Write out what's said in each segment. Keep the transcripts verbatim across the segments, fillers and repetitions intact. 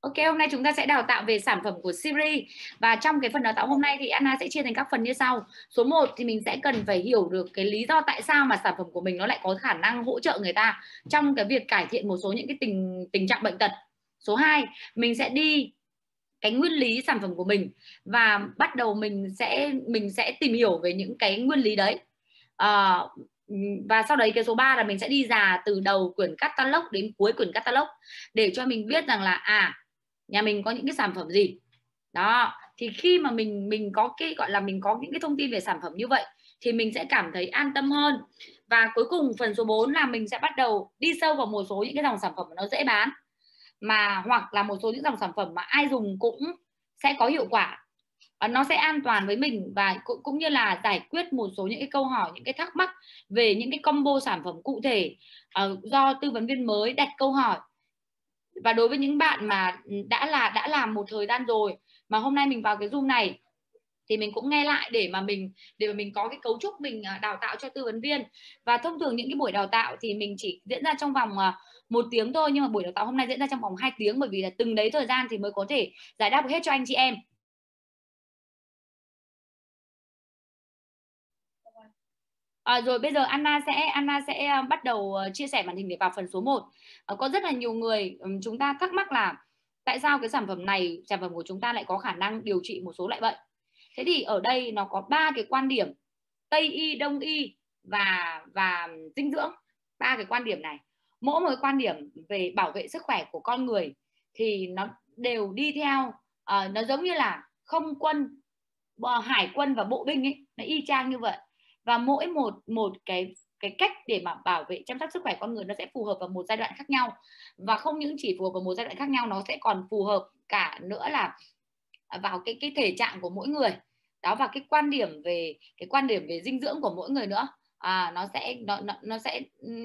Ok, hôm nay chúng ta sẽ đào tạo về sản phẩm của Siri. Và trong cái phần đào tạo hôm nay thì Anna sẽ chia thành các phần như sau. Số một thì mình sẽ cần phải hiểu được cái lý do tại sao mà sản phẩm của mình nó lại có khả năng hỗ trợ người ta trong cái việc cải thiện một số những cái tình tình trạng bệnh tật. Số hai, mình sẽ đi cái nguyên lý sản phẩm của mình và bắt đầu mình sẽ mình sẽ tìm hiểu về những cái nguyên lý đấy. À, và sau đấy cái số ba là mình sẽ đi dà từ đầu quyển catalog đến cuối quyển catalog để cho mình biết rằng là à nhà mình có những cái sản phẩm gì đó. Thì khi mà mình mình có cái gọi là mình có những cái thông tin về sản phẩm như vậy thì mình sẽ cảm thấy an tâm hơn. Và cuối cùng phần số bốn là mình sẽ bắt đầu đi sâu vào một số những cái dòng sản phẩm nó dễ bán, mà hoặc là một số những dòng sản phẩm mà ai dùng cũng sẽ có hiệu quả, nó sẽ an toàn với mình, và cũng, cũng như là giải quyết một số những cái câu hỏi, những cái thắc mắc về những cái combo sản phẩm cụ thể uh, do tư vấn viên mới đặt câu hỏi. Và đối với những bạn mà đã là đã làm một thời gian rồi mà hôm nay mình vào cái Zoom này thì mình cũng nghe lại để mà mình để mà mình có cái cấu trúc mình đào tạo cho tư vấn viên. Và thông thường những cái buổi đào tạo thì mình chỉ diễn ra trong vòng một tiếng thôi, nhưng mà buổi đào tạo hôm nay diễn ra trong vòng hai tiếng, bởi vì là từng đấy thời gian thì mới có thể giải đáp hết cho anh chị em. À, rồi bây giờ Anna sẽ Anna sẽ bắt đầu chia sẻ màn hình để vào phần số một. À, có rất là nhiều người chúng ta thắc mắc là tại sao cái sản phẩm này, sản phẩm của chúng ta lại có khả năng điều trị một số loại bệnh. Thế thì ở đây nó có ba cái quan điểm: Tây y, Đông y và và dinh dưỡng. Ba cái quan điểm này, mỗi một quan điểm về bảo vệ sức khỏe của con người thì nó đều đi theo uh, nó giống như là không quân, hải quân và bộ binh ấy, nó y chang như vậy. Và mỗi một một cái cái cách để mà bảo vệ chăm sóc sức khỏe con người nó sẽ phù hợp vào một giai đoạn khác nhau, và không những chỉ phù hợp vào một giai đoạn khác nhau, nó sẽ còn phù hợp cả nữa là vào cái cái thể trạng của mỗi người đó, và cái quan điểm về cái quan điểm về dinh dưỡng của mỗi người nữa. À, nó sẽ nó, nó nó sẽ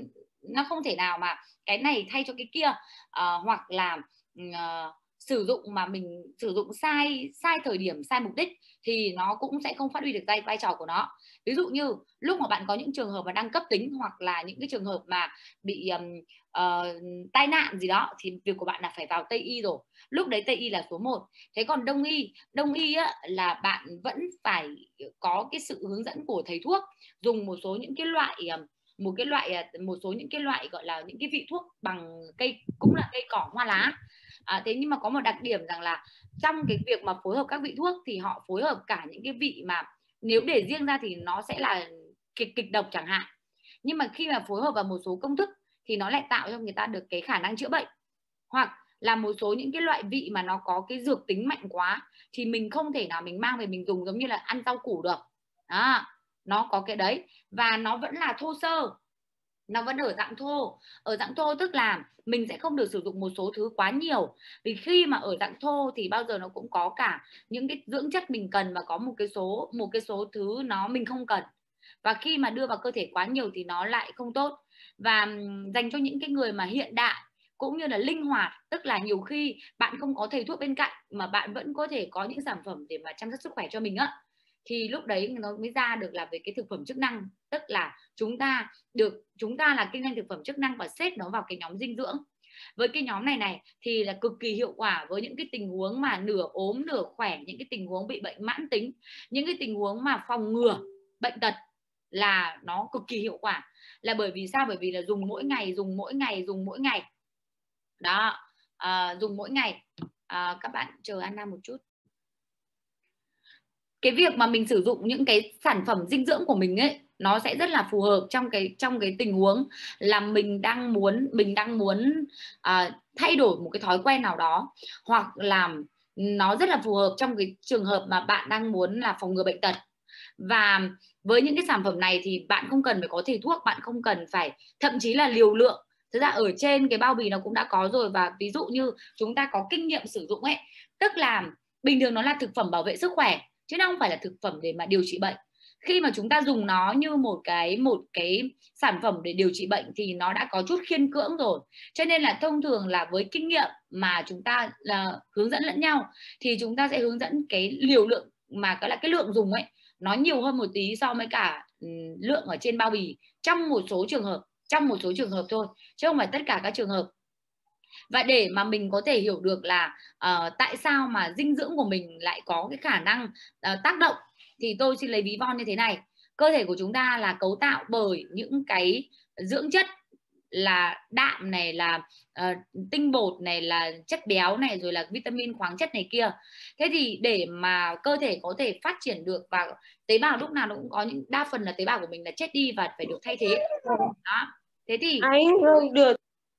nó không thể nào mà cái này thay cho cái kia, à, hoặc là uh, sử dụng mà mình sử dụng sai sai thời điểm, sai mục đích thì nó cũng sẽ không phát huy được vai vai trò của nó. Ví dụ như lúc mà bạn có những trường hợp mà đang cấp tính, hoặc là những cái trường hợp mà bị um, uh, tai nạn gì đó, thì việc của bạn là phải vào Tây y rồi. Lúc đấy Tây y là số một. Thế còn Đông y, Đông y á, là bạn vẫn phải có cái sự hướng dẫn của thầy thuốc, dùng một số những cái loại một cái loại một số những cái loại gọi là những cái vị thuốc bằng cây, cũng là cây cỏ hoa lá. À, thế nhưng mà có một đặc điểm rằng là trong cái việc mà phối hợp các vị thuốc thì họ phối hợp cả những cái vị mà nếu để riêng ra thì nó sẽ là kịch kịch độc chẳng hạn, nhưng mà khi mà phối hợp vào một số công thức thì nó lại tạo cho người ta được cái khả năng chữa bệnh. Hoặc là một số những cái loại vị mà nó có cái dược tính mạnh quá thì mình không thể nào mình mang về mình dùng giống như là ăn rau củ được đó, nó có cái đấy. Và nó vẫn là thô sơ, nó vẫn ở dạng thô. Ở dạng thô tức là mình sẽ không được sử dụng một số thứ quá nhiều, vì khi mà ở dạng thô thì bao giờ nó cũng có cả những cái dưỡng chất mình cần và có một cái số một cái số thứ nó mình không cần, và khi mà đưa vào cơ thể quá nhiều thì nó lại không tốt. Và dành cho những cái người mà hiện đại cũng như là linh hoạt, tức là nhiều khi bạn không có thầy thuốc bên cạnh mà bạn vẫn có thể có những sản phẩm để mà chăm sóc sức khỏe cho mình á, thì lúc đấy nó mới ra được là về cái thực phẩm chức năng, tức là chúng ta được chúng ta là kinh doanh thực phẩm chức năng và xếp nó vào cái nhóm dinh dưỡng. Với cái nhóm này này thì là cực kỳ hiệu quả với những cái tình huống mà nửa ốm nửa khỏe, những cái tình huống bị bệnh mãn tính, những cái tình huống mà phòng ngừa bệnh tật là nó cực kỳ hiệu quả. Là bởi vì sao? Bởi vì là dùng mỗi ngày, dùng mỗi ngày, dùng mỗi ngày đó, à, dùng mỗi ngày. À, các bạn chờ Anna một chút. Cái việc mà mình sử dụng những cái sản phẩm dinh dưỡng của mình ấy, nó sẽ rất là phù hợp trong cái trong cái tình huống là mình đang muốn mình đang muốn à, thay đổi một cái thói quen nào đó, hoặc là nó rất là phù hợp trong cái trường hợp mà bạn đang muốn là phòng ngừa bệnh tật. Và với những cái sản phẩm này thì bạn không cần phải có thầy thuốc, bạn không cần phải, thậm chí là liều lượng thực ra ở trên cái bao bì nó cũng đã có rồi. Và ví dụ như chúng ta có kinh nghiệm sử dụng ấy, tức là bình thường nó là thực phẩm bảo vệ sức khỏe chứ nó không phải là thực phẩm để mà điều trị bệnh. Khi mà chúng ta dùng nó như một cái một cái sản phẩm để điều trị bệnh thì nó đã có chút khiên cưỡng rồi. Cho nên là thông thường là với kinh nghiệm mà chúng ta là hướng dẫn lẫn nhau thì chúng ta sẽ hướng dẫn cái liều lượng mà cái là cái lượng dùng ấy nó nhiều hơn một tí so với cả lượng ở trên bao bì, trong một số trường hợp trong một số trường hợp thôi, chứ không phải tất cả các trường hợp. Và để mà mình có thể hiểu được là uh, tại sao mà dinh dưỡng của mình lại có cái khả năng uh, tác động, thì tôi xin lấy ví von như thế này. Cơ thể của chúng ta là cấu tạo bởi những cái dưỡng chất là đạm này, là uh, tinh bột này, là chất béo này, rồi là vitamin, khoáng chất này kia. Thế thì để mà cơ thể có thể phát triển được, và tế bào lúc nào nó cũng có những, đa phần là tế bào của mình là chết đi và phải được thay thế. Đó. Thế thì anh được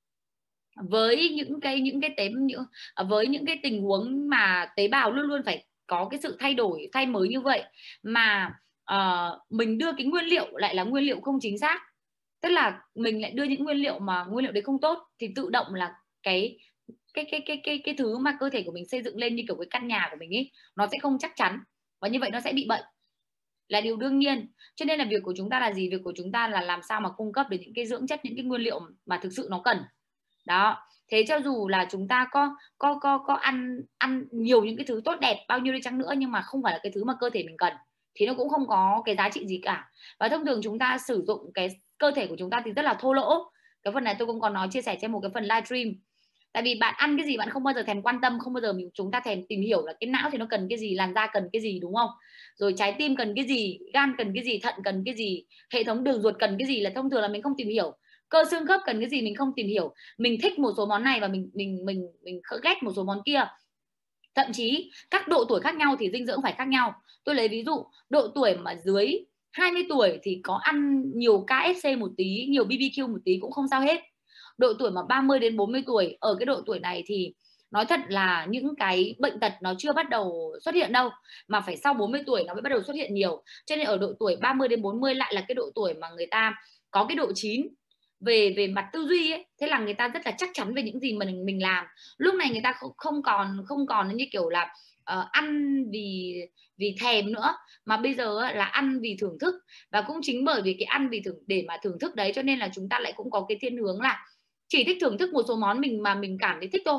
với những cái những cái tế những với những cái tình huống mà tế bào luôn luôn phải có cái sự thay đổi, thay mới như vậy, mà uh, mình đưa cái nguyên liệu lại là nguyên liệu không chính xác, tức là mình lại đưa những nguyên liệu mà nguyên liệu đấy không tốt, thì tự động là cái cái cái cái cái cái thứ mà cơ thể của mình xây dựng lên như kiểu cái căn nhà của mình ấy, nó sẽ không chắc chắn, và như vậy nó sẽ bị bệnh, là điều đương nhiên. Cho nên là việc của chúng ta là gì? Việc của chúng ta là làm sao mà cung cấp được những cái dưỡng chất, những cái nguyên liệu mà thực sự nó cần. Đó. Thế cho dù là chúng ta có có có có ăn ăn nhiều những cái thứ tốt đẹp bao nhiêu đi chăng nữa, nhưng mà không phải là cái thứ mà cơ thể mình cần, thì nó cũng không có cái giá trị gì cả. Và thông thường chúng ta sử dụng cái cơ thể của chúng ta thì rất là thô lỗ. Cái phần này tôi cũng còn nói chia sẻ trên một cái phần livestream. Tại vì bạn ăn cái gì bạn không bao giờ thèm quan tâm, không bao giờ mình chúng ta thèm tìm hiểu là cái não thì nó cần cái gì, làn da cần cái gì, đúng không? Rồi trái tim cần cái gì, gan cần cái gì, thận cần cái gì, hệ thống đường ruột cần cái gì, là thông thường là mình không tìm hiểu. Cơ xương khớp cần cái gì mình không tìm hiểu. Mình thích một số món này và mình mình mình mình ghét một số món kia. Thậm chí các độ tuổi khác nhau thì dinh dưỡng phải khác nhau. Tôi lấy ví dụ, độ tuổi mà dưới hai mươi tuổi thì có ăn nhiều ca ép xê một tí, nhiều bê bê kiu một tí cũng không sao hết. Độ tuổi mà ba mươi đến bốn mươi tuổi, ở cái độ tuổi này thì nói thật là những cái bệnh tật nó chưa bắt đầu xuất hiện đâu, mà phải sau bốn mươi tuổi nó mới bắt đầu xuất hiện nhiều. Cho nên ở độ tuổi ba mươi đến bốn mươi lại là cái độ tuổi mà người ta có cái độ chín về về mặt tư duy ấy. Thế là người ta rất là chắc chắn về những gì mà mình mình làm. Lúc này người ta không, không còn không còn như kiểu là uh, ăn vì vì thèm nữa, mà bây giờ là ăn vì thưởng thức. Và cũng chính bởi vì cái ăn vì thưởng để mà thưởng thức đấy, cho nên là chúng ta lại cũng có cái thiên hướng là chỉ thích thưởng thức một số món mình mà mình cảm thấy thích thôi.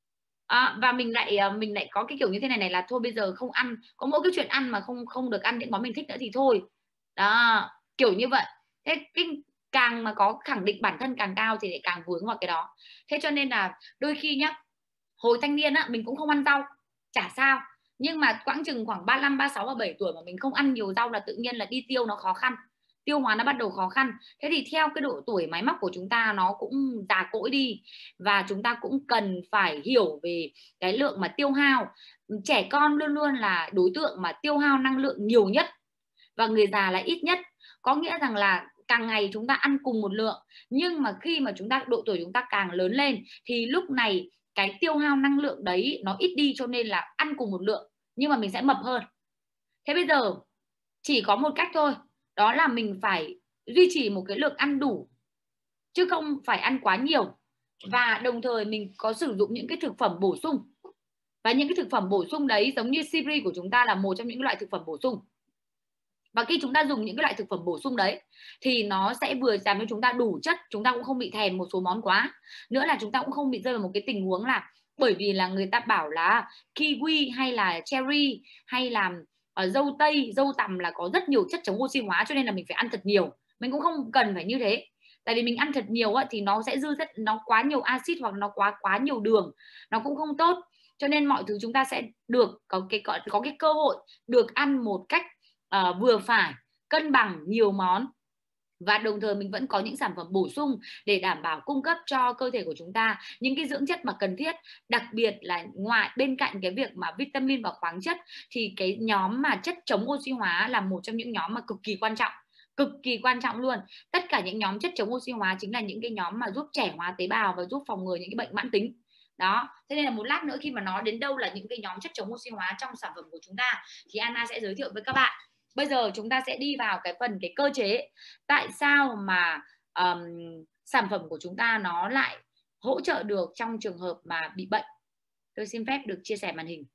À, và mình lại mình lại có cái kiểu như thế này này, là thôi bây giờ không ăn, có mỗi cái chuyện ăn mà không không được ăn những món mình thích nữa thì thôi. Đó, kiểu như vậy. Thế cái càng mà có khẳng định bản thân càng cao thì lại càng vướng vào cái đó. Thế cho nên là đôi khi nhá, hồi thanh niên á mình cũng không ăn rau, chả sao, nhưng mà quãng chừng khoảng ba lăm, ba sáu và bảy tuổi mà mình không ăn nhiều rau là tự nhiên là đi tiêu nó khó khăn, tiêu hóa nó bắt đầu khó khăn. Thế thì theo cái độ tuổi máy móc của chúng ta nó cũng già cỗi đi, và chúng ta cũng cần phải hiểu về cái lượng mà tiêu hao. Trẻ con luôn luôn là đối tượng mà tiêu hao năng lượng nhiều nhất, và người già là ít nhất. Có nghĩa rằng là càng ngày chúng ta ăn cùng một lượng, nhưng mà khi mà chúng ta độ tuổi chúng ta càng lớn lên thì lúc này cái tiêu hao năng lượng đấy nó ít đi, cho nên là ăn cùng một lượng nhưng mà mình sẽ mập hơn. Thế bây giờ chỉ có một cách thôi, đó là mình phải duy trì một cái lượng ăn đủ, chứ không phải ăn quá nhiều. Và đồng thời mình có sử dụng những cái thực phẩm bổ sung, và những cái thực phẩm bổ sung đấy giống như Siri của chúng ta là một trong những loại thực phẩm bổ sung. Và khi chúng ta dùng những cái loại thực phẩm bổ sung đấy thì nó sẽ vừa làm cho chúng ta đủ chất, chúng ta cũng không bị thèm một số món quá. Nữa là chúng ta cũng không bị rơi vào một cái tình huống là, bởi vì là người ta bảo là kiwi hay là cherry hay là uh, dâu tây, dâu tằm là có rất nhiều chất chống oxy hóa, cho nên là mình phải ăn thật nhiều. Mình cũng không cần phải như thế. Tại vì mình ăn thật nhiều á, thì nó sẽ dư rất, nó quá nhiều axit hoặc nó quá quá nhiều đường, nó cũng không tốt. Cho nên mọi thứ chúng ta sẽ được có cái có cái cơ hội được ăn một cách uh, vừa phải, cân bằng nhiều món, và đồng thời mình vẫn có những sản phẩm bổ sung để đảm bảo cung cấp cho cơ thể của chúng ta những cái dưỡng chất mà cần thiết. Đặc biệt là ngoài bên cạnh cái việc mà vitamin và khoáng chất, thì cái nhóm mà chất chống oxy hóa là một trong những nhóm mà cực kỳ quan trọng, cực kỳ quan trọng luôn. Tất cả những nhóm chất chống oxy hóa chính là những cái nhóm mà giúp trẻ hóa tế bào và giúp phòng ngừa những cái bệnh mãn tính. Đó, thế nên là một lát nữa khi mà nói đến đâu là những cái nhóm chất chống oxy hóa trong sản phẩm của chúng ta thì Anna sẽ giới thiệu với các bạn. Bây giờ chúng ta sẽ đi vào cái phần cái cơ chế tại sao mà um, sản phẩm của chúng ta nó lại hỗ trợ được trong trường hợp mà bị bệnh. Tôi xin phép được chia sẻ màn hình.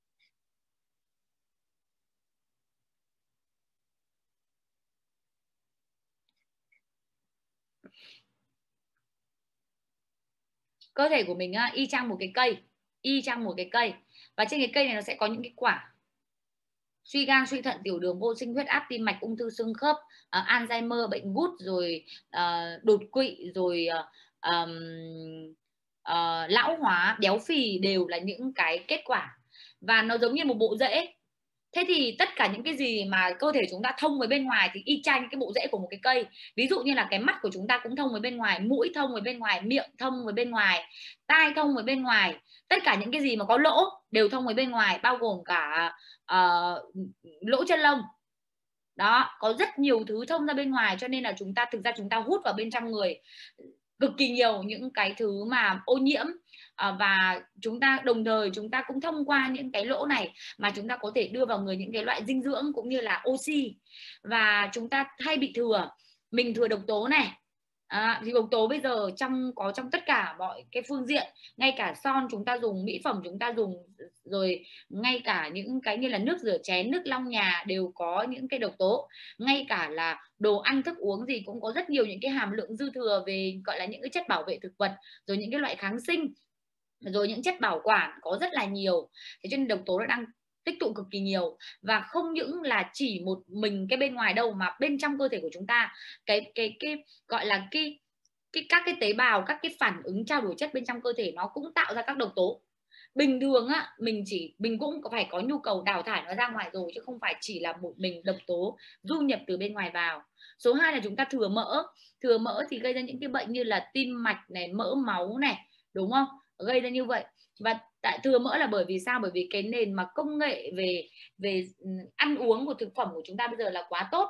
Cơ thể của mình á, y chang một cái cây, y chang một cái cây, và trên cái cây này nó sẽ có những cái quả: suy gan, suy thận, tiểu đường, vô sinh, huyết áp, tim mạch, ung thư xương khớp, uh, Alzheimer, bệnh gút, rồi uh, đột quỵ, rồi uh, um, uh, lão hóa, béo phì đều là những cái kết quả. Và nó giống như một bộ rễ. Thế thì tất cả những cái gì mà cơ thể chúng ta thông với bên ngoài thì y chang cái bộ rễ của một cái cây. Ví dụ như là cái mắt của chúng ta cũng thông với bên ngoài, mũi thông với bên ngoài, miệng thông với bên ngoài, tai thông với bên ngoài. Tất cả những cái gì mà có lỗ đều thông với bên ngoài, bao gồm cả uh, lỗ chân lông. Đó, có rất nhiều thứ thông ra bên ngoài, cho nên là chúng ta thực ra chúng ta hút vào bên trong người cực kỳ nhiều những cái thứ mà ô nhiễm, à, và chúng ta đồng thời chúng ta cũng thông qua những cái lỗ này mà chúng ta có thể đưa vào người những cái loại dinh dưỡng cũng như là oxy. Và chúng ta hay bị thừa, mình thừa độc tố này. À, thì độc tố bây giờ trong có trong tất cả mọi cái phương diện, ngay cả son chúng ta dùng, mỹ phẩm chúng ta dùng, rồi ngay cả những cái như là nước rửa chén, nước lau nhà đều có những cái độc tố. Ngay cả là đồ ăn thức uống gì cũng có rất nhiều những cái hàm lượng dư thừa về gọi là những cái chất bảo vệ thực vật, rồi những cái loại kháng sinh, rồi những chất bảo quản có rất là nhiều. Thế cho nên độc tố nó đang tích tụ cực kỳ nhiều, và không những là chỉ một mình cái bên ngoài đâu, mà bên trong cơ thể của chúng ta, cái cái cái gọi là cái cái các cái tế bào, các cái phản ứng trao đổi chất bên trong cơ thể nó cũng tạo ra các độc tố. Bình thường á, mình chỉ mình cũng phải có nhu cầu đào thải nó ra ngoài rồi, chứ không phải chỉ là một mình độc tố du nhập từ bên ngoài vào. Số hai là chúng ta thừa mỡ. Thừa mỡ thì gây ra những cái bệnh như là tim mạch này, mỡ máu này, đúng không? Gây ra như vậy. Và tại thừa mỡ là bởi vì sao? Bởi vì cái nền mà công nghệ về về ăn uống của thực phẩm của chúng ta bây giờ là quá tốt,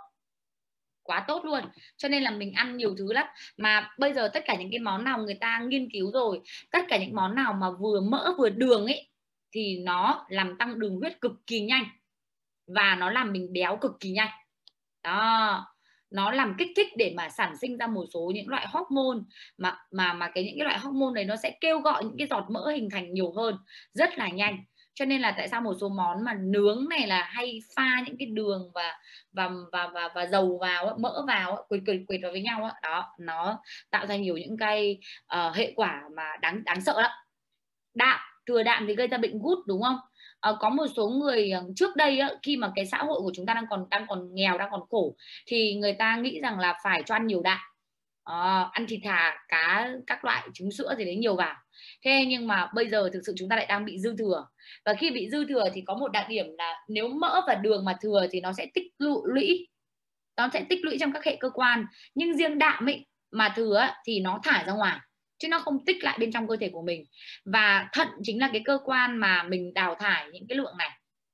quá tốt luôn, cho nên là mình ăn nhiều thứ lắm. Mà bây giờ tất cả những cái món nào người ta nghiên cứu rồi, tất cả những món nào mà vừa mỡ vừa đường ấy thì nó làm tăng đường huyết cực kỳ nhanh, và nó làm mình béo cực kỳ nhanh. Đó, nó làm kích thích để mà sản sinh ra một số những loại hormone mà mà mà cái những cái loại hormone này nó sẽ kêu gọi những cái giọt mỡ hình thành nhiều hơn rất là nhanh. Cho nên là tại sao một số món mà nướng này là hay pha những cái đường và và và và, và dầu vào, mỡ vào, quệt quệt quệt vào với nhau đó, nó tạo ra nhiều những cái uh, hệ quả mà đáng đáng sợ lắm. Đạm, thừa đạm thì gây ra bệnh gút, đúng không? À, có một số người trước đây á, khi mà cái xã hội của chúng ta đang còn đang còn nghèo, đang còn khổ, thì người ta nghĩ rằng là phải cho ăn nhiều đạm, à, ăn thịt thà, cá, các loại trứng sữa gì đấy nhiều vào. Thế nhưng mà bây giờ thực sự chúng ta lại đang bị dư thừa, và khi bị dư thừa thì có một đặc điểm là nếu mỡ và đường mà thừa thì nó sẽ tích lũy, nó sẽ tích lũy trong các hệ cơ quan, nhưng riêng đạm ấy mà thừa thì nó thải ra ngoài chứ nó không tích lại bên trong cơ thể của mình. Và thận chính là cái cơ quan mà mình đào thải những cái lượng này.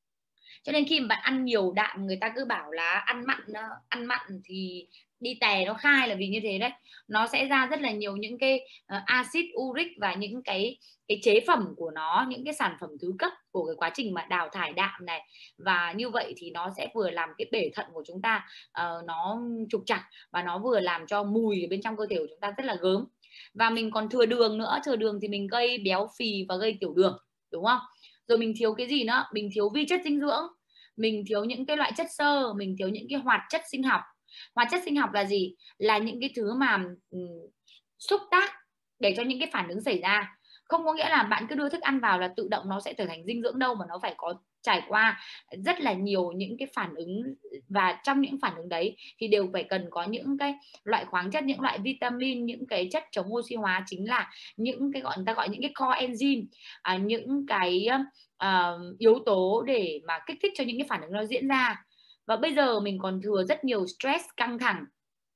Cho nên khi mà bạn ăn nhiều đạm, người ta cứ bảo là ăn mặn, ăn mặn thì đi tè nó khai là vì như thế đấy. Nó sẽ ra rất là nhiều những cái uh, axit uric và những cái cái chế phẩm của nó, những cái sản phẩm thứ cấp của cái quá trình mà đào thải đạm này. Và như vậy thì nó sẽ vừa làm cái bể thận của chúng ta uh, nó trục trặc, và nó vừa làm cho mùi ở bên trong cơ thể của chúng ta rất là gớm. Và mình còn thừa đường nữa, thừa đường thì mình gây béo phì và gây tiểu đường, đúng không? Rồi mình thiếu cái gì nữa? Mình thiếu vi chất dinh dưỡng, mình thiếu những cái loại chất xơ, mình thiếu những cái hoạt chất sinh học. Hoạt chất sinh học là gì? Là những cái thứ mà um, xúc tác để cho những cái phản ứng xảy ra. Không có nghĩa là bạn cứ đưa thức ăn vào là tự động nó sẽ trở thành dinh dưỡng đâu, mà nó phải có trải qua rất là nhiều những cái phản ứng, và trong những phản ứng đấy thì đều phải cần có những cái loại khoáng chất, những loại vitamin, những cái chất chống oxy hóa, chính là những cái gọi người ta gọi những cái core enzyme, à, những cái uh, yếu tố để mà kích thích cho những cái phản ứng nó diễn ra. Và bây giờ mình còn thừa rất nhiều stress, căng thẳng.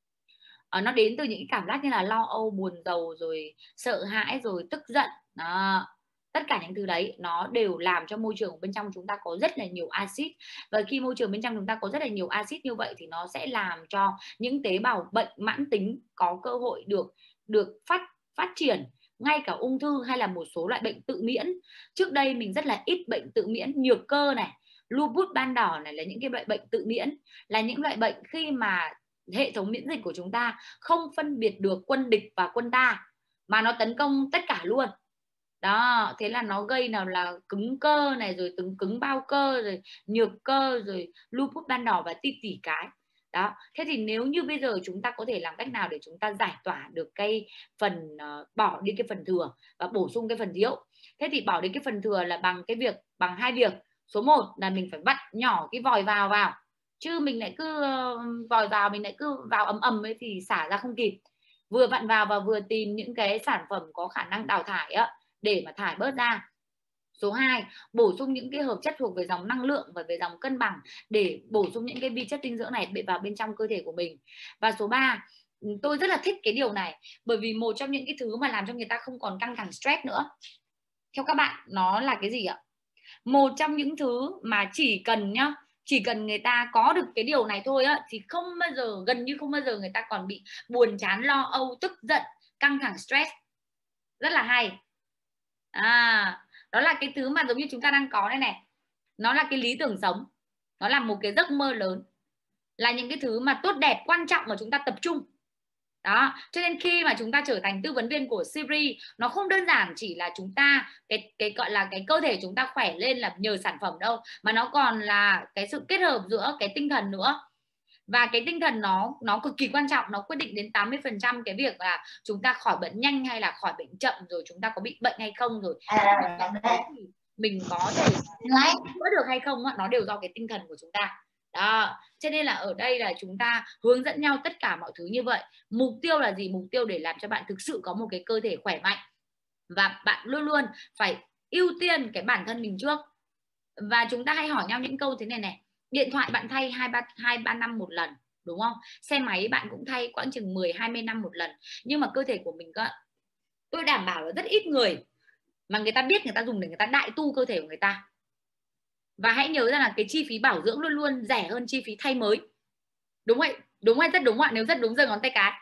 Uh, nó đến từ những cái cảm giác như là lo âu, buồn rầu, rồi sợ hãi, rồi tức giận. Đó. Tất cả những thứ đấy nó đều làm cho môi trường của bên trong chúng ta có rất là nhiều axit. Và khi môi trường bên trong chúng ta có rất là nhiều axit như vậy thì nó sẽ làm cho những tế bào bệnh mãn tính có cơ hội được được phát phát triển, ngay cả ung thư hay là một số loại bệnh tự miễn. Trước đây mình rất là ít bệnh tự miễn, nhược cơ này, lupus ban đỏ này là những cái loại bệnh tự miễn, là những loại bệnh khi mà hệ thống miễn dịch của chúng ta không phân biệt được quân địch và quân ta, mà nó tấn công tất cả luôn. Đó, thế là nó gây nào là cứng cơ này, rồi cứng cứng bao cơ, rồi nhược cơ, rồi lupus ban đỏ và ti tỷ cái. Đó, thế thì nếu như bây giờ chúng ta có thể làm cách nào để chúng ta giải tỏa được cái phần uh, bỏ đi cái phần thừa và bổ sung cái phần thiếu. Thế thì bỏ đi cái phần thừa là bằng cái việc bằng hai việc. Số một là mình phải vặn nhỏ cái vòi vào vào, chứ mình lại cứ uh, vòi vào mình lại cứ vào ầm ầm ấy thì xả ra không kịp. vừa vặn vào và vừa tìm những cái sản phẩm có khả năng đào thải á, để mà thải bớt ra. Số hai, bổ sung những cái hợp chất thuộc về dòng năng lượng và về dòng cân bằng để bổ sung những cái vi chất dinh dưỡng này vào bên trong cơ thể của mình. Và số ba, tôi rất là thích cái điều này, bởi vì một trong những cái thứ mà làm cho người ta không còn căng thẳng stress nữa, theo các bạn nó là cái gì ạ? Một trong những thứ mà chỉ cần nhá, chỉ cần người ta có được cái điều này thôi á, thì không bao giờ, gần như không bao giờ người ta còn bị buồn chán, lo âu, tức giận, căng thẳng stress. Rất là hay. À, đó là cái thứ mà giống như chúng ta đang có đây này. Nó là cái lý tưởng sống, nó là một cái giấc mơ lớn, là những cái thứ mà tốt đẹp, quan trọng mà chúng ta tập trung. Đó, cho nên khi mà chúng ta trở thành tư vấn viên của Siri, nó không đơn giản chỉ là chúng ta cái cái gọi là cái cơ thể chúng ta khỏe lên là nhờ sản phẩm đâu, mà nó còn là cái sự kết hợp giữa cái tinh thần nữa. Và cái tinh thần nó nó cực kỳ quan trọng, nó quyết định đến tám mươi phần trăm cái việc là chúng ta khỏi bệnh nhanh hay là khỏi bệnh chậm, rồi chúng ta có bị bệnh hay không, rồi mình có thể chữa được hay không, nó đều do cái tinh thần của chúng ta. Đó, cho nên là ở đây là chúng ta hướng dẫn nhau tất cả mọi thứ như vậy. Mục tiêu là gì? Mục tiêu để làm cho bạn thực sự có một cái cơ thể khỏe mạnh, và bạn luôn luôn phải ưu tiên cái bản thân mình trước. Và chúng ta hay hỏi nhau những câu thế này này: điện thoại bạn thay hai ba năm một lần, đúng không? Xe máy bạn cũng thay quãng chừng mười hai mươi năm một lần. Nhưng mà cơ thể của mình, tôi đảm bảo là rất ít người mà người ta biết người ta dùng để người ta đại tu cơ thể của người ta. Và hãy nhớ rằng là cái chi phí bảo dưỡng luôn luôn rẻ hơn chi phí thay mới. Đúng vậy, đúng hay rất đúng ạ? Nếu rất đúng giơ ngón tay cái.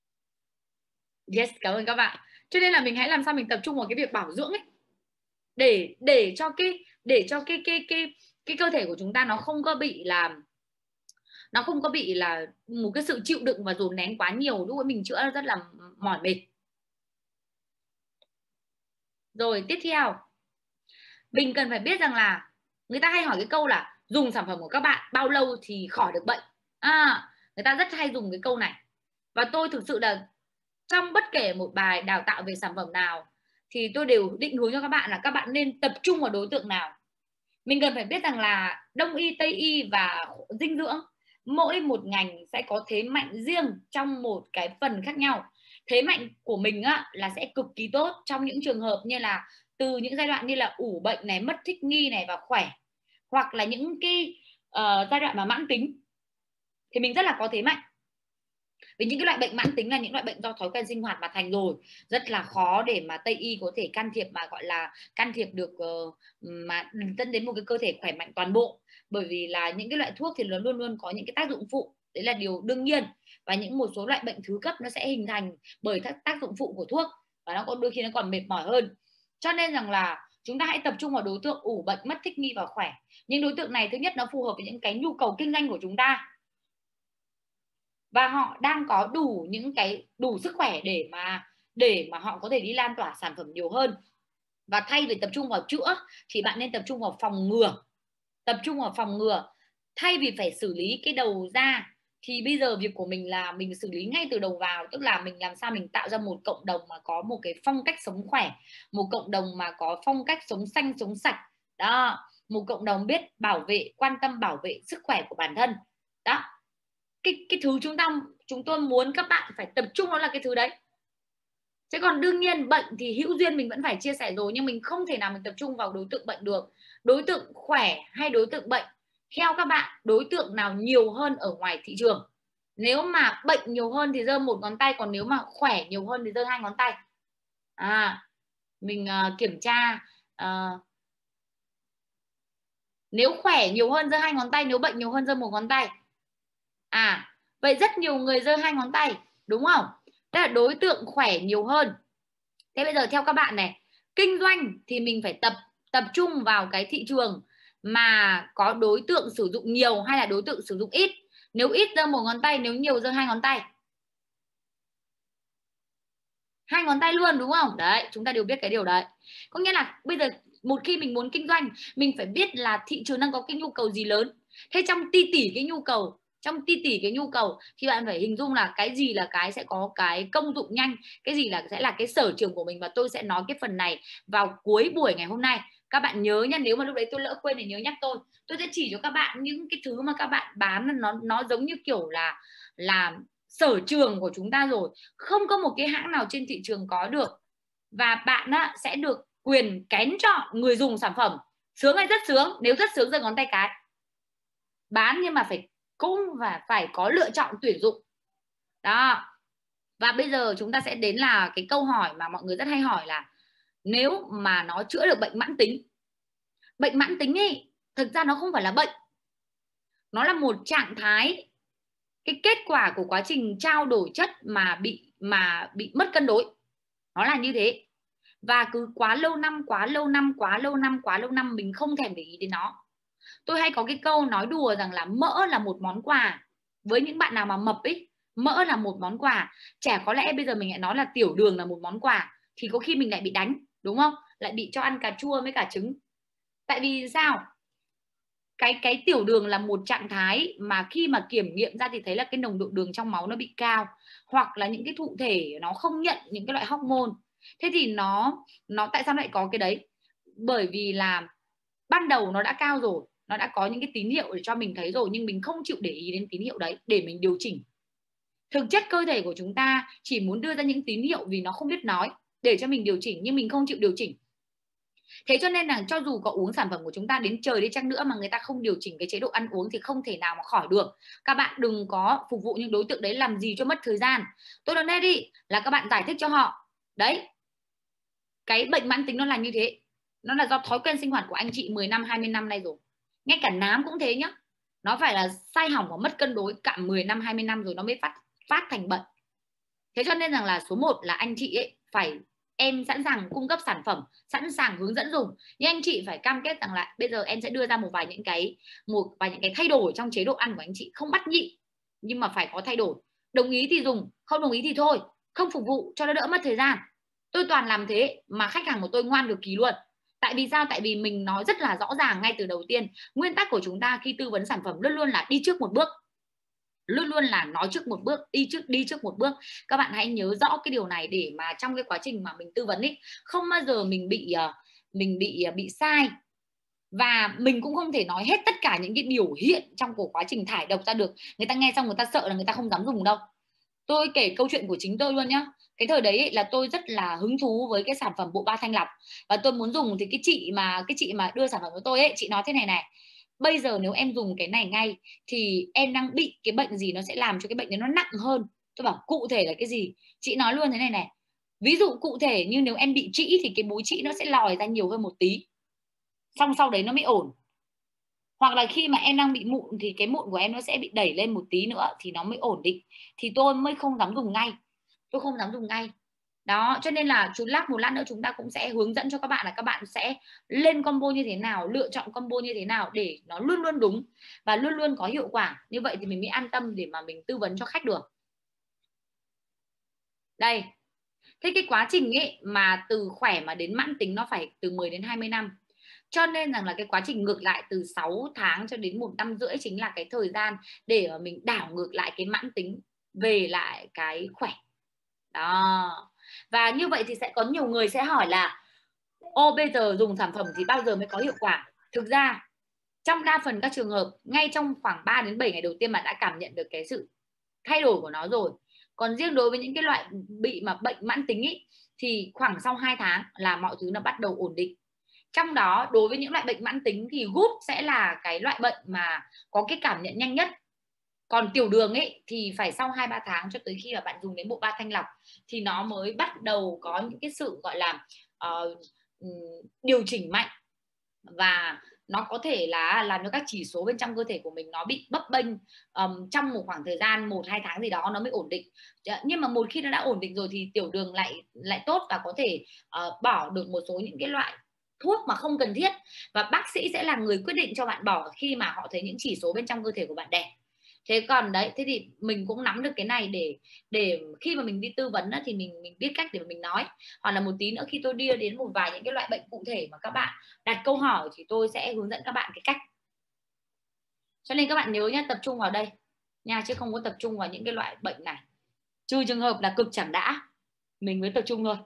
Yes, cảm ơn các bạn. Cho nên là mình hãy làm sao mình tập trung vào cái việc bảo dưỡng ấy, để để cho cái để cho cái cái cái cái cơ thể của chúng ta nó không có bị là nó không có bị là một cái sự chịu đựng và dồn nén quá nhiều, lúc ấy mình chữa rất là mỏi mệt. Rồi tiếp theo, mình cần phải biết rằng là người ta hay hỏi cái câu là dùng sản phẩm của các bạn bao lâu thì khỏi được bệnh. À, người ta rất hay dùng cái câu này. Và tôi thực sự là trong bất kể một bài đào tạo về sản phẩm nào thì tôi đều định hướng cho các bạn là các bạn nên tập trung vào đối tượng nào. Mình cần phải biết rằng là Đông y, Tây y và dinh dưỡng, mỗi một ngành sẽ có thế mạnh riêng trong một cái phần khác nhau. Thế mạnh của mình á, là sẽ cực kỳ tốt trong những trường hợp như là từ những giai đoạn như là ủ bệnh này, mất thích nghi này và khỏe, hoặc là những cái uh, giai đoạn mà mãn tính thì mình rất là có thế mạnh. Vì những cái loại bệnh mãn tính là những loại bệnh do thói quen sinh hoạt mà thành rồi, rất là khó để mà Tây y có thể can thiệp, mà gọi là can thiệp được uh, mà dẫn đến một cái cơ thể khỏe mạnh toàn bộ. Bởi vì là những cái loại thuốc thì nó luôn luôn có những cái tác dụng phụ, đấy là điều đương nhiên. Và những một số loại bệnh thứ cấp nó sẽ hình thành bởi tác, tác dụng phụ của thuốc, và nó có đôi khi nó còn mệt mỏi hơn. Cho nên rằng là chúng ta hãy tập trung vào đối tượng ủ bệnh, mất thích nghi và khỏe. Những đối tượng này thứ nhất nó phù hợp với những cái nhu cầu kinh doanh của chúng ta, và họ đang có đủ những cái đủ sức khỏe để mà để mà họ có thể đi lan tỏa sản phẩm nhiều hơn. Và thay vì tập trung vào chữa thì bạn nên tập trung vào phòng ngừa. Tập trung vào phòng ngừa thay vì phải xử lý cái đầu ra, thì bây giờ việc của mình là mình xử lý ngay từ đầu vào, tức là mình làm sao mình tạo ra một cộng đồng mà có một cái phong cách sống khỏe, một cộng đồng mà có phong cách sống xanh, sống sạch. Đó, một cộng đồng biết bảo vệ, quan tâm bảo vệ sức khỏe của bản thân. Đó, cái cái thứ chúng ta chúng tôi muốn các bạn phải tập trung, đó là cái thứ đấy. Chứ còn đương nhiên bệnh thì hữu duyên mình vẫn phải chia sẻ rồi, nhưng mình không thể nào mình tập trung vào đối tượng bệnh được. Đối tượng khỏe hay đối tượng bệnh, theo các bạn đối tượng nào nhiều hơn ở ngoài thị trường? Nếu mà bệnh nhiều hơn thì giơ một ngón tay, còn nếu mà khỏe nhiều hơn thì giơ hai ngón tay. À, mình uh, kiểm tra uh, nếu khỏe nhiều hơn giơ hai ngón tay, nếu bệnh nhiều hơn giơ một ngón tay. À, vậy rất nhiều người giơ hai ngón tay, đúng không? Đó là đối tượng khỏe nhiều hơn. Thế bây giờ theo các bạn này, kinh doanh thì mình phải tập tập trung vào cái thị trường mà có đối tượng sử dụng nhiều hay là đối tượng sử dụng ít? Nếu ít giơ một ngón tay, nếu nhiều giơ hai ngón tay. Hai ngón tay luôn, đúng không? Đấy, chúng ta đều biết cái điều đấy. Có nghĩa là bây giờ một khi mình muốn kinh doanh, mình phải biết là thị trường đang có cái nhu cầu gì lớn. Thế trong ti tỉ cái nhu cầu, trong ti tỉ cái nhu cầu thì bạn phải hình dung là cái gì là cái sẽ có cái công dụng nhanh, cái gì là sẽ là cái sở trường của mình. Và tôi sẽ nói cái phần này vào cuối buổi ngày hôm nay. Các bạn nhớ nha, nếu mà lúc đấy tôi lỡ quên thì nhớ nhắc tôi. Tôi sẽ chỉ cho các bạn những cái thứ mà các bạn bán nó nó giống như kiểu là là sở trường của chúng ta rồi, không có một cái hãng nào trên thị trường có được. Và bạn á, sẽ được quyền kén chọn người dùng sản phẩm. Sướng hay rất sướng? Nếu rất sướng giơ ngón tay cái. Bán nhưng mà phải cũng và phải có lựa chọn tuyển dụng. Đó. Và bây giờ chúng ta sẽ đến là cái câu hỏi mà mọi người rất hay hỏi là nếu mà nó chữa được bệnh mãn tính. Bệnh mãn tính ấy, thực ra nó không phải là bệnh. Nó là một trạng thái, cái kết quả của quá trình trao đổi chất mà bị mà bị mất cân đối. Nó là như thế. Và cứ quá lâu năm, quá lâu năm, quá lâu năm, quá lâu năm mình không thèm để ý đến nó. Tôi hay có cái câu nói đùa rằng là mỡ là một món quà. Với những bạn nào mà mập ấy, mỡ là một món quà. Chả có lẽ bây giờ mình lại nói là tiểu đường là một món quà thì có khi mình lại bị đánh, đúng không? Lại bị cho ăn cà chua với cả trứng. Tại vì sao? Cái cái tiểu đường là một trạng thái mà khi mà kiểm nghiệm ra thì thấy là cái nồng độ đường trong máu nó bị cao, hoặc là những cái thụ thể nó không nhận những cái loại hormone. Thế thì nó nó tại sao lại có cái đấy? Bởi vì là ban đầu nó đã cao rồi, nó đã có những cái tín hiệu để cho mình thấy rồi, nhưng mình không chịu để ý đến tín hiệu đấy để mình điều chỉnh. Thực chất cơ thể của chúng ta chỉ muốn đưa ra những tín hiệu vì nó không biết nói để cho mình điều chỉnh, nhưng mình không chịu điều chỉnh. Thế cho nên là cho dù có uống sản phẩm của chúng ta đến trời đi chăng nữa mà người ta không điều chỉnh cái chế độ ăn uống thì không thể nào mà khỏi được. Các bạn đừng có phục vụ những đối tượng đấy làm gì cho mất thời gian. Tôi nói đây đi là các bạn giải thích cho họ. Đấy, cái bệnh mãn tính nó là như thế. Nó là do thói quen sinh hoạt của anh chị mười năm, hai mươi năm nay rồi. Ngay cả nám cũng thế nhá. Nó phải là sai hỏng và mất cân đối cả mười năm, hai mươi năm rồi nó mới phát phát thành bệnh. Thế cho nên rằng là số một là anh chị ấy phải, em sẵn sàng cung cấp sản phẩm, sẵn sàng hướng dẫn dùng, nhưng anh chị phải cam kết rằng là bây giờ em sẽ đưa ra một vài những cái một vài những cái thay đổi trong chế độ ăn của anh chị, không bắt nhị nhưng mà phải có thay đổi. Đồng ý thì dùng, không đồng ý thì thôi, không phục vụ cho nó đỡ mất thời gian. Tôi toàn làm thế mà khách hàng của tôi ngoan cực kỳ luôn. Tại vì sao? Tại vì mình nói rất là rõ ràng ngay từ đầu tiên, nguyên tắc của chúng ta khi tư vấn sản phẩm luôn luôn là đi trước một bước, luôn luôn là nói trước một bước, đi trước đi trước một bước. Các bạn hãy nhớ rõ cái điều này để mà trong cái quá trình mà mình tư vấn ấy, không bao giờ mình bị mình bị bị sai. Và mình cũng không thể nói hết tất cả những cái biểu hiện trong của quá trình thải độc ra được. Người ta nghe xong người ta sợ là người ta không dám dùng đâu. Tôi kể câu chuyện của chính tôi luôn nhá. Cái thời đấy ấy, là tôi rất là hứng thú với cái sản phẩm bộ ba thanh lọc và tôi muốn dùng, thì cái chị mà cái chị mà đưa sản phẩm cho tôi ấy, chị nói thế này này: bây giờ nếu em dùng cái này ngay thì em đang bị cái bệnh gì nó sẽ làm cho cái bệnh đấy nó nặng hơn. Tôi bảo cụ thể là cái gì? Chị nói luôn thế này này: ví dụ cụ thể như nếu em bị trĩ thì cái búi trĩ nó sẽ lòi ra nhiều hơn một tí, xong sau đấy nó mới ổn. Hoặc là khi mà em đang bị mụn thì cái mụn của em nó sẽ bị đẩy lên một tí nữa thì nó mới ổn định. Thì tôi mới không dám dùng ngay. Tôi không dám dùng ngay. Đó, cho nên là chú lát một lát nữa chúng ta cũng sẽ hướng dẫn cho các bạn là các bạn sẽ lên combo như thế nào, lựa chọn combo như thế nào để nó luôn luôn đúng và luôn luôn có hiệu quả. Như vậy thì mình mới an tâm để mà mình tư vấn cho khách được. Đây. Thế cái quá trình ấy mà từ khỏe mà đến mãn tính nó phải từ mười đến hai mươi năm. Cho nên rằng là cái quá trình ngược lại từ sáu tháng cho đến một năm rưỡi chính là cái thời gian để mà mình đảo ngược lại cái mãn tính về lại cái khỏe. Đó. Và như vậy thì sẽ có nhiều người sẽ hỏi là ô bây giờ dùng sản phẩm thì bao giờ mới có hiệu quả? Thực ra trong đa phần các trường hợp ngay trong khoảng ba đến bảy ngày đầu tiên bạn đã cảm nhận được cái sự thay đổi của nó rồi. Còn riêng đối với những cái loại bị mà bệnh mãn tính ý, thì khoảng sau hai tháng là mọi thứ nó bắt đầu ổn định. Trong đó đối với những loại bệnh mãn tính thì gút sẽ là cái loại bệnh mà có cái cảm nhận nhanh nhất. Còn tiểu đường ấy thì phải sau hai ba tháng cho tới khi mà bạn dùng đến bộ ba thanh lọc thì nó mới bắt đầu có những cái sự gọi là uh, điều chỉnh mạnh, và nó có thể là làm cho các chỉ số bên trong cơ thể của mình nó bị bấp bênh um, trong một khoảng thời gian một hai tháng gì đó nó mới ổn định. Nhưng mà một khi nó đã ổn định rồi thì tiểu đường lại lại tốt và có thể uh, bỏ được một số những cái loại thuốc mà không cần thiết, và bác sĩ sẽ là người quyết định cho bạn bỏ khi mà họ thấy những chỉ số bên trong cơ thể của bạn đẹp. Thế còn đấy, thế thì mình cũng nắm được cái này để để khi mà mình đi tư vấn thì mình mình biết cách để mà mình nói. Hoặc là một tí nữa khi tôi đi đến một vài những cái loại bệnh cụ thể mà các bạn đặt câu hỏi thì tôi sẽ hướng dẫn các bạn cái cách. Cho nên các bạn nhớ nhé, tập trung vào đây nha, chứ không có tập trung vào những cái loại bệnh này. Trừ trường hợp là cực chẳng đã mình mới tập trung thôi.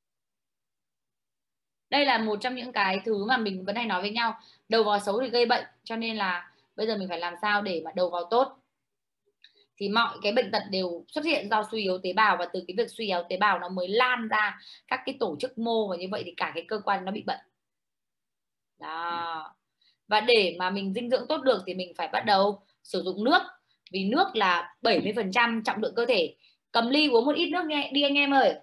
Đây là một trong những cái thứ mà mình vẫn hay nói với nhau, đầu vào xấu thì gây bệnh, cho nên là bây giờ mình phải làm sao để mà đầu vào tốt. thì mọi cái bệnh tật đều xuất hiện do suy yếu tế bào, và từ cái việc suy yếu tế bào nó mới lan ra các cái tổ chức mô, và như vậy thì cả cái cơ quan nó bị bệnh. Đó. Và để mà mình dinh dưỡng tốt được thì mình phải bắt đầu sử dụng nước, vì nước là bảy mươi phần trăm trọng lượng cơ thể. Cầm ly uống một ít nước nghe, đi anh em ơi.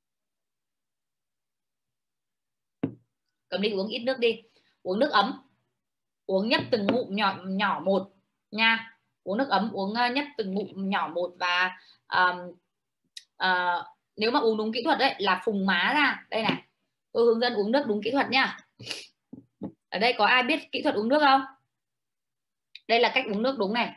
Cầm ly uống ít nước đi. Uống nước ấm. Uống nhấp từng ngụm nhỏ nhỏ một nha. Uống nước ấm, uống nhấp từng ngụm nhỏ một. Và um, uh, nếu mà uống đúng kỹ thuật đấy là phùng má ra. Đây này, tôi hướng dẫn uống nước đúng kỹ thuật nha. Ở đây có ai biết kỹ thuật uống nước không? Đây là cách uống nước đúng này.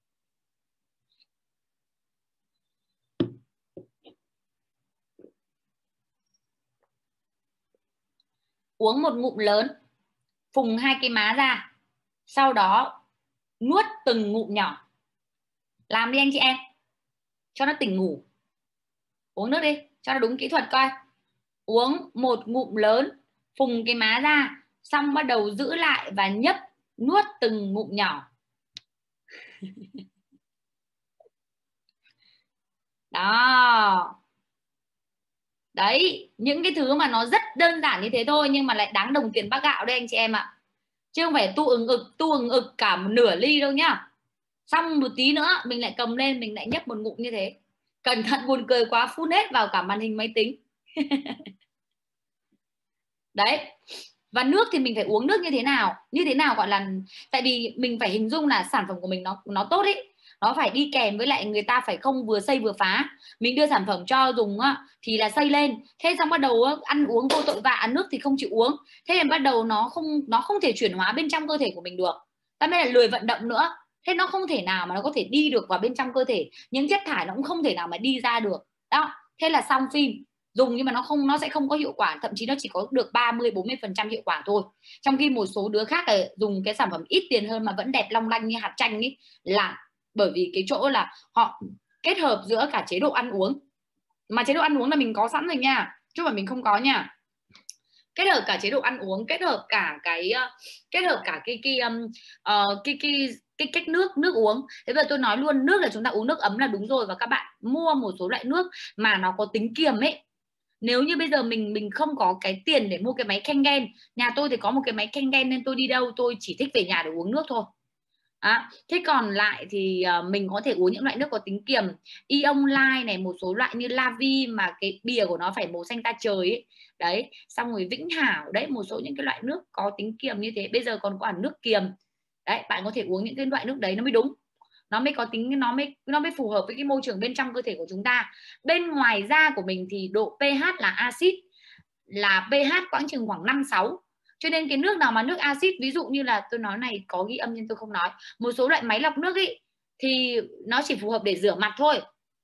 Uống một ngụm lớn, phùng hai cái má ra, sau đó nuốt từng ngụm nhỏ. Làm đi anh chị em, cho nó tỉnh ngủ. Uống nước đi, cho nó đúng kỹ thuật coi. Uống một ngụm lớn, phùng cái má ra, xong bắt đầu giữ lại và nhấp, nuốt từng ngụm nhỏ. Đó. Đấy, những cái thứ mà nó rất đơn giản như thế thôi nhưng mà lại đáng đồng tiền bát gạo đây anh chị em ạ. Chứ không phải tu ừng ực, tu ừng ực cả một nửa ly đâu nhá. Xong một tí nữa mình lại cầm lên, mình lại nhấp một ngụm như thế. Cẩn thận buồn cười quá, phun hết vào cả màn hình máy tính. Đấy. Và nước thì mình phải uống nước như thế nào? Như thế nào gọi là, tại vì mình phải hình dung là sản phẩm của mình nó nó tốt ấy, nó phải đi kèm với lại người ta phải không vừa xây vừa phá. Mình đưa sản phẩm cho dùng á, thì là xây lên, thế xong bắt đầu á, ăn uống vô tội vạ, ăn nước thì không chịu uống, thế nên bắt đầu nó không nó không thể chuyển hóa bên trong cơ thể của mình được. Ta mới là lười vận động nữa, thế nó không thể nào mà nó có thể đi được vào bên trong cơ thể, những chất thải nó cũng không thể nào mà đi ra được. Đó, thế là xong phim. Dùng nhưng mà nó không nó sẽ không có hiệu quả, thậm chí nó chỉ có được ba mươi bốn mươi phần trăm hiệu quả thôi. Trong khi một số đứa khác là dùng cái sản phẩm ít tiền hơn mà vẫn đẹp long lanh như hạt chanh ấy, là bởi vì cái chỗ là họ kết hợp giữa cả chế độ ăn uống, mà chế độ ăn uống là mình có sẵn rồi nha, chứ mà mình không có nha. Kết hợp cả chế độ ăn uống, kết hợp cả cái kết hợp cả cái cái um, uh, cái cái cái cách nước nước uống. Thế bây giờ tôi nói luôn, nước là chúng ta uống nước ấm là đúng rồi, và các bạn mua một số loại nước mà nó có tính kiềm ấy. Nếu như bây giờ mình mình không có cái tiền để mua cái máy Kangen, nhà tôi thì có một cái máy Kangen nên tôi đi đâu tôi chỉ thích về nhà để uống nước thôi. À, thế còn lại thì uh, mình có thể uống những loại nước có tính kiềm, Ion Light này, một số loại như Lavi mà cái bìa của nó phải màu xanh ta trời ấy. Đấy, xong rồi Vĩnh Hảo, đấy, một số những cái loại nước có tính kiềm như thế. Bây giờ còn có hẳn nước kiềm. Đấy, bạn có thể uống những cái loại nước đấy nó mới đúng. Nó mới có tính, nó mới nó mới phù hợp với cái môi trường bên trong cơ thể của chúng ta. Bên ngoài da của mình thì độ pH là axit, là pH khoảng chừng khoảng năm sáu. Cho nên cái nước nào mà nước axit, ví dụ như là tôi nói này có ghi âm nhưng tôi không nói, một số loại máy lọc nước ý, thì nó chỉ phù hợp để rửa mặt thôi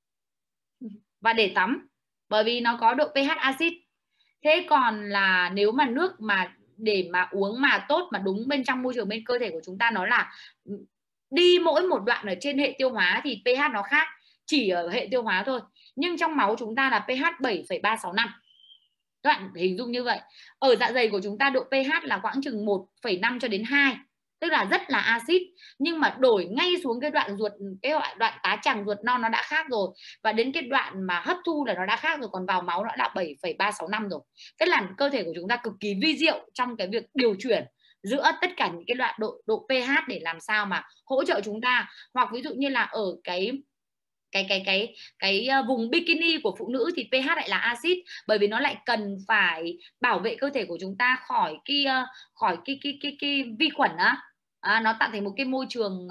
và để tắm, bởi vì nó có độ pH axit. Thế còn là nếu mà nước mà để mà uống mà tốt, mà đúng bên trong môi trường bên cơ thể của chúng ta, nó là đi mỗi một đoạn ở trên hệ tiêu hóa thì pH nó khác, chỉ ở hệ tiêu hóa thôi, nhưng trong máu chúng ta là pH bảy phẩy ba sáu năm. Các bạn hình dung như vậy. Ở dạ dày của chúng ta độ pH là khoảng chừng một phẩy năm cho đến hai, tức là rất là axit. Nhưng mà đổi ngay xuống cái đoạn ruột, cái đoạn tá tràng ruột non nó đã khác rồi, và đến cái đoạn mà hấp thu là nó đã khác rồi, còn vào máu nó đã bảy phẩy ba sáu năm rồi. Tức là cơ thể của chúng ta cực kỳ vi diệu trong cái việc điều chuyển giữa tất cả những cái đoạn độ độ pH để làm sao mà hỗ trợ chúng ta. Hoặc ví dụ như là ở cái cái cái cái cái vùng bikini của phụ nữ thì pH lại là axit, bởi vì nó lại cần phải bảo vệ cơ thể của chúng ta khỏi cái khỏi cái cái cái, cái vi khuẩn á, à, nó tạo thành một cái môi trường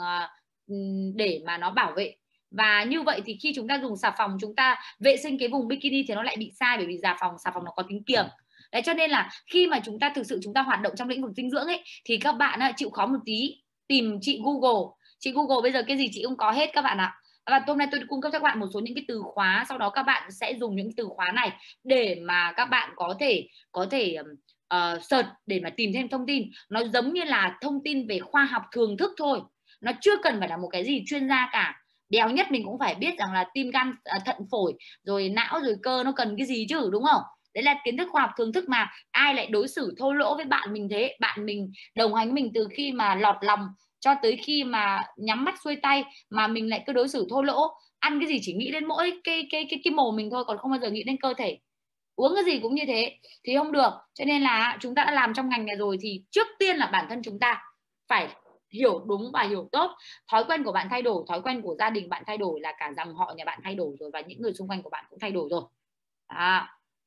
để mà nó bảo vệ. Và như vậy thì khi chúng ta dùng xà phòng, chúng ta vệ sinh cái vùng bikini thì nó lại bị sai, bởi vì xà phòng xà phòng nó có tính kiềm. Đấy, cho nên là khi mà chúng ta thực sự chúng ta hoạt động trong lĩnh vực dinh dưỡng ấy, thì các bạn chịu khó một tí, tìm chị Google. Chị Google bây giờ cái gì chị cũng có hết các bạn ạ. Và hôm nay tôi cung cấp cho các bạn một số những cái từ khóa, sau đó các bạn sẽ dùng những từ khóa này để mà các bạn có thể có thể uh, search để mà tìm thêm thông tin. Nó giống như là thông tin về khoa học thường thức thôi, nó chưa cần phải là một cái gì chuyên gia cả. Đéo nhất mình cũng phải biết rằng là tim gan thận phổi rồi não rồi cơ nó cần cái gì chứ, đúng không? Đấy là kiến thức khoa học thường thức, mà ai lại đối xử thô lỗ với bạn mình thế. Bạn mình đồng hành với mình từ khi mà lọt lòng cho tới khi mà nhắm mắt xuôi tay mà mình lại cứ đối xử thô lỗ, ăn cái gì chỉ nghĩ đến mỗi cái cái cái cái mồm mình thôi, còn không bao giờ nghĩ đến cơ thể. Uống cái gì cũng như thế thì không được. Cho nên là chúng ta đã làm trong ngành này rồi thì trước tiên là bản thân chúng ta phải hiểu đúng và hiểu tốt. Thói quen của bạn thay đổi, thói quen của gia đình bạn thay đổi là cả dòng họ nhà bạn thay đổi rồi, và những người xung quanh của bạn cũng thay đổi rồi. Đó.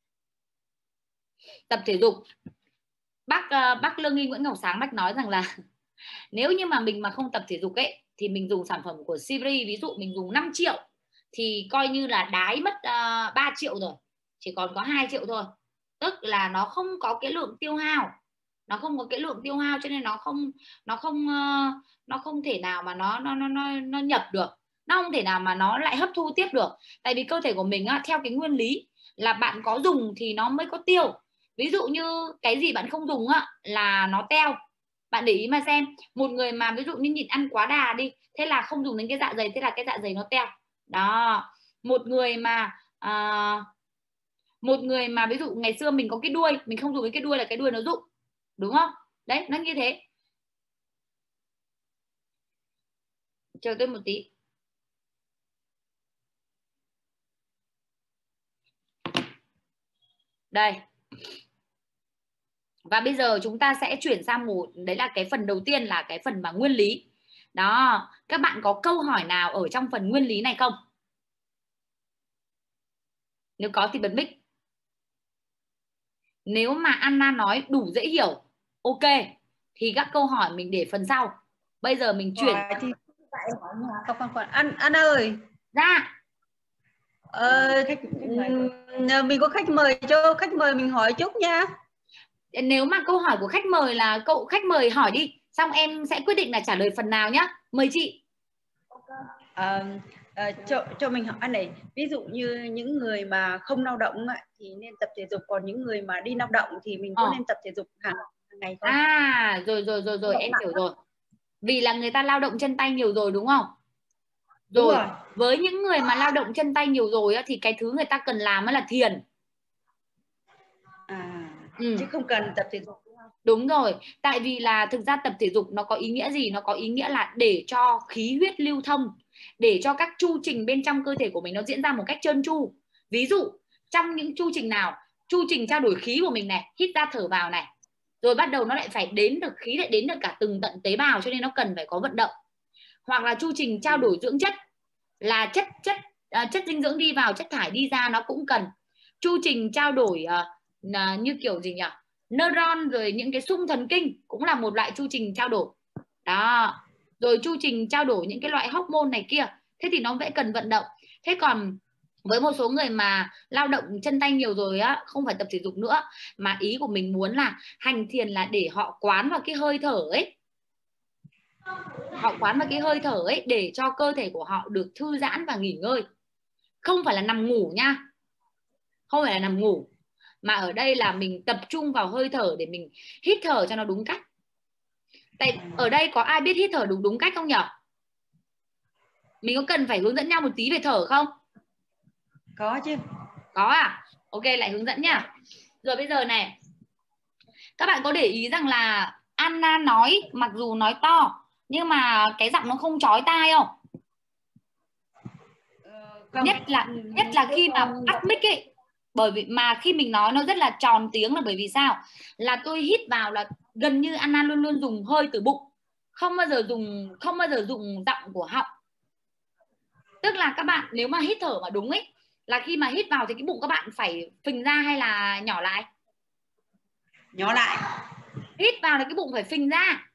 Tập thể dục, bác bác Lương Nghi Nguyễn Ngọc Sáng bác nói rằng là nếu như mà mình mà không tập thể dục ấy thì mình dùng sản phẩm của Sivri, ví dụ mình dùng năm triệu thì coi như là đái mất uh, ba triệu rồi, chỉ còn có hai triệu thôi. Tức là nó không có cái lượng tiêu hao, nó không có cái lượng tiêu hao cho nên nó không nó không uh, nó không thể nào mà nó nó nó nó nó nhập được, nó không thể nào mà nó lại hấp thu tiếp được. Tại vì cơ thể của mình á, theo cái nguyên lý là bạn có dùng thì nó mới có tiêu. Ví dụ như cái gì bạn không dùng á là nó teo. Bạn để ý mà xem, một người mà ví dụ như nhịn ăn quá đà đi, thế là không dùng đến cái dạ dày, thế là cái dạ dày nó teo. Đó. Một người mà à, một người mà ví dụ ngày xưa mình có cái đuôi, mình không dùng đến cái đuôi là cái đuôi nó rụng, đúng không? Đấy, nó như thế. Chờ tôi một tí. Đây. Và bây giờ chúng ta sẽ chuyển sang một, đấy là cái phần đầu tiên là cái phần mà nguyên lý. Đó, các bạn có câu hỏi nào ở trong phần nguyên lý này không? Nếu có thì bật mic. Nếu mà Anna nói đủ dễ hiểu, ok, thì các câu hỏi mình để phần sau. Bây giờ mình chuyển. Thì không không không An Anna ơi. Dạ. Ờ, khách, mình có khách mời, cho khách mời mình hỏi chút nha. Nếu mà câu hỏi của khách mời là cậu khách mời hỏi đi, xong em sẽ quyết định là trả lời phần nào nhá. Mời chị. À, à, cho cho mình hỏi này, ví dụ như những người mà không lao động thì nên tập thể dục, còn những người mà đi lao động thì mình có ờ. nên tập thể dục hàng, hàng ngày không? À, rồi rồi rồi rồi em hiểu rồi. Vì là người ta lao động chân tay nhiều rồi đúng không? Rồi, rồi. Với những người mà lao động chân tay nhiều rồi á, thì cái thứ người ta cần làm là thiền. À, ừ. Chứ không cần tập thể dục đúng không? Đúng rồi, tại vì là thực ra tập thể dục nó có ý nghĩa gì? Nó có ý nghĩa là để cho khí huyết lưu thông, để cho các chu trình bên trong cơ thể của mình nó diễn ra một cách trơn tru. Ví dụ trong những chu trình nào, chu trình trao đổi khí của mình này, hít ra thở vào này, rồi bắt đầu nó lại phải đến được khí, lại đến được cả từng tận tế bào, cho nên nó cần phải có vận động. Hoặc là chu trình trao đổi dưỡng chất, là chất chất uh, chất dinh dưỡng đi vào, chất thải đi ra, nó cũng cần. Chu trình trao đổi uh, uh, như kiểu gì nhỉ, neuron, rồi những cái xung thần kinh cũng là một loại chu trình trao đổi đó. Rồi chu trình trao đổi những cái loại hormone này kia, thế thì nó vẫn cần vận động. Thế còn với một số người mà lao động chân tay nhiều rồi á, không phải tập thể dục nữa, mà ý của mình muốn là hành thiền là để họ quán vào cái hơi thở ấy, họ quán vào cái hơi thở ấy để cho cơ thể của họ được thư giãn và nghỉ ngơi. Không phải là nằm ngủ nha, không phải là nằm ngủ, mà ở đây là mình tập trung vào hơi thở để mình hít thở cho nó đúng cách. Tại ở đây có ai biết hít thở đúng đúng cách không nhỉ? Mình có cần phải hướng dẫn nhau một tí về thở không? Có chứ. Có à? Ok, lại hướng dẫn nhá. Rồi bây giờ này, các bạn có để ý rằng là Anna nói mặc dù nói to nhưng mà cái giọng nó không chói tai không? Không. Nhất là nhất là khi mà tắt mic ấy, bởi vì mà khi mình nói nó rất là tròn tiếng là bởi vì sao? Là tôi hít vào là gần như Anna luôn luôn dùng hơi từ bụng, không bao giờ dùng không bao giờ dùng giọng của họng. Tức là các bạn nếu mà hít thở mà đúng ấy, là khi mà hít vào thì cái bụng các bạn phải phình ra hay là nhỏ lại? Nhỏ lại. Hít vào là cái bụng phải phình ra.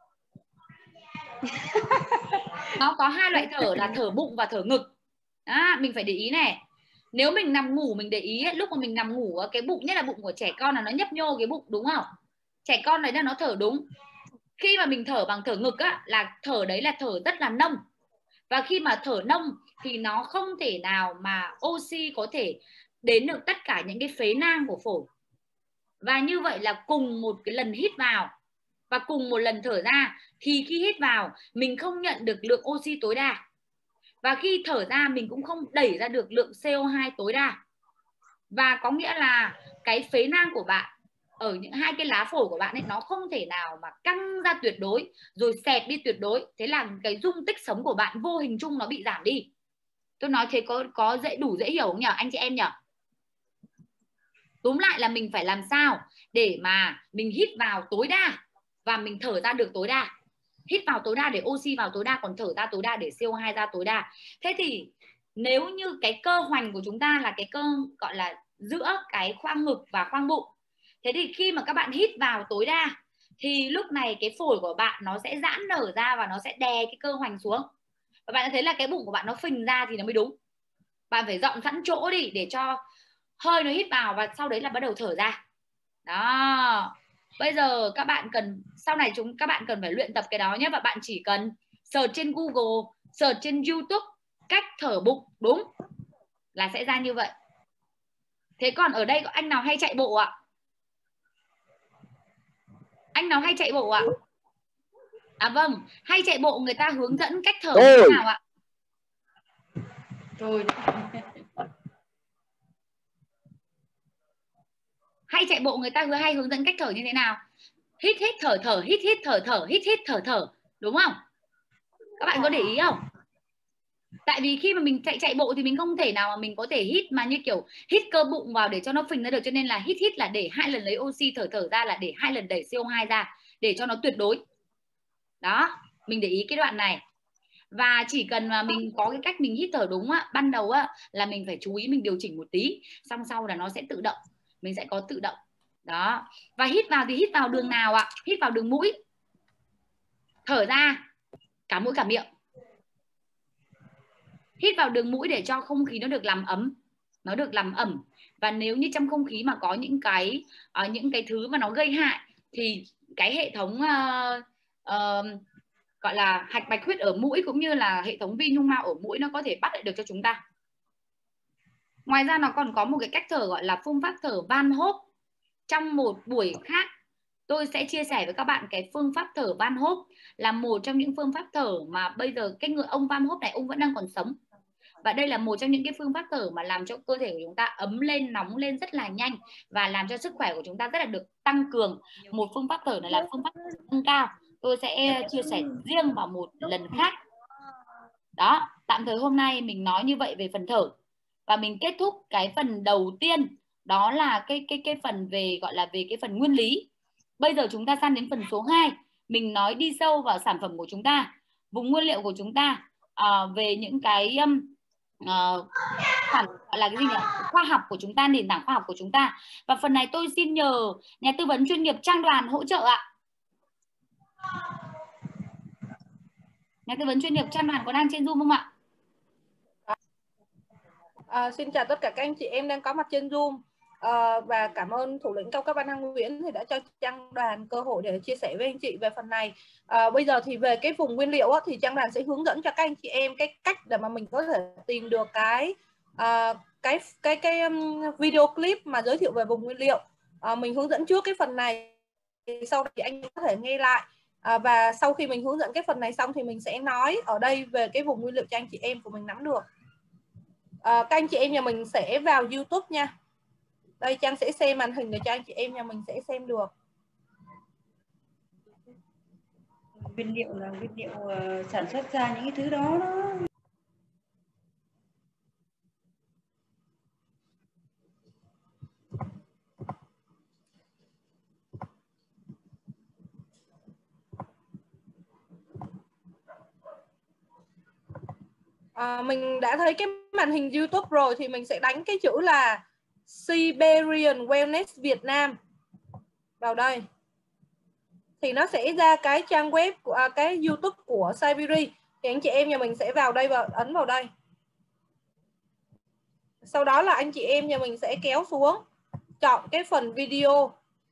Nó có hai loại thở là thở bụng và thở ngực. Đó, mình phải để ý này. Nếu mình nằm ngủ mình để ý ấy, lúc mà mình nằm ngủ cái bụng, nhất là bụng của trẻ con là nó nhấp nhô cái bụng đúng không? Trẻ con đấy là nó thở đúng. Khi mà mình thở bằng thở ngực á, là thở đấy là thở rất là nông. Và khi mà thở nông thì nó không thể nào mà oxy có thể đến được tất cả những cái phế nang của phổi. Và như vậy là cùng một cái lần hít vào và cùng một lần thở ra, thì khi hít vào mình không nhận được lượng oxy tối đa, và khi thở ra mình cũng không đẩy ra được lượng xê o hai tối đa. Và có nghĩa là cái phế nang của bạn ở những hai cái lá phổi của bạn ấy nó không thể nào mà căng ra tuyệt đối rồi xẹp đi tuyệt đối, thế là cái dung tích sống của bạn vô hình chung nó bị giảm đi. Tôi nói thế có có dễ đủ dễ hiểu không nhỉ anh chị em nhỉ? Túm lại là mình phải làm sao để mà mình hít vào tối đa và mình thở ra được tối đa. Hít vào tối đa để oxy vào tối đa, còn thở ra tối đa để xê o hai ra tối đa. Thế thì nếu như cái cơ hoành của chúng ta là cái cơ gọi là giữa cái khoang ngực và khoang bụng, thế thì khi mà các bạn hít vào tối đa thì lúc này cái phổi của bạn nó sẽ giãn nở ra và nó sẽ đè cái cơ hoành xuống. Và bạn thấy là cái bụng của bạn nó phình ra thì nó mới đúng. Bạn phải dọn sẵn chỗ đi để cho hơi nó hít vào và sau đấy là bắt đầu thở ra. Đó. Bây giờ các bạn cần, sau này chúng các bạn cần phải luyện tập cái đó nhé. Và bạn chỉ cần search trên Google, search trên YouTube cách thở bụng đúng là sẽ ra như vậy. Thế còn ở đây có anh nào hay chạy bộ ạ? Anh nào hay chạy bộ ạ? À vâng, hay chạy bộ người ta hướng dẫn cách thở như thế nào ạ? Rồi. Hay chạy bộ người ta hay hướng dẫn cách thở như thế nào? Hít hít thở thở, hít hít thở thở, hít hít thở thở, đúng không? Các bạn có để ý không? Tại vì khi mà mình chạy chạy bộ thì mình không thể nào mà mình có thể hít mà như kiểu hít cơ bụng vào để cho nó phình ra được, cho nên là hít hít là để hai lần lấy oxy, thở thở ra là để hai lần đẩy xê o hai ra để cho nó tuyệt đối. Đó, mình để ý cái đoạn này. Và chỉ cần mà mình có cái cách mình hít thở đúng á, ban đầu á là mình phải chú ý mình điều chỉnh một tí, xong sau là nó sẽ tự động, mình sẽ có tự động. Đó. Và hít vào thì hít vào đường nào ạ? Hít vào đường mũi. Thở ra cả mũi cả miệng. Hít vào đường mũi để cho không khí nó được làm ấm, nó được làm ẩm. Và nếu như trong không khí mà có những cái uh, những cái thứ mà nó gây hại thì cái hệ thống uh, uh, gọi là hạch bạch huyết ở mũi cũng như là hệ thống vi nhung mao ở mũi nó có thể bắt lại được cho chúng ta. Ngoài ra nó còn có một cái cách thở gọi là phương pháp thở Van Hove. Trong một buổi khác tôi sẽ chia sẻ với các bạn cái phương pháp thở Van Hove, là một trong những phương pháp thở mà bây giờ cái người ông Van Hove này ông vẫn đang còn sống. Và đây là một trong những cái phương pháp thở mà làm cho cơ thể của chúng ta ấm lên, nóng lên rất là nhanh và làm cho sức khỏe của chúng ta rất là được tăng cường. Một phương pháp thở này là phương pháp nâng cao. Tôi sẽ chia sẻ riêng vào một lần khác. Đó, tạm thời hôm nay mình nói như vậy về phần thở. Và mình kết thúc cái phần đầu tiên, đó là cái cái cái phần về gọi là về cái phần nguyên lý. Bây giờ chúng ta sang đến phần số hai, mình nói đi sâu vào sản phẩm của chúng ta, vùng nguyên liệu của chúng ta, à, về những cái um, uh, khoản gọi là cái gì nhỉ? Khoa học của chúng ta, nền tảng khoa học của chúng ta. Và phần này tôi xin nhờ nhà tư vấn chuyên nghiệp Trang Đoàn hỗ trợ ạ. Nhà tư vấn chuyên nghiệp Trang Đoàn có đang trên Zoom không ạ? À, xin chào tất cả các anh chị em đang có mặt trên Zoom. À, và cảm ơn thủ lĩnh cao cấp Ban Thăng Nguyễn thì đã cho Trang Đoàn cơ hội để chia sẻ với anh chị về phần này. À, bây giờ thì về cái vùng nguyên liệu á, thì Trang Đoàn sẽ hướng dẫn cho các anh chị em cái cách để mà mình có thể tìm được cái uh, cái cái cái um, video clip mà giới thiệu về vùng nguyên liệu. À, mình hướng dẫn trước cái phần này, sau đó thì anh có thể nghe lại. À, và sau khi mình hướng dẫn cái phần này xong thì mình sẽ nói ở đây về cái vùng nguyên liệu cho anh chị em của mình nắm được. À, các anh chị em nhà mình sẽ vào YouTube nha. Đây Trang sẽ xem màn hình để cho anh chị em nhà mình sẽ xem được. Nguyên liệu là nguyên liệu uh, sản xuất ra những cái thứ đó đó. À, mình đã thấy cái màn hình YouTube rồi thì mình sẽ đánh cái chữ là Siberian Wellness Việt Nam vào đây. Thì nó sẽ ra cái trang web của à, cái YouTube của Siberi. Thì anh chị em nhà mình sẽ vào đây và ấn vào đây. Sau đó là anh chị em nhà mình sẽ kéo xuống, chọn cái phần video.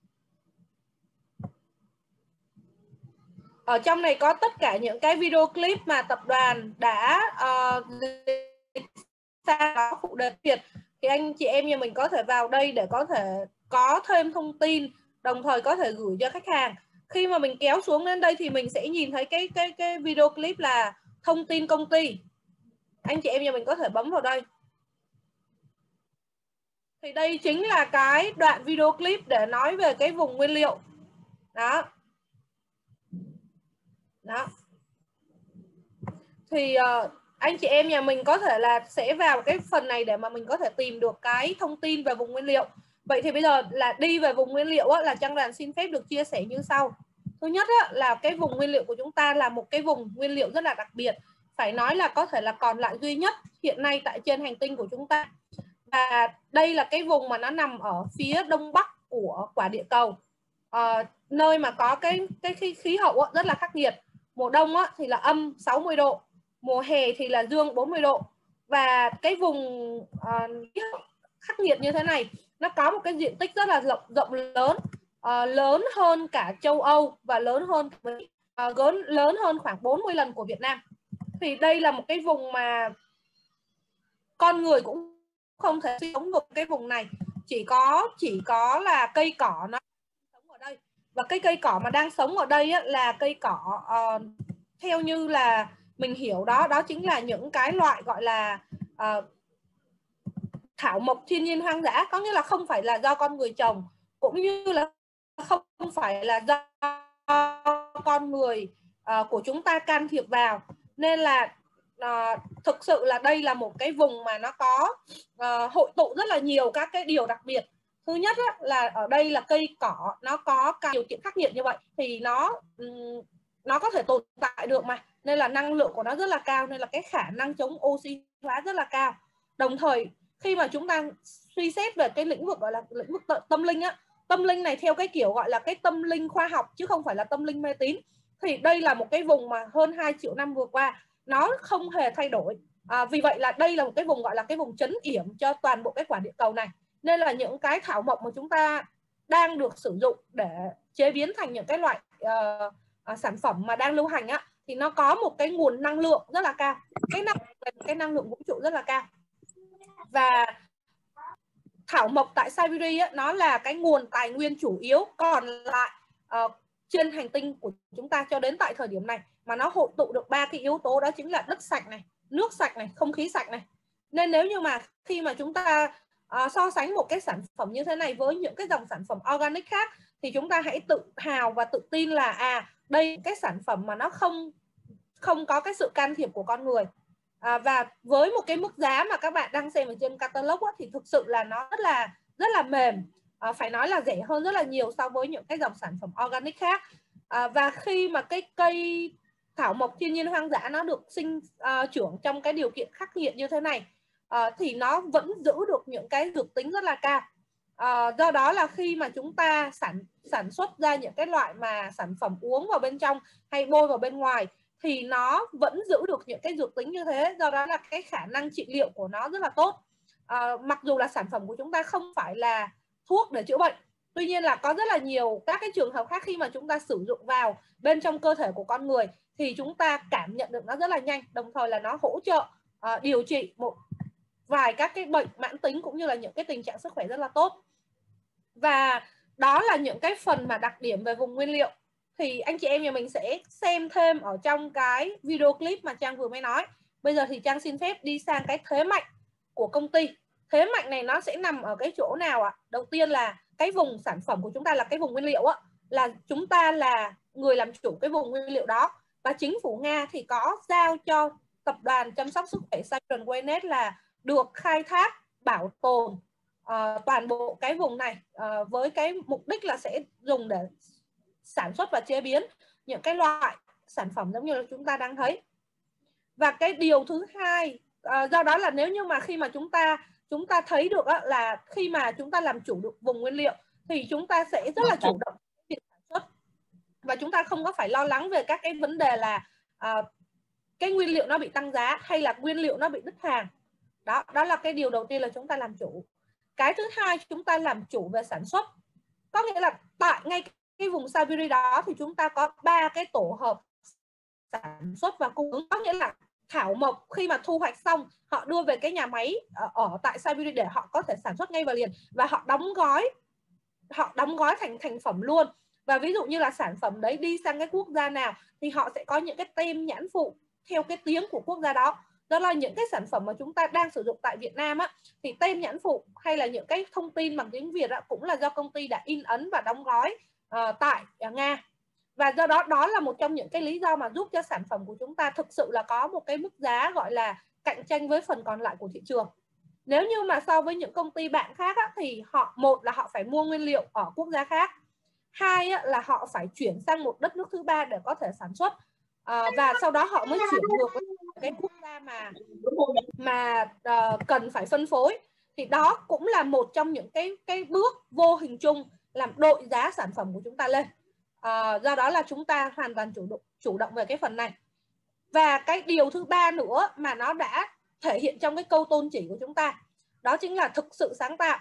Ở trong này có tất cả những cái video clip mà tập đoàn đã uh, sang đó phụ đề Việt. Thì anh chị em nhà mình có thể vào đây để có thể có thêm thông tin, đồng thời có thể gửi cho khách hàng. Khi mà mình kéo xuống đến đây thì mình sẽ nhìn thấy cái cái cái video clip là thông tin công ty. Anh chị em nhà mình có thể bấm vào đây. Thì đây chính là cái đoạn video clip để nói về cái vùng nguyên liệu. Đó. Đó. Thì uh, anh chị em nhà mình có thể là sẽ vào cái phần này để mà mình có thể tìm được cái thông tin về vùng nguyên liệu. Vậy thì bây giờ là đi về vùng nguyên liệu á, là Trang Đoàn xin phép được chia sẻ như sau. Thứ nhất á, là cái vùng nguyên liệu của chúng ta là một cái vùng nguyên liệu rất là đặc biệt. Phải nói là có thể là còn lại duy nhất hiện nay tại trên hành tinh của chúng ta. Và đây là cái vùng mà nó nằm ở phía đông bắc của quả địa cầu. À, nơi mà có cái, cái khí, khí hậu á, rất là khắc nghiệt. Mùa đông á, thì là âm sáu mươi độ. Mùa hè thì là dương bốn mươi độ. Và cái vùng uh, khắc nghiệt như thế này nó có một cái diện tích rất là rộng, rộng lớn, uh, lớn hơn cả châu Âu và lớn hơn uh, lớn hơn khoảng bốn mươi lần của Việt Nam. Thì đây là một cái vùng mà con người cũng không thể sống được cái vùng này, chỉ có chỉ có là cây cỏ nó sống ở đây. Và cái cây cỏ mà đang sống ở đây á, là cây cỏ uh, theo như là mình hiểu đó, đó chính là những cái loại gọi là uh, thảo mộc thiên nhiên hoang dã, có nghĩa là không phải là do con người trồng, cũng như là không phải là do con người uh, của chúng ta can thiệp vào. Nên là uh, thực sự là đây là một cái vùng mà nó có uh, hội tụ rất là nhiều các cái điều đặc biệt. Thứ nhất á, là ở đây là cây cỏ nó có các điều kiện khắc nghiệt như vậy thì nó um, nó có thể tồn tại được mà, nên là năng lượng của nó rất là cao, nên là cái khả năng chống oxy hóa rất là cao. Đồng thời khi mà chúng ta suy xét về cái lĩnh vực gọi là lĩnh vực tâm linh á, tâm linh này theo cái kiểu gọi là cái tâm linh khoa học chứ không phải là tâm linh mê tín, thì đây là một cái vùng mà hơn hai triệu năm vừa qua nó không hề thay đổi. À, vì vậy là đây là một cái vùng gọi là cái vùng trấn yểm cho toàn bộ cái quả địa cầu này. Nên là những cái thảo mộc mà chúng ta đang được sử dụng để chế biến thành những cái loại uh, uh, sản phẩm mà đang lưu hành á, thì nó có một cái nguồn năng lượng rất là cao, cái năng cái năng lượng vũ trụ rất là cao. Và thảo mộc tại Siberia nó là cái nguồn tài nguyên chủ yếu còn lại uh, trên hành tinh của chúng ta cho đến tại thời điểm này, mà nó hội tụ được ba cái yếu tố, đó chính là đất sạch này, nước sạch này, không khí sạch này. Nên nếu như mà khi mà chúng ta uh, so sánh một cái sản phẩm như thế này với những cái dòng sản phẩm organic khác, thì chúng ta hãy tự hào và tự tin là à đây cái sản phẩm mà nó không không có cái sự can thiệp của con người. À, và với một cái mức giá mà các bạn đang xem ở trên catalog á, thì thực sự là nó rất là rất là mềm, à, phải nói là rẻ hơn rất là nhiều so với những cái dòng sản phẩm organic khác. À, và khi mà cái cây thảo mộc thiên nhiên hoang dã nó được sinh uh, trưởng trong cái điều kiện khắc nghiệt như thế này, uh, thì nó vẫn giữ được những cái dược tính rất là cao. Uh, do đó là khi mà chúng ta sản sản xuất ra những cái loại mà sản phẩm uống vào bên trong hay bôi vào bên ngoài thì nó vẫn giữ được những cái dược tính như thế, do đó là cái khả năng trị liệu của nó rất là tốt. À, mặc dù là sản phẩm của chúng ta không phải là thuốc để chữa bệnh, tuy nhiên là có rất là nhiều các cái trường hợp khác khi mà chúng ta sử dụng vào bên trong cơ thể của con người thì chúng ta cảm nhận được nó rất là nhanh, đồng thời là nó hỗ trợ à, điều trị một vài các cái bệnh mãn tính cũng như là những cái tình trạng sức khỏe rất là tốt. Và đó là những cái phần mà đặc điểm về vùng nguyên liệu. Thì anh chị em nhà mình sẽ xem thêm ở trong cái video clip mà Trang vừa mới nói. Bây giờ thì Trang xin phép đi sang cái thế mạnh của công ty. Thế mạnh này nó sẽ nằm ở cái chỗ nào ạ? À? Đầu tiên là cái vùng sản phẩm của chúng ta là cái vùng nguyên liệu á, là chúng ta là người làm chủ cái vùng nguyên liệu đó. Và chính phủ Nga thì có giao cho tập đoàn chăm sóc sức khỏe Siberia Wellness là được khai thác, bảo tồn uh, toàn bộ cái vùng này uh, với cái mục đích là sẽ dùng để sản xuất và chế biến những cái loại sản phẩm giống như là chúng ta đang thấy. Và cái điều thứ hai, uh, do đó là nếu như mà khi mà chúng ta chúng ta thấy được uh, là khi mà chúng ta làm chủ được vùng nguyên liệu thì chúng ta sẽ rất là chủ động việc sản xuất, và chúng ta không có phải lo lắng về các cái vấn đề là uh, cái nguyên liệu nó bị tăng giá hay là nguyên liệu nó bị đứt hàng. Đó, đó là cái điều đầu tiên là chúng ta làm chủ. Cái thứ hai, chúng ta làm chủ về sản xuất, có nghĩa là tại ngay cái vùng Siberia đó thì chúng ta có ba cái tổ hợp sản xuất và cung ứng, có nghĩa là thảo mộc khi mà thu hoạch xong họ đưa về cái nhà máy ở, ở tại Siberia để họ có thể sản xuất ngay và liền, và họ đóng gói họ đóng gói thành thành phẩm luôn. Và ví dụ như là sản phẩm đấy đi sang cái quốc gia nào thì họ sẽ có những cái tem nhãn phụ theo cái tiếng của quốc gia đó. Do là những cái sản phẩm mà chúng ta đang sử dụng tại Việt Nam á, thì tem nhãn phụ hay là những cái thông tin bằng tiếng Việt á, cũng là do công ty đã in ấn và đóng gói uh, tại uh, Nga. Và do đó đó là một trong những cái lý do mà giúp cho sản phẩm của chúng ta thực sự là có một cái mức giá gọi là cạnh tranh với phần còn lại của thị trường. Nếu như mà so với những công ty bạn khác á, thì họ, một là họ phải mua nguyên liệu ở quốc gia khác, hai á, là họ phải chuyển sang một đất nước thứ ba để có thể sản xuất, à, và sau đó họ mới chuyển ngược cái quốc gia mà mà uh, cần phải phân phối. Thì đó cũng là một trong những cái cái bước vô hình chung làm đội giá sản phẩm của chúng ta lên. À, do đó là chúng ta hoàn toàn chủ động chủ động về cái phần này. Và cái điều thứ ba nữa mà nó đã thể hiện trong cái câu tôn chỉ của chúng ta, đó chính là thực sự sáng tạo.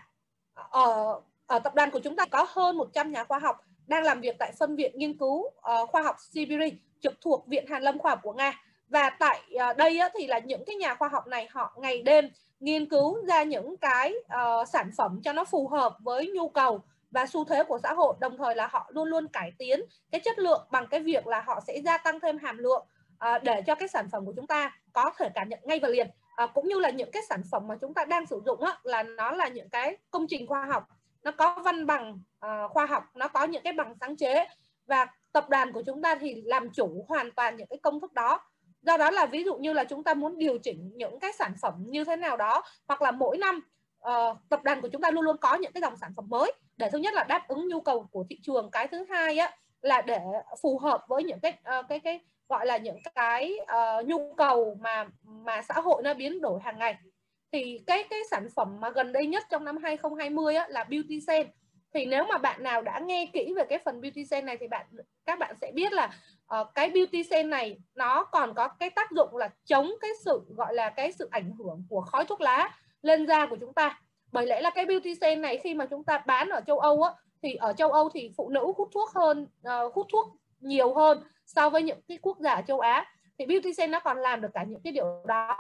Ở, ở tập đoàn của chúng ta có hơn một trăm nhà khoa học đang làm việc tại phân viện nghiên cứu uh, khoa học Siberia trực thuộc Viện Hàn lâm Khoa học của Nga. Và tại uh, đây á, thì là những cái nhà khoa học này họ ngày đêm nghiên cứu ra những cái uh, sản phẩm cho nó phù hợp với nhu cầu và xu thế của xã hội, đồng thời là họ luôn luôn cải tiến cái chất lượng bằng cái việc là họ sẽ gia tăng thêm hàm lượng à, để cho cái sản phẩm của chúng ta có thể cảm nhận ngay và liền, à, cũng như là những cái sản phẩm mà chúng ta đang sử dụng á, là nó là những cái công trình khoa học, nó có văn bằng à, khoa học, nó có những cái bằng sáng chế, và tập đoàn của chúng ta thì làm chủ hoàn toàn những cái công thức đó. Do đó là ví dụ như là chúng ta muốn điều chỉnh những cái sản phẩm như thế nào đó, hoặc là mỗi năm uh, tập đoàn của chúng ta luôn luôn có những cái dòng sản phẩm mới để thứ nhất là đáp ứng nhu cầu của thị trường, cái thứ hai á là để phù hợp với những cái uh, cái cái gọi là những cái uh, nhu cầu mà mà xã hội nó biến đổi hàng ngày. Thì cái cái sản phẩm mà gần đây nhất trong năm hai không hai không á, là Beauty Sen. Thì nếu mà bạn nào đã nghe kỹ về cái phần Beauty Sen này thì bạn các bạn sẽ biết là uh, cái Beauty Sen này nó còn có cái tác dụng là chống cái sự gọi là cái sự ảnh hưởng của khói thuốc lá lên da của chúng ta. Bởi lẽ là cái Beauty Sen này khi mà chúng ta bán ở châu Âu á, thì ở châu Âu thì phụ nữ hút thuốc hơn uh, hút thuốc nhiều hơn so với những cái quốc gia ở châu Á. Thì Beauty Sen nó còn làm được cả những cái điều đó.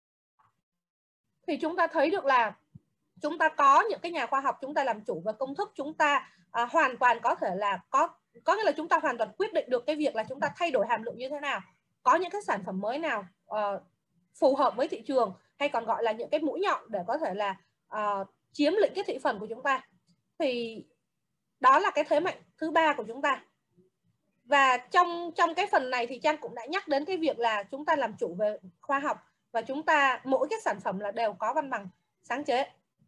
Thì chúng ta thấy được là chúng ta có những cái nhà khoa học, chúng ta làm chủ về công thức, chúng ta à, hoàn toàn có thể là có có nghĩa là chúng ta hoàn toàn quyết định được cái việc là chúng ta thay đổi hàm lượng như thế nào, có những cái sản phẩm mới nào uh, phù hợp với thị trường, hay còn gọi là những cái mũi nhọn để có thể là uh, chiếm lĩnh cái thị phần của chúng ta. Thì đó là cái thế mạnh thứ ba của chúng ta. Và trong trong cái phần này thì Trang cũng đã nhắc đến cái việc là chúng ta làm chủ về khoa học, và chúng ta mỗi cái sản phẩm là đều có văn bằng sáng chế.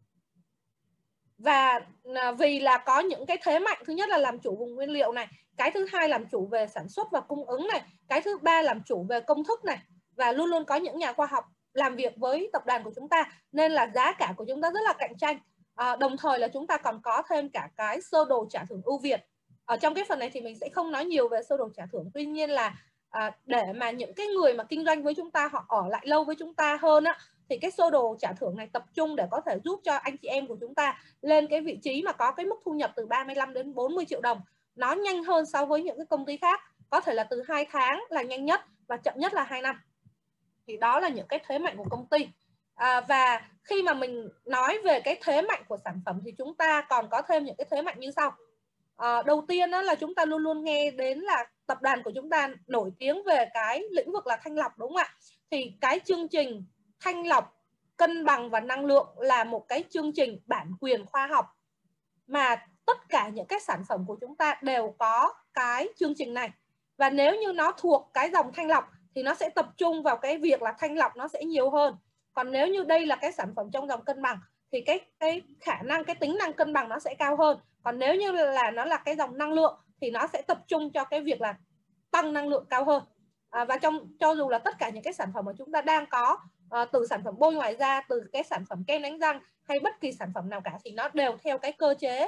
Và vì là có những cái thế mạnh, thứ nhất là làm chủ vùng nguyên liệu này, cái thứ hai làm chủ về sản xuất và cung ứng này, cái thứ ba làm chủ về công thức này, và luôn luôn có những nhà khoa học làm việc với tập đoàn của chúng ta, nên là giá cả của chúng ta rất là cạnh tranh. À, đồng thời là chúng ta còn có thêm cả cái sơ đồ trả thưởng ưu việt. Ở trong cái phần này thì mình sẽ không nói nhiều về sơ đồ trả thưởng, tuy nhiên là à, để mà những cái người mà kinh doanh với chúng ta họ ở lại lâu với chúng ta hơn á, thì cái sơ đồ trả thưởng này tập trung để có thể giúp cho anh chị em của chúng ta lên cái vị trí mà có cái mức thu nhập từ ba mươi lăm đến bốn mươi triệu đồng. Nó nhanh hơn so với những cái công ty khác, có thể là từ hai tháng là nhanh nhất và chậm nhất là hai năm. Thì đó là những cái thế mạnh của công ty. À, và khi mà mình nói về cái thế mạnh của sản phẩm thì chúng ta còn có thêm những cái thế mạnh như sau. À, đầu tiên đó là chúng ta luôn luôn nghe đến là tập đoàn của chúng ta nổi tiếng về cái lĩnh vực là thanh lọc, đúng không ạ? Thì cái chương trình thanh lọc, cân bằng và năng lượng là một cái chương trình bản quyền khoa học mà tất cả những cái sản phẩm của chúng ta đều có cái chương trình này. Và nếu như nó thuộc cái dòng thanh lọc thì nó sẽ tập trung vào cái việc là thanh lọc nó sẽ nhiều hơn. Còn nếu như đây là cái sản phẩm trong dòng cân bằng thì cái cái khả năng, cái tính năng cân bằng nó sẽ cao hơn. Còn nếu như là nó là cái dòng năng lượng thì nó sẽ tập trung cho cái việc là tăng năng lượng cao hơn. À, và trong cho dù là tất cả những cái sản phẩm mà chúng ta đang có, à, từ sản phẩm bôi ngoài da, từ cái sản phẩm kem đánh răng hay bất kỳ sản phẩm nào cả, thì nó đều theo cái cơ chế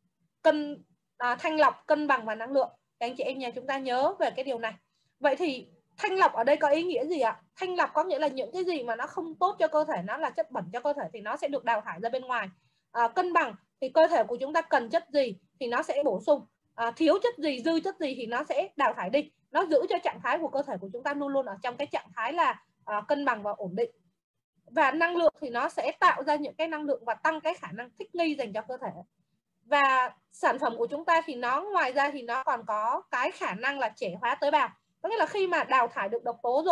cân à, thanh lọc, cân bằng và năng lượng. Các anh chị em nhà chúng ta nhớ về cái điều này. Vậy thì thanh lọc ở đây có ý nghĩa gì ạ? Thanh lọc có nghĩa là những cái gì mà nó không tốt cho cơ thể, nó là chất bẩn cho cơ thể thì nó sẽ được đào thải ra bên ngoài. À, cân bằng thì cơ thể của chúng ta cần chất gì thì nó sẽ bổ sung, à, thiếu chất gì, dư chất gì thì nó sẽ đào thải đi. Nó giữ cho trạng thái của cơ thể của chúng ta luôn luôn ở trong cái trạng thái là à, cân bằng và ổn định. Và năng lượng thì nó sẽ tạo ra những cái năng lượng và tăng cái khả năng thích nghi dành cho cơ thể. Và sản phẩm của chúng ta thì nó ngoài ra thì nó còn có cái khả năng là trẻ hóa tế bào. Có nghĩa là khi mà đào thải được độc tố rồi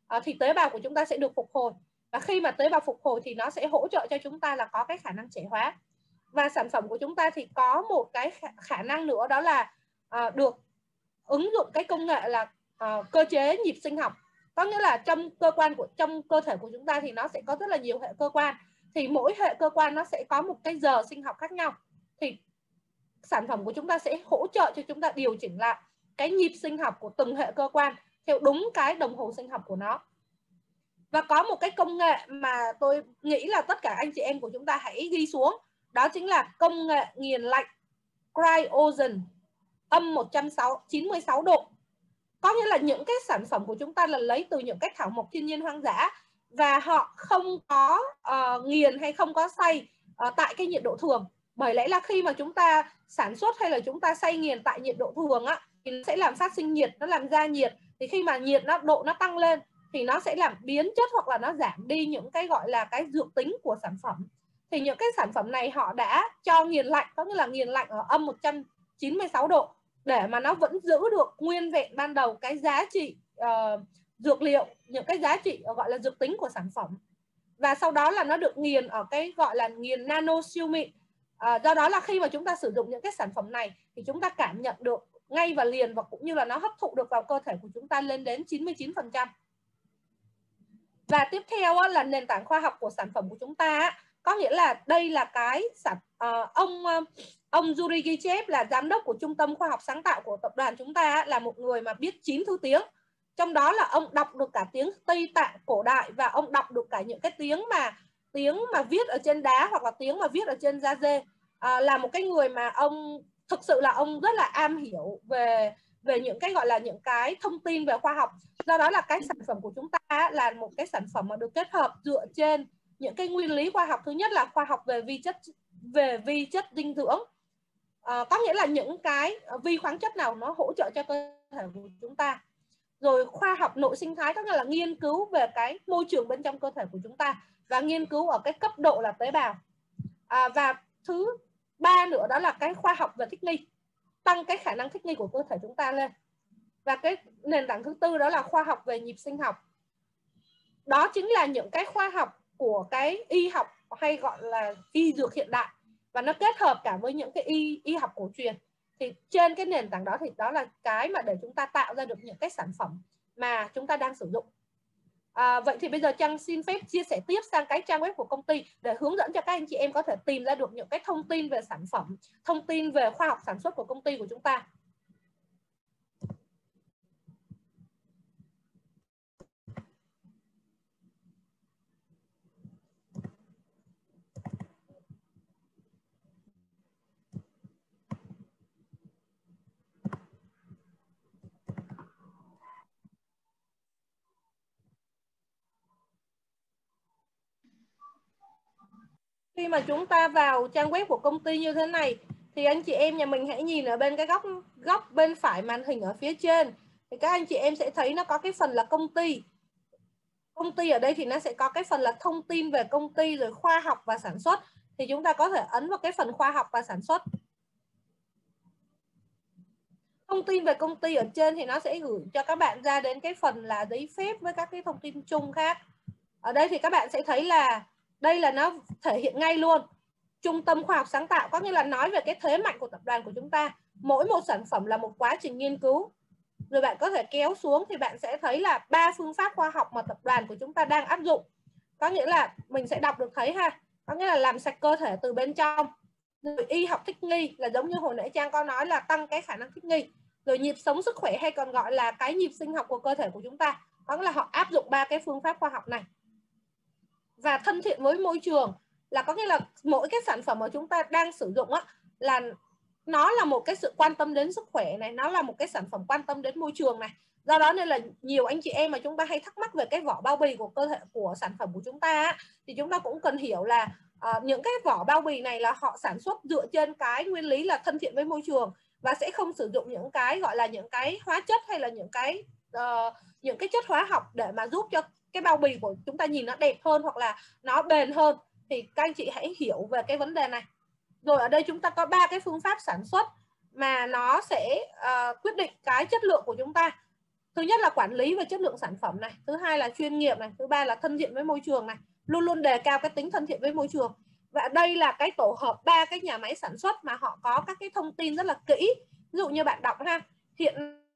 uh, thì tế bào của chúng ta sẽ được phục hồi. Và khi mà tế bào phục hồi thì nó sẽ hỗ trợ cho chúng ta là có cái khả năng trẻ hóa. Và sản phẩm của chúng ta thì có một cái khả năng nữa, đó là uh, được ứng dụng cái công nghệ là uh, cơ chế nhịp sinh học. Có nghĩa là trong cơ quan của trong cơ thể của chúng ta thì nó sẽ có rất là nhiều hệ cơ quan, thì mỗi hệ cơ quan nó sẽ có một cái giờ sinh học khác nhau. Thì sản phẩm của chúng ta sẽ hỗ trợ cho chúng ta điều chỉnh lại cái nhịp sinh học của từng hệ cơ quan theo đúng cái đồng hồ sinh học của nó. Và có một cái công nghệ mà tôi nghĩ là tất cả anh chị em của chúng ta hãy ghi xuống, đó chính là công nghệ nghiền lạnh cryogen âm một trăm chín mươi sáu độ. Có nghĩa là những cái sản phẩm của chúng ta là lấy từ những cái thảo mộc thiên nhiên hoang dã, và họ không có uh, nghiền hay không có xay uh, tại cái nhiệt độ thường. Bởi lẽ là khi mà chúng ta sản xuất hay là chúng ta xay nghiền tại nhiệt độ thường á, thì nó sẽ làm phát sinh nhiệt, nó làm ra nhiệt. Thì khi mà nhiệt nó độ nó tăng lên thì nó sẽ làm biến chất hoặc là nó giảm đi những cái gọi là cái dược tính của sản phẩm. Thì những cái sản phẩm này họ đã cho nghiền lạnh, có nghĩa là nghiền lạnh ở âm một trăm chín mươi sáu độ, để mà nó vẫn giữ được nguyên vẹn ban đầu cái giá trị uh, dược liệu, những cái giá trị gọi là dược tính của sản phẩm. Và sau đó là nó được nghiền ở cái gọi là nghiền nano siêu mịn. Uh, do đó là khi mà chúng ta sử dụng những cái sản phẩm này thì chúng ta cảm nhận được ngay và liền, và cũng như là nó hấp thụ được vào cơ thể của chúng ta lên đến chín mươi chín phần trăm. Và tiếp theo á, là nền tảng khoa học của sản phẩm của chúng ta á, có nghĩa là đây là cái sản uh, ông uh, ông Yuri Gichev là giám đốc của Trung tâm Khoa học Sáng tạo của tập đoàn chúng ta á, là một người mà biết chín thứ tiếng. Trong đó là ông đọc được cả tiếng Tây Tạng cổ đại, và ông đọc được cả những cái tiếng mà tiếng mà viết ở trên đá hoặc là tiếng mà viết ở trên da dê. À, là một cái người mà ông thực sự là ông rất là am hiểu về về những cái gọi là những cái thông tin về khoa học. Do đó là cái sản phẩm của chúng ta là một cái sản phẩm mà được kết hợp dựa trên những cái nguyên lý khoa học. Thứ nhất là khoa học về vi chất về vi chất dinh dưỡng, à, có nghĩa là những cái vi khoáng chất nào nó hỗ trợ cho cơ thể của chúng ta. Rồi khoa học nội sinh thái, có nghĩa là nghiên cứu về cái môi trường bên trong cơ thể của chúng ta, và nghiên cứu ở cái cấp độ là tế bào. À, và thứ ba nữa đó là cái khoa học về thích nghi, tăng cái khả năng thích nghi của cơ thể chúng ta lên. Và cái nền tảng thứ tư đó là khoa học về nhịp sinh học. Đó chính là những cái khoa học của cái y học hay gọi là y dược hiện đại, và nó kết hợp cả với những cái y y học cổ truyền. Thì trên cái nền tảng đó thì đó là cái mà để chúng ta tạo ra được những cái sản phẩm mà chúng ta đang sử dụng. À, vậy thì bây giờ Trang xin phép chia sẻ tiếp sang cái trang web của công ty để hướng dẫn cho các anh chị em có thể tìm ra được những cái thông tin về sản phẩm, thông tin về khoa học sản xuất của công ty của chúng ta. Khi mà chúng ta vào trang web của công ty như thế này thì anh chị em nhà mình hãy nhìn ở bên cái góc góc bên phải màn hình ở phía trên, thì các anh chị em sẽ thấy nó có cái phần là công ty. Công ty ở đây thì nó sẽ có cái phần là thông tin về công ty, rồi khoa học và sản xuất. Thì chúng ta có thể ấn vào cái phần khoa học và sản xuất. Thông tin về công ty ở trên thì nó sẽ gửi cho các bạn ra đến cái phần là giấy phép với các cái thông tin chung khác. Ở đây thì các bạn sẽ thấy là đây là nó thể hiện ngay luôn Trung tâm Khoa học Sáng tạo, có nghĩa là nói về cái thế mạnh của tập đoàn của chúng ta. Mỗi một sản phẩm là một quá trình nghiên cứu. Rồi bạn có thể kéo xuống thì bạn sẽ thấy là ba phương pháp khoa học mà tập đoàn của chúng ta đang áp dụng. Có nghĩa là mình sẽ đọc được thấy ha, có nghĩa là làm sạch cơ thể từ bên trong. Rồi y học thích nghi là giống như hồi nãy Trang có nói là tăng cái khả năng thích nghi. Rồi nhịp sống sức khỏe hay còn gọi là cái nhịp sinh học của cơ thể của chúng ta, có nghĩa là họ áp dụng ba cái phương pháp khoa học này. Và thân thiện với môi trường là có nghĩa là mỗi cái sản phẩm mà chúng ta đang sử dụng á, là nó là một cái sự quan tâm đến sức khỏe này, nó là một cái sản phẩm quan tâm đến môi trường này. Do đó nên là nhiều anh chị em mà chúng ta hay thắc mắc về cái vỏ bao bì của cơ thể của sản phẩm của chúng ta á, thì chúng ta cũng cần hiểu là uh, những cái vỏ bao bì này là họ sản xuất dựa trên cái nguyên lý là thân thiện với môi trường, và sẽ không sử dụng những cái gọi là những cái hóa chất hay là những cái uh, những cái chất hóa học để mà giúp cho cái bao bì của chúng ta nhìn nó đẹp hơn hoặc là nó bền hơn. Thì các anh chị hãy hiểu về cái vấn đề này. Rồi ở đây chúng ta có ba cái phương pháp sản xuất mà nó sẽ uh, quyết định cái chất lượng của chúng ta. Thứ nhất là quản lý về chất lượng sản phẩm này, thứ hai là chuyên nghiệp này, thứ ba là thân thiện với môi trường này, luôn luôn đề cao cái tính thân thiện với môi trường. Và đây là cái tổ hợp ba cái nhà máy sản xuất mà họ có các cái thông tin rất là kỹ. Ví dụ như bạn đọc ha, hiện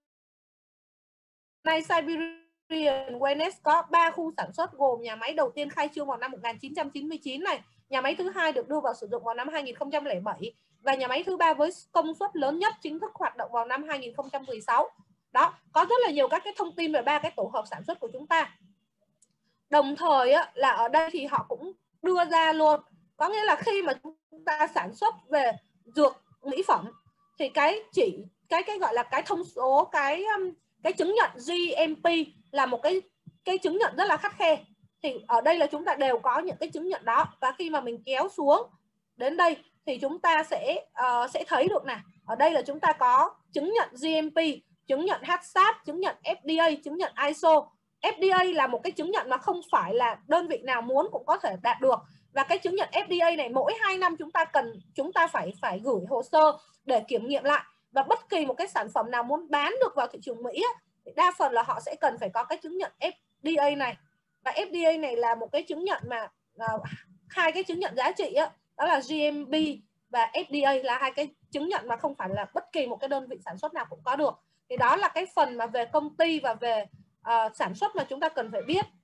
nay Siberian Wellness có ba khu sản xuất gồm nhà máy đầu tiên khai trương vào năm một nghìn chín trăm chín mươi chín này, nhà máy thứ hai được đưa vào sử dụng vào năm hai nghìn không trăm lẻ bảy và nhà máy thứ ba với công suất lớn nhất chính thức hoạt động vào năm hai nghìn không trăm mười sáu. Đó, có rất là nhiều các cái thông tin về ba cái tổ hợp sản xuất của chúng ta. Đồng thời á, là ở đây thì họ cũng đưa ra luôn, có nghĩa là khi mà chúng ta sản xuất về dược mỹ phẩm thì cái chỉ cái cái gọi là cái thông số cái cái chứng nhận G M P là một cái cái chứng nhận rất là khắt khe. Thì ở đây là chúng ta đều có những cái chứng nhận đó, và khi mà mình kéo xuống đến đây thì chúng ta sẽ uh, sẽ thấy được nè, ở đây là chúng ta có chứng nhận G M P, chứng nhận hát sáp, chứng nhận F D A, chứng nhận I S O. F D A là một cái chứng nhận mà không phải là đơn vị nào muốn cũng có thể đạt được, và cái chứng nhận F D A này mỗi hai năm chúng ta cần chúng ta phải phải gửi hồ sơ để kiểm nghiệm lại. Và bất kỳ một cái sản phẩm nào muốn bán được vào thị trường Mỹ thì đa phần là họ sẽ cần phải có cái chứng nhận F D A này, và F D A này là một cái chứng nhận mà uh, hai cái chứng nhận giá trị á, đó là G M B và F D A là hai cái chứng nhận mà không phải là bất kỳ một cái đơn vị sản xuất nào cũng có được. Thì đó là cái phần mà về công ty và về uh, sản xuất mà chúng ta cần phải biết.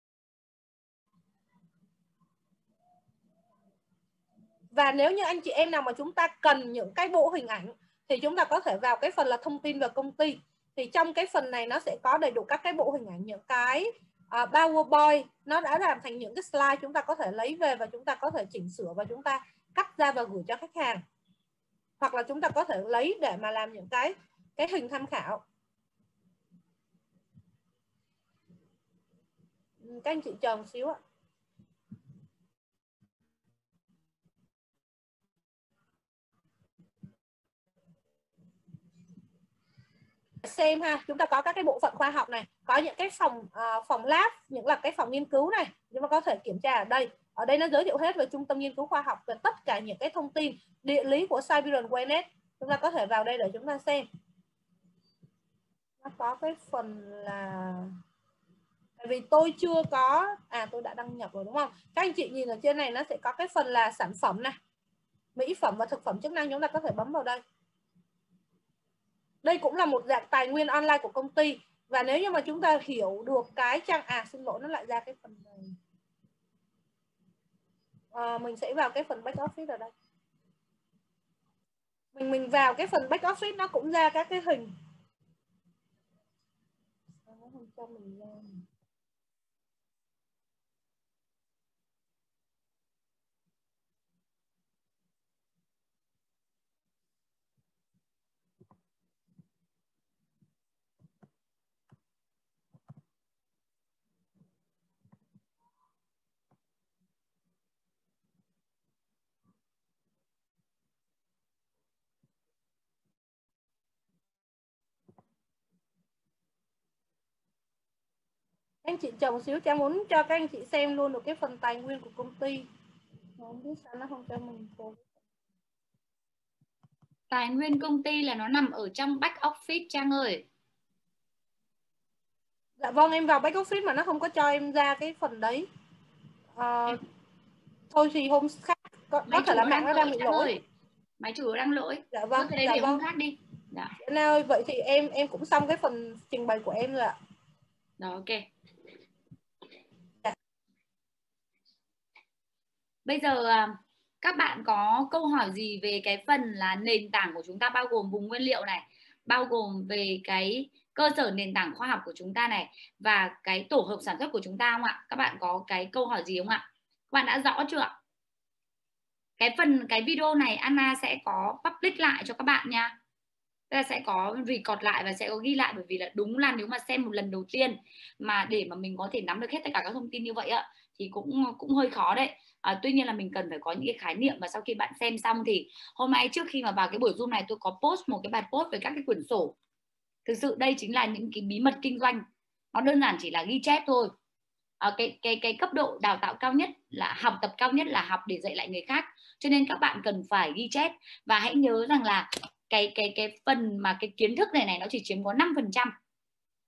Và nếu như anh chị em nào mà chúng ta cần những cái bộ hình ảnh thì chúng ta có thể vào cái phần là thông tin về công ty. Thì trong cái phần này nó sẽ có đầy đủ các cái bộ hình ảnh, những cái uh, PowerPoint nó đã làm thành những cái slide, chúng ta có thể lấy về và chúng ta có thể chỉnh sửa và chúng ta cắt ra và gửi cho khách hàng. Hoặc là chúng ta có thể lấy để mà làm những cái cái hình tham khảo. Các anh chị chờ một xíu ạ. Xem ha, chúng ta có các cái bộ phận khoa học này, có những cái phòng uh, phòng lab, những là cái phòng nghiên cứu này, chúng ta có thể kiểm tra ở đây. Ở đây nó giới thiệu hết về trung tâm nghiên cứu khoa học, về tất cả những cái thông tin địa lý của Siberian Wellness. Chúng ta có thể vào đây để chúng ta xem. Nó có cái phần là, tại vì tôi chưa có, à tôi đã đăng nhập rồi đúng không? Các anh chị nhìn ở trên này nó sẽ có cái phần là sản phẩm này, mỹ phẩm và thực phẩm chức năng, chúng ta có thể bấm vào đây. Đây cũng là một dạng tài nguyên online của công ty. Và nếu như mà chúng ta hiểu được cái trang, à xin lỗi nó lại ra cái phần này. À, mình sẽ vào cái phần back office ở đây. Mình mình vào cái phần back office nó cũng ra các cái hình. Nó không cho mình ra. Anh chị chờ một xíu, Trang muốn cho các anh chị xem luôn được cái phần tài nguyên của công ty. Không biết sao nó không cho mình vô. Tài nguyên công ty là nó nằm ở trong back office Trang ơi. Dạ vâng, em vào back office mà nó không có cho em ra cái phần đấy. À, em... Thôi thì hôm khác có, có thể là mạng nó đang bị lỗi. Ơi. Máy chủ đang lỗi. Dạ vâng. Cái đấy dạ để vâng. hôm khác đi. Dạ. Nào ơi, vậy thì em em cũng xong cái phần trình bày của em rồi ạ. Rồi ok. Dạ. Bây giờ các bạn có câu hỏi gì về cái phần là nền tảng của chúng ta, bao gồm vùng nguyên liệu này, bao gồm về cái cơ sở nền tảng khoa học của chúng ta này, và cái tổ hợp sản xuất của chúng ta không ạ? Các bạn có cái câu hỏi gì không ạ? Các bạn đã rõ chưa ạ? Cái phần cái video này Anna sẽ có public lại cho các bạn nha. Tức là sẽ có record lại và sẽ có ghi lại, bởi vì là đúng là nếu mà xem một lần đầu tiên mà để mà mình có thể nắm được hết tất cả các thông tin như vậy ạ thì cũng cũng hơi khó đấy. À, tuy nhiên là mình cần phải có những cái khái niệm, và sau khi bạn xem xong thì hôm nay trước khi mà vào cái buổi Zoom này tôi có post một cái bài post về các cái quyển sổ. Thực sự đây chính là những cái bí mật kinh doanh, nó đơn giản chỉ là ghi chép thôi. À, cái cái cái cấp độ đào tạo cao nhất là học tập cao nhất là học để dạy lại người khác, cho nên các bạn cần phải ghi chép. Và hãy nhớ rằng là cái cái cái phần mà cái kiến thức này này nó chỉ chiếm có năm phần trăm.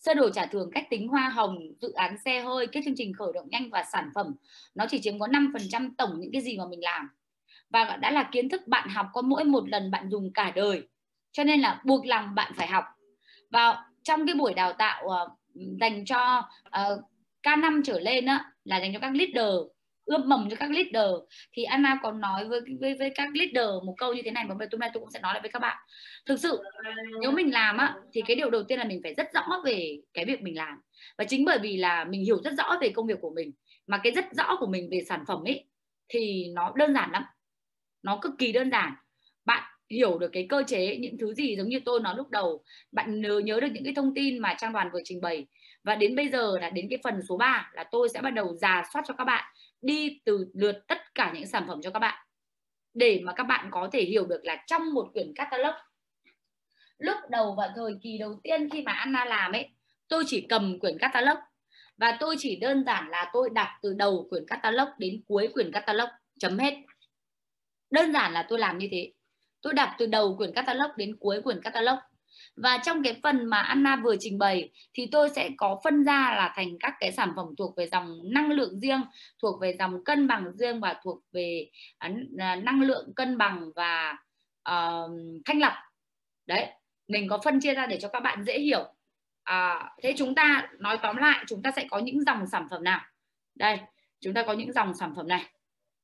sơ đồ trả thưởng, cách tính hoa hồng, dự án xe hơi, các chương trình khởi động nhanh và sản phẩm nó chỉ chiếm có năm phần trăm tổng những cái gì mà mình làm, và đã là kiến thức bạn học có mỗi một lần bạn dùng cả đời, cho nên là buộc lòng bạn phải học. Và trong cái buổi đào tạo uh, dành cho uh, K năm trở lên á, là dành cho các leader, ươm mầm cho các leader, thì Anna còn nói với, với với các leader một câu như thế này, mà hôm nay tôi cũng sẽ nói lại với các bạn. Thực sự nếu mình làm á, thì cái điều đầu tiên là mình phải rất rõ về cái việc mình làm, và chính bởi vì là mình hiểu rất rõ về công việc của mình, mà cái rất rõ của mình về sản phẩm ấy, thì nó đơn giản lắm, nó cực kỳ đơn giản. Bạn hiểu được cái cơ chế, những thứ gì giống như tôi nói lúc đầu, bạn nhớ, nhớ được những cái thông tin mà Trang Đoàn vừa trình bày, và đến bây giờ là đến cái phần số ba là tôi sẽ bắt đầu rà soát cho các bạn, đi từ lượt tất cả những sản phẩm cho các bạn, để mà các bạn có thể hiểu được là trong một quyển catalog, lúc đầu vào thời kỳ đầu tiên khi mà Anna làm ấy, tôi chỉ cầm quyển catalog và tôi chỉ đơn giản là tôi đọc từ đầu quyển catalog đến cuối quyển catalog, chấm hết. Đơn giản là tôi làm như thế, tôi đọc từ đầu quyển catalog đến cuối quyển catalog. Và trong cái phần mà Anna vừa trình bày thì tôi sẽ có phân ra là thành các cái sản phẩm thuộc về dòng năng lượng riêng, thuộc về dòng cân bằng riêng, và thuộc về uh, năng lượng cân bằng và uh, thanh lọc. Đấy, mình có phân chia ra để cho các bạn dễ hiểu. À, thế chúng ta nói tóm lại, chúng ta sẽ có những dòng sản phẩm nào? Đây, chúng ta có những dòng sản phẩm này.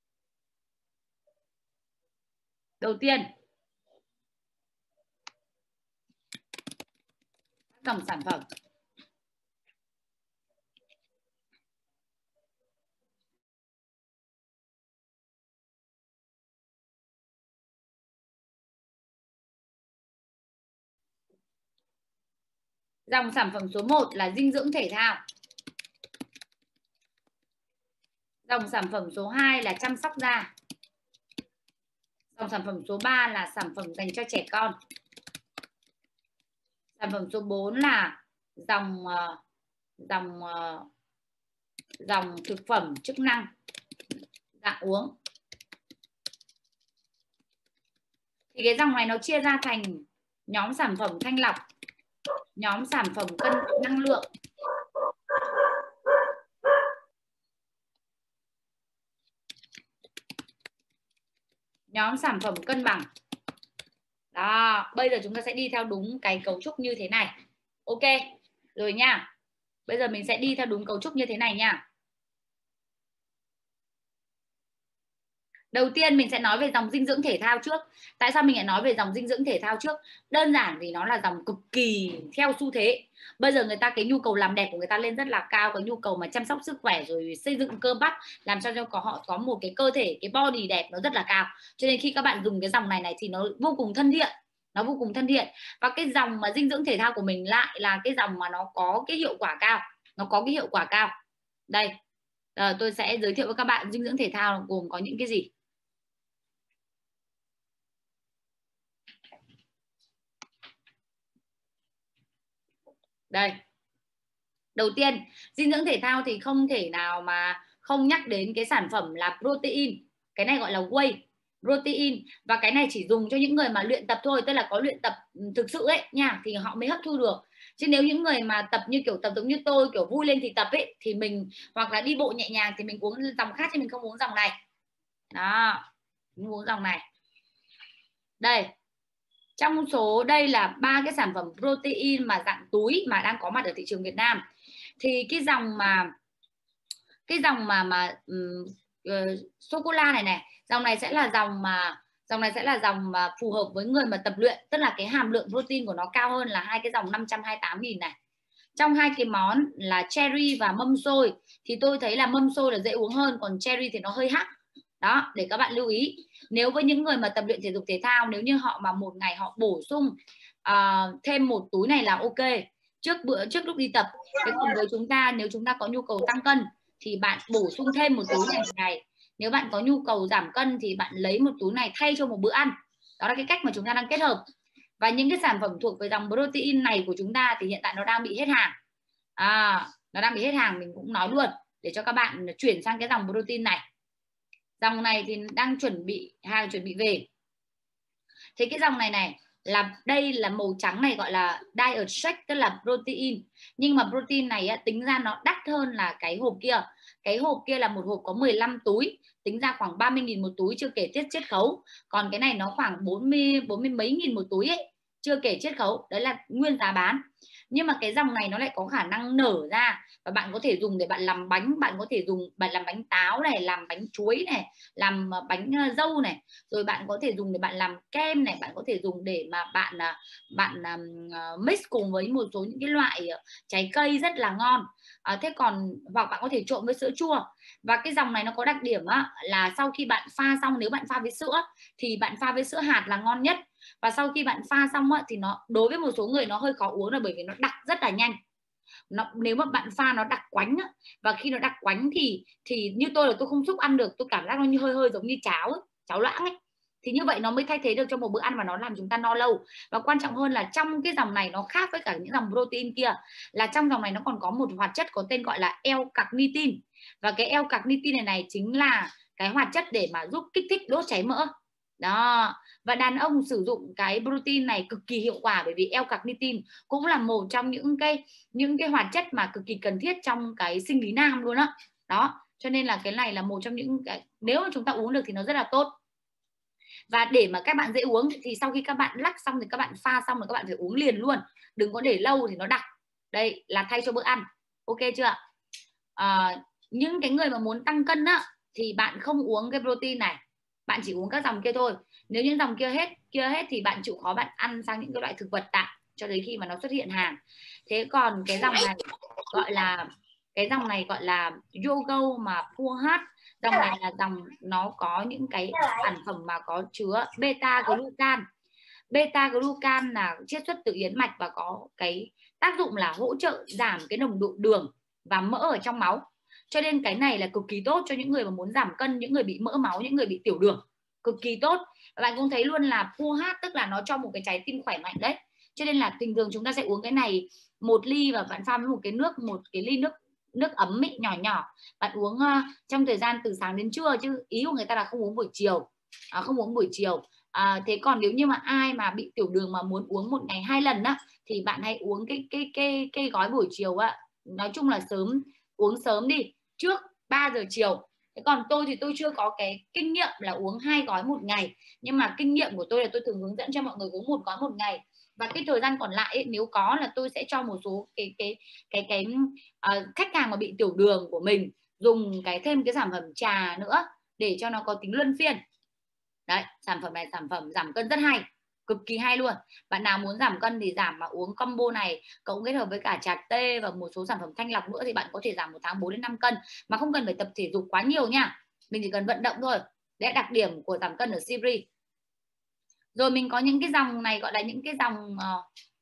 Đầu tiên, dòng sản phẩm. Dòng sản phẩm số một là dinh dưỡng thể thao. Dòng sản phẩm số hai là chăm sóc da. Dòng sản phẩm số ba là sản phẩm dành cho trẻ con. Sản phẩm số bốn là dòng dòng dòng thực phẩm chức năng dạng uống. Thì cái dòng này nó chia ra thành nhóm sản phẩm thanh lọc, nhóm sản phẩm cân năng lượng, nhóm sản phẩm cân bằng. Đó, bây giờ chúng ta sẽ đi theo đúng cái cấu trúc như thế này. Ok, rồi nha. Bây giờ mình sẽ đi theo đúng cấu trúc như thế này nha. Đầu tiên mình sẽ nói về dòng dinh dưỡng thể thao trước. Tại sao mình lại nói về dòng dinh dưỡng thể thao trước? Đơn giản vì nó là dòng cực kỳ theo xu thế. Bây giờ người ta cái nhu cầu làm đẹp của người ta lên rất là cao, cái nhu cầu mà chăm sóc sức khỏe rồi xây dựng cơ bắp, làm sao cho có họ có một cái cơ thể, cái body đẹp nó rất là cao. Cho nên khi các bạn dùng cái dòng này này thì nó vô cùng thân thiện. Nó vô cùng thân thiện. Và cái dòng mà dinh dưỡng thể thao của mình lại là cái dòng mà nó có cái hiệu quả cao. Nó có cái hiệu quả cao. Đây, à, tôi sẽ giới thiệu với các bạn dinh dưỡng thể thao gồm có những cái gì. Đây, đầu tiên dinh dưỡng thể thao thì không thể nào mà không nhắc đến cái sản phẩm là protein. Cái này gọi là whey protein, và cái này chỉ dùng cho những người mà luyện tập thôi, tức là có luyện tập thực sự ấy nha, thì họ mới hấp thu được. Chứ nếu những người mà tập như kiểu tập giống như tôi, kiểu vui lên thì tập ấy, thì mình hoặc là đi bộ nhẹ nhàng thì mình uống dòng khác, chứ mình không uống dòng này. Đó, mình uống dòng này. Đây, trong số đây là ba cái sản phẩm protein mà dạng túi mà đang có mặt ở thị trường Việt Nam. Thì cái dòng mà cái dòng mà mà um, uh, sô cô la này này, dòng này sẽ là dòng mà dòng này sẽ là dòng mà phù hợp với người mà tập luyện, tức là cái hàm lượng protein của nó cao hơn là hai cái dòng năm trăm hai mươi tám nghìn này. Trong hai cái món là cherry và mâm xôi thì tôi thấy là mâm xôi là dễ uống hơn, còn cherry thì nó hơi hắc. Đó, để các bạn lưu ý. Nếu với những người mà tập luyện thể dục thể thao, nếu như họ mà một ngày họ bổ sung uh, thêm một túi này là ok. Trước bữa trước lúc đi tập, cái cùng với chúng ta, nếu chúng ta có nhu cầu tăng cân thì bạn bổ sung thêm một túi này một ngày. Nếu bạn có nhu cầu giảm cân thì bạn lấy một túi này thay cho một bữa ăn. Đó là cái cách mà chúng ta đang kết hợp. Và những cái sản phẩm thuộc về dòng protein này của chúng ta thì hiện tại nó đang bị hết hàng. À, nó đang bị hết hàng, mình cũng nói luôn để cho các bạn chuyển sang cái dòng protein này. Dòng này thì đang chuẩn bị hàng chuẩn bị về. Thế cái dòng này này là đây là màu trắng này gọi là diet shake, tức là protein, nhưng mà protein này á, tính ra nó đắt hơn là cái hộp kia. Cái hộp kia là một hộp có mười lăm túi, tính ra khoảng ba mươi nghìn một túi chưa kể tiết chiết khấu, còn cái này nó khoảng bốn mươi bốn mươi mấy nghìn một túi ấy, chưa kể chiết khấu, đấy là nguyên giá bán. Nhưng mà cái dòng này nó lại có khả năng nở ra và bạn có thể dùng để bạn làm bánh, bạn có thể dùng bạn làm bánh táo này, làm bánh chuối này, làm bánh dâu này, rồi bạn có thể dùng để bạn làm kem này, bạn có thể dùng để mà bạn bạn mix cùng với một số những cái loại trái cây rất là ngon. À, thế còn hoặc bạn có thể trộn với sữa chua. Và cái dòng này nó có đặc điểm á, là sau khi bạn pha xong, nếu bạn pha với sữa thì bạn pha với sữa hạt là ngon nhất. Và sau khi bạn pha xong á, thì nó đối với một số người nó hơi khó uống là bởi vì nó đặc rất là nhanh. Nó, nếu mà bạn pha nó đặc quánh á, và khi nó đặc quánh thì thì như tôi là tôi không xúc ăn được, tôi cảm giác nó như hơi hơi giống như cháo ấy, cháo loãng ấy. Thì như vậy nó mới thay thế được cho một bữa ăn và nó làm chúng ta no lâu. Và quan trọng hơn là trong cái dòng này nó khác với cả những dòng protein kia, là trong dòng này nó còn có một hoạt chất có tên gọi là L-carnitin. Và cái L-carnitin này này chính là cái hoạt chất để mà giúp kích thích đốt cháy mỡ. Đó. Và đàn ông sử dụng cái protein này cực kỳ hiệu quả, bởi vì L-carnitin cũng là một trong những cái những cái hoạt chất mà cực kỳ cần thiết trong cái sinh lý nam luôn á. Đó, cho nên là cái này là một trong những cái nếu mà chúng ta uống được thì nó rất là tốt. Và để mà các bạn dễ uống thì sau khi các bạn lắc xong thì các bạn pha xong rồi các bạn phải uống liền luôn, đừng có để lâu thì nó đặc. Đây là thay cho bữa ăn, ok chưa? À, những cái người mà muốn tăng cân á thì bạn không uống cái protein này, bạn chỉ uống các dòng kia thôi. Nếu những dòng kia hết kia hết thì bạn chịu khó bạn ăn sang những cái loại thực vật tạm cho đến khi mà nó xuất hiện hàng. Thế còn cái dòng này gọi là cái dòng này gọi là Yogo mà Pure Heart. Dòng này là dòng nó có những cái sản phẩm mà có chứa beta glucan. Beta glucan là chiết xuất từ yến mạch và có cái tác dụng là hỗ trợ giảm cái nồng độ đường và mỡ ở trong máu. Cho nên cái này là cực kỳ tốt cho những người mà muốn giảm cân, những người bị mỡ máu, những người bị tiểu đường, cực kỳ tốt. Và bạn cũng thấy luôn là Pure Heart tức là nó cho một cái trái tim khỏe mạnh đấy. Cho nên là bình thường chúng ta sẽ uống cái này một ly và bạn pha với một cái nước, một cái ly nước nước ấm ấy, nhỏ nhỏ. Bạn uống uh, trong thời gian từ sáng đến trưa, chứ ý của người ta là không uống buổi chiều, à, không uống buổi chiều. À, thế còn nếu như mà ai mà bị tiểu đường mà muốn uống một ngày hai lần á thì bạn hãy uống cái cái cái cái gói buổi chiều á. Nói chung là sớm, uống sớm đi, trước ba giờ chiều. Thế còn tôi thì tôi chưa có cái kinh nghiệm là uống hai gói một ngày, nhưng mà kinh nghiệm của tôi là tôi thường hướng dẫn cho mọi người uống một gói một ngày. Và cái thời gian còn lại ấy, nếu có là tôi sẽ cho một số cái cái cái cái uh, khách hàng mà bị tiểu đường của mình dùng cái thêm cái sản phẩm trà nữa để cho nó có tính luân phiên. Đấy, sản phẩm này sản phẩm giảm cân rất hay, cực kỳ hay luôn. Bạn nào muốn giảm cân thì giảm mà uống combo này cộng kết hợp với cả trà tê và một số sản phẩm thanh lọc nữa thì bạn có thể giảm một tháng bốn đến năm cân mà không cần phải tập thể dục quá nhiều nha. Mình chỉ cần vận động thôi. Đấy là đặc điểm của giảm cân ở Sibri. Rồi mình có những cái dòng này gọi là những cái dòng uh,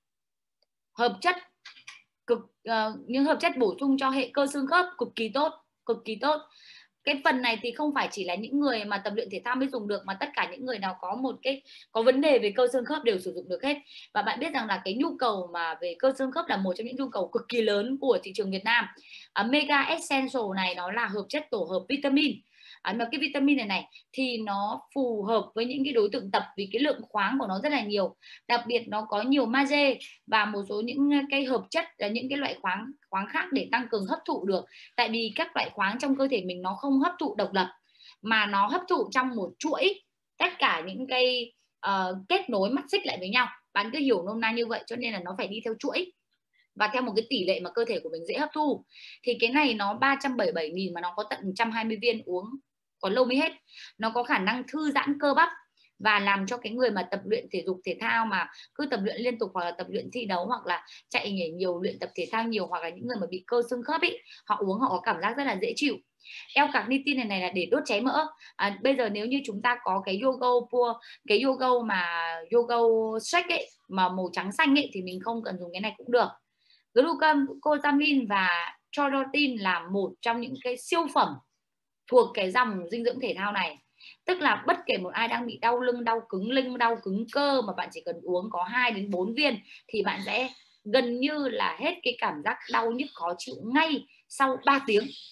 hợp chất cực uh, những hợp chất bổ sung cho hệ cơ xương khớp, cực kỳ tốt, cực kỳ tốt. Cái phần này thì không phải chỉ là những người mà tập luyện thể thao mới dùng được, mà tất cả những người nào có một cái có vấn đề về cơ xương khớp đều sử dụng được hết. Và bạn biết rằng là cái nhu cầu mà về cơ xương khớp là một trong những nhu cầu cực kỳ lớn của thị trường Việt Nam. À, Mega Essential này nó là hợp chất tổ hợp vitamin. À, mà cái vitamin này này thì nó phù hợp với những cái đối tượng tập vì cái lượng khoáng của nó rất là nhiều, đặc biệt nó có nhiều magie và một số những cái hợp chất là những cái loại khoáng khoáng khác để tăng cường hấp thụ được. Tại vì các loại khoáng trong cơ thể mình nó không hấp thụ độc lập mà nó hấp thụ trong một chuỗi, tất cả những cái uh, kết nối mắt xích lại với nhau. Bạn cứ hiểu nôm na như vậy, cho nên là nó phải đi theo chuỗi và theo một cái tỷ lệ mà cơ thể của mình dễ hấp thu. Thì cái này nó ba trăm bảy mươi bảy nghìn mà nó có tận một trăm hai mươi viên, uống còn lâu mới hết. Nó có khả năng thư giãn cơ bắp và làm cho cái người mà tập luyện thể dục thể thao mà cứ tập luyện liên tục, hoặc là tập luyện thi đấu, hoặc là chạy nhảy nhiều, luyện tập thể thao nhiều, hoặc là những người mà bị cơ xương khớp ý, họ uống họ có cảm giác rất là dễ chịu. L-carnitin này, này là để đốt cháy mỡ. À, bây giờ nếu như chúng ta có cái Yogo Pure, cái Yogo mà Yogo Shake ấy, mà màu trắng xanh ấy, thì mình không cần dùng cái này cũng được. Glucosamine và chondroitin là một trong những cái siêu phẩm thuộc cái dòng dinh dưỡng thể thao này. Tức là bất kể một ai đang bị đau lưng, đau cứng lưng, đau cứng cơ mà bạn chỉ cần uống có hai đến bốn viên thì bạn sẽ gần như là hết cái cảm giác đau nhức khó chịu ngay sau ba tiếng.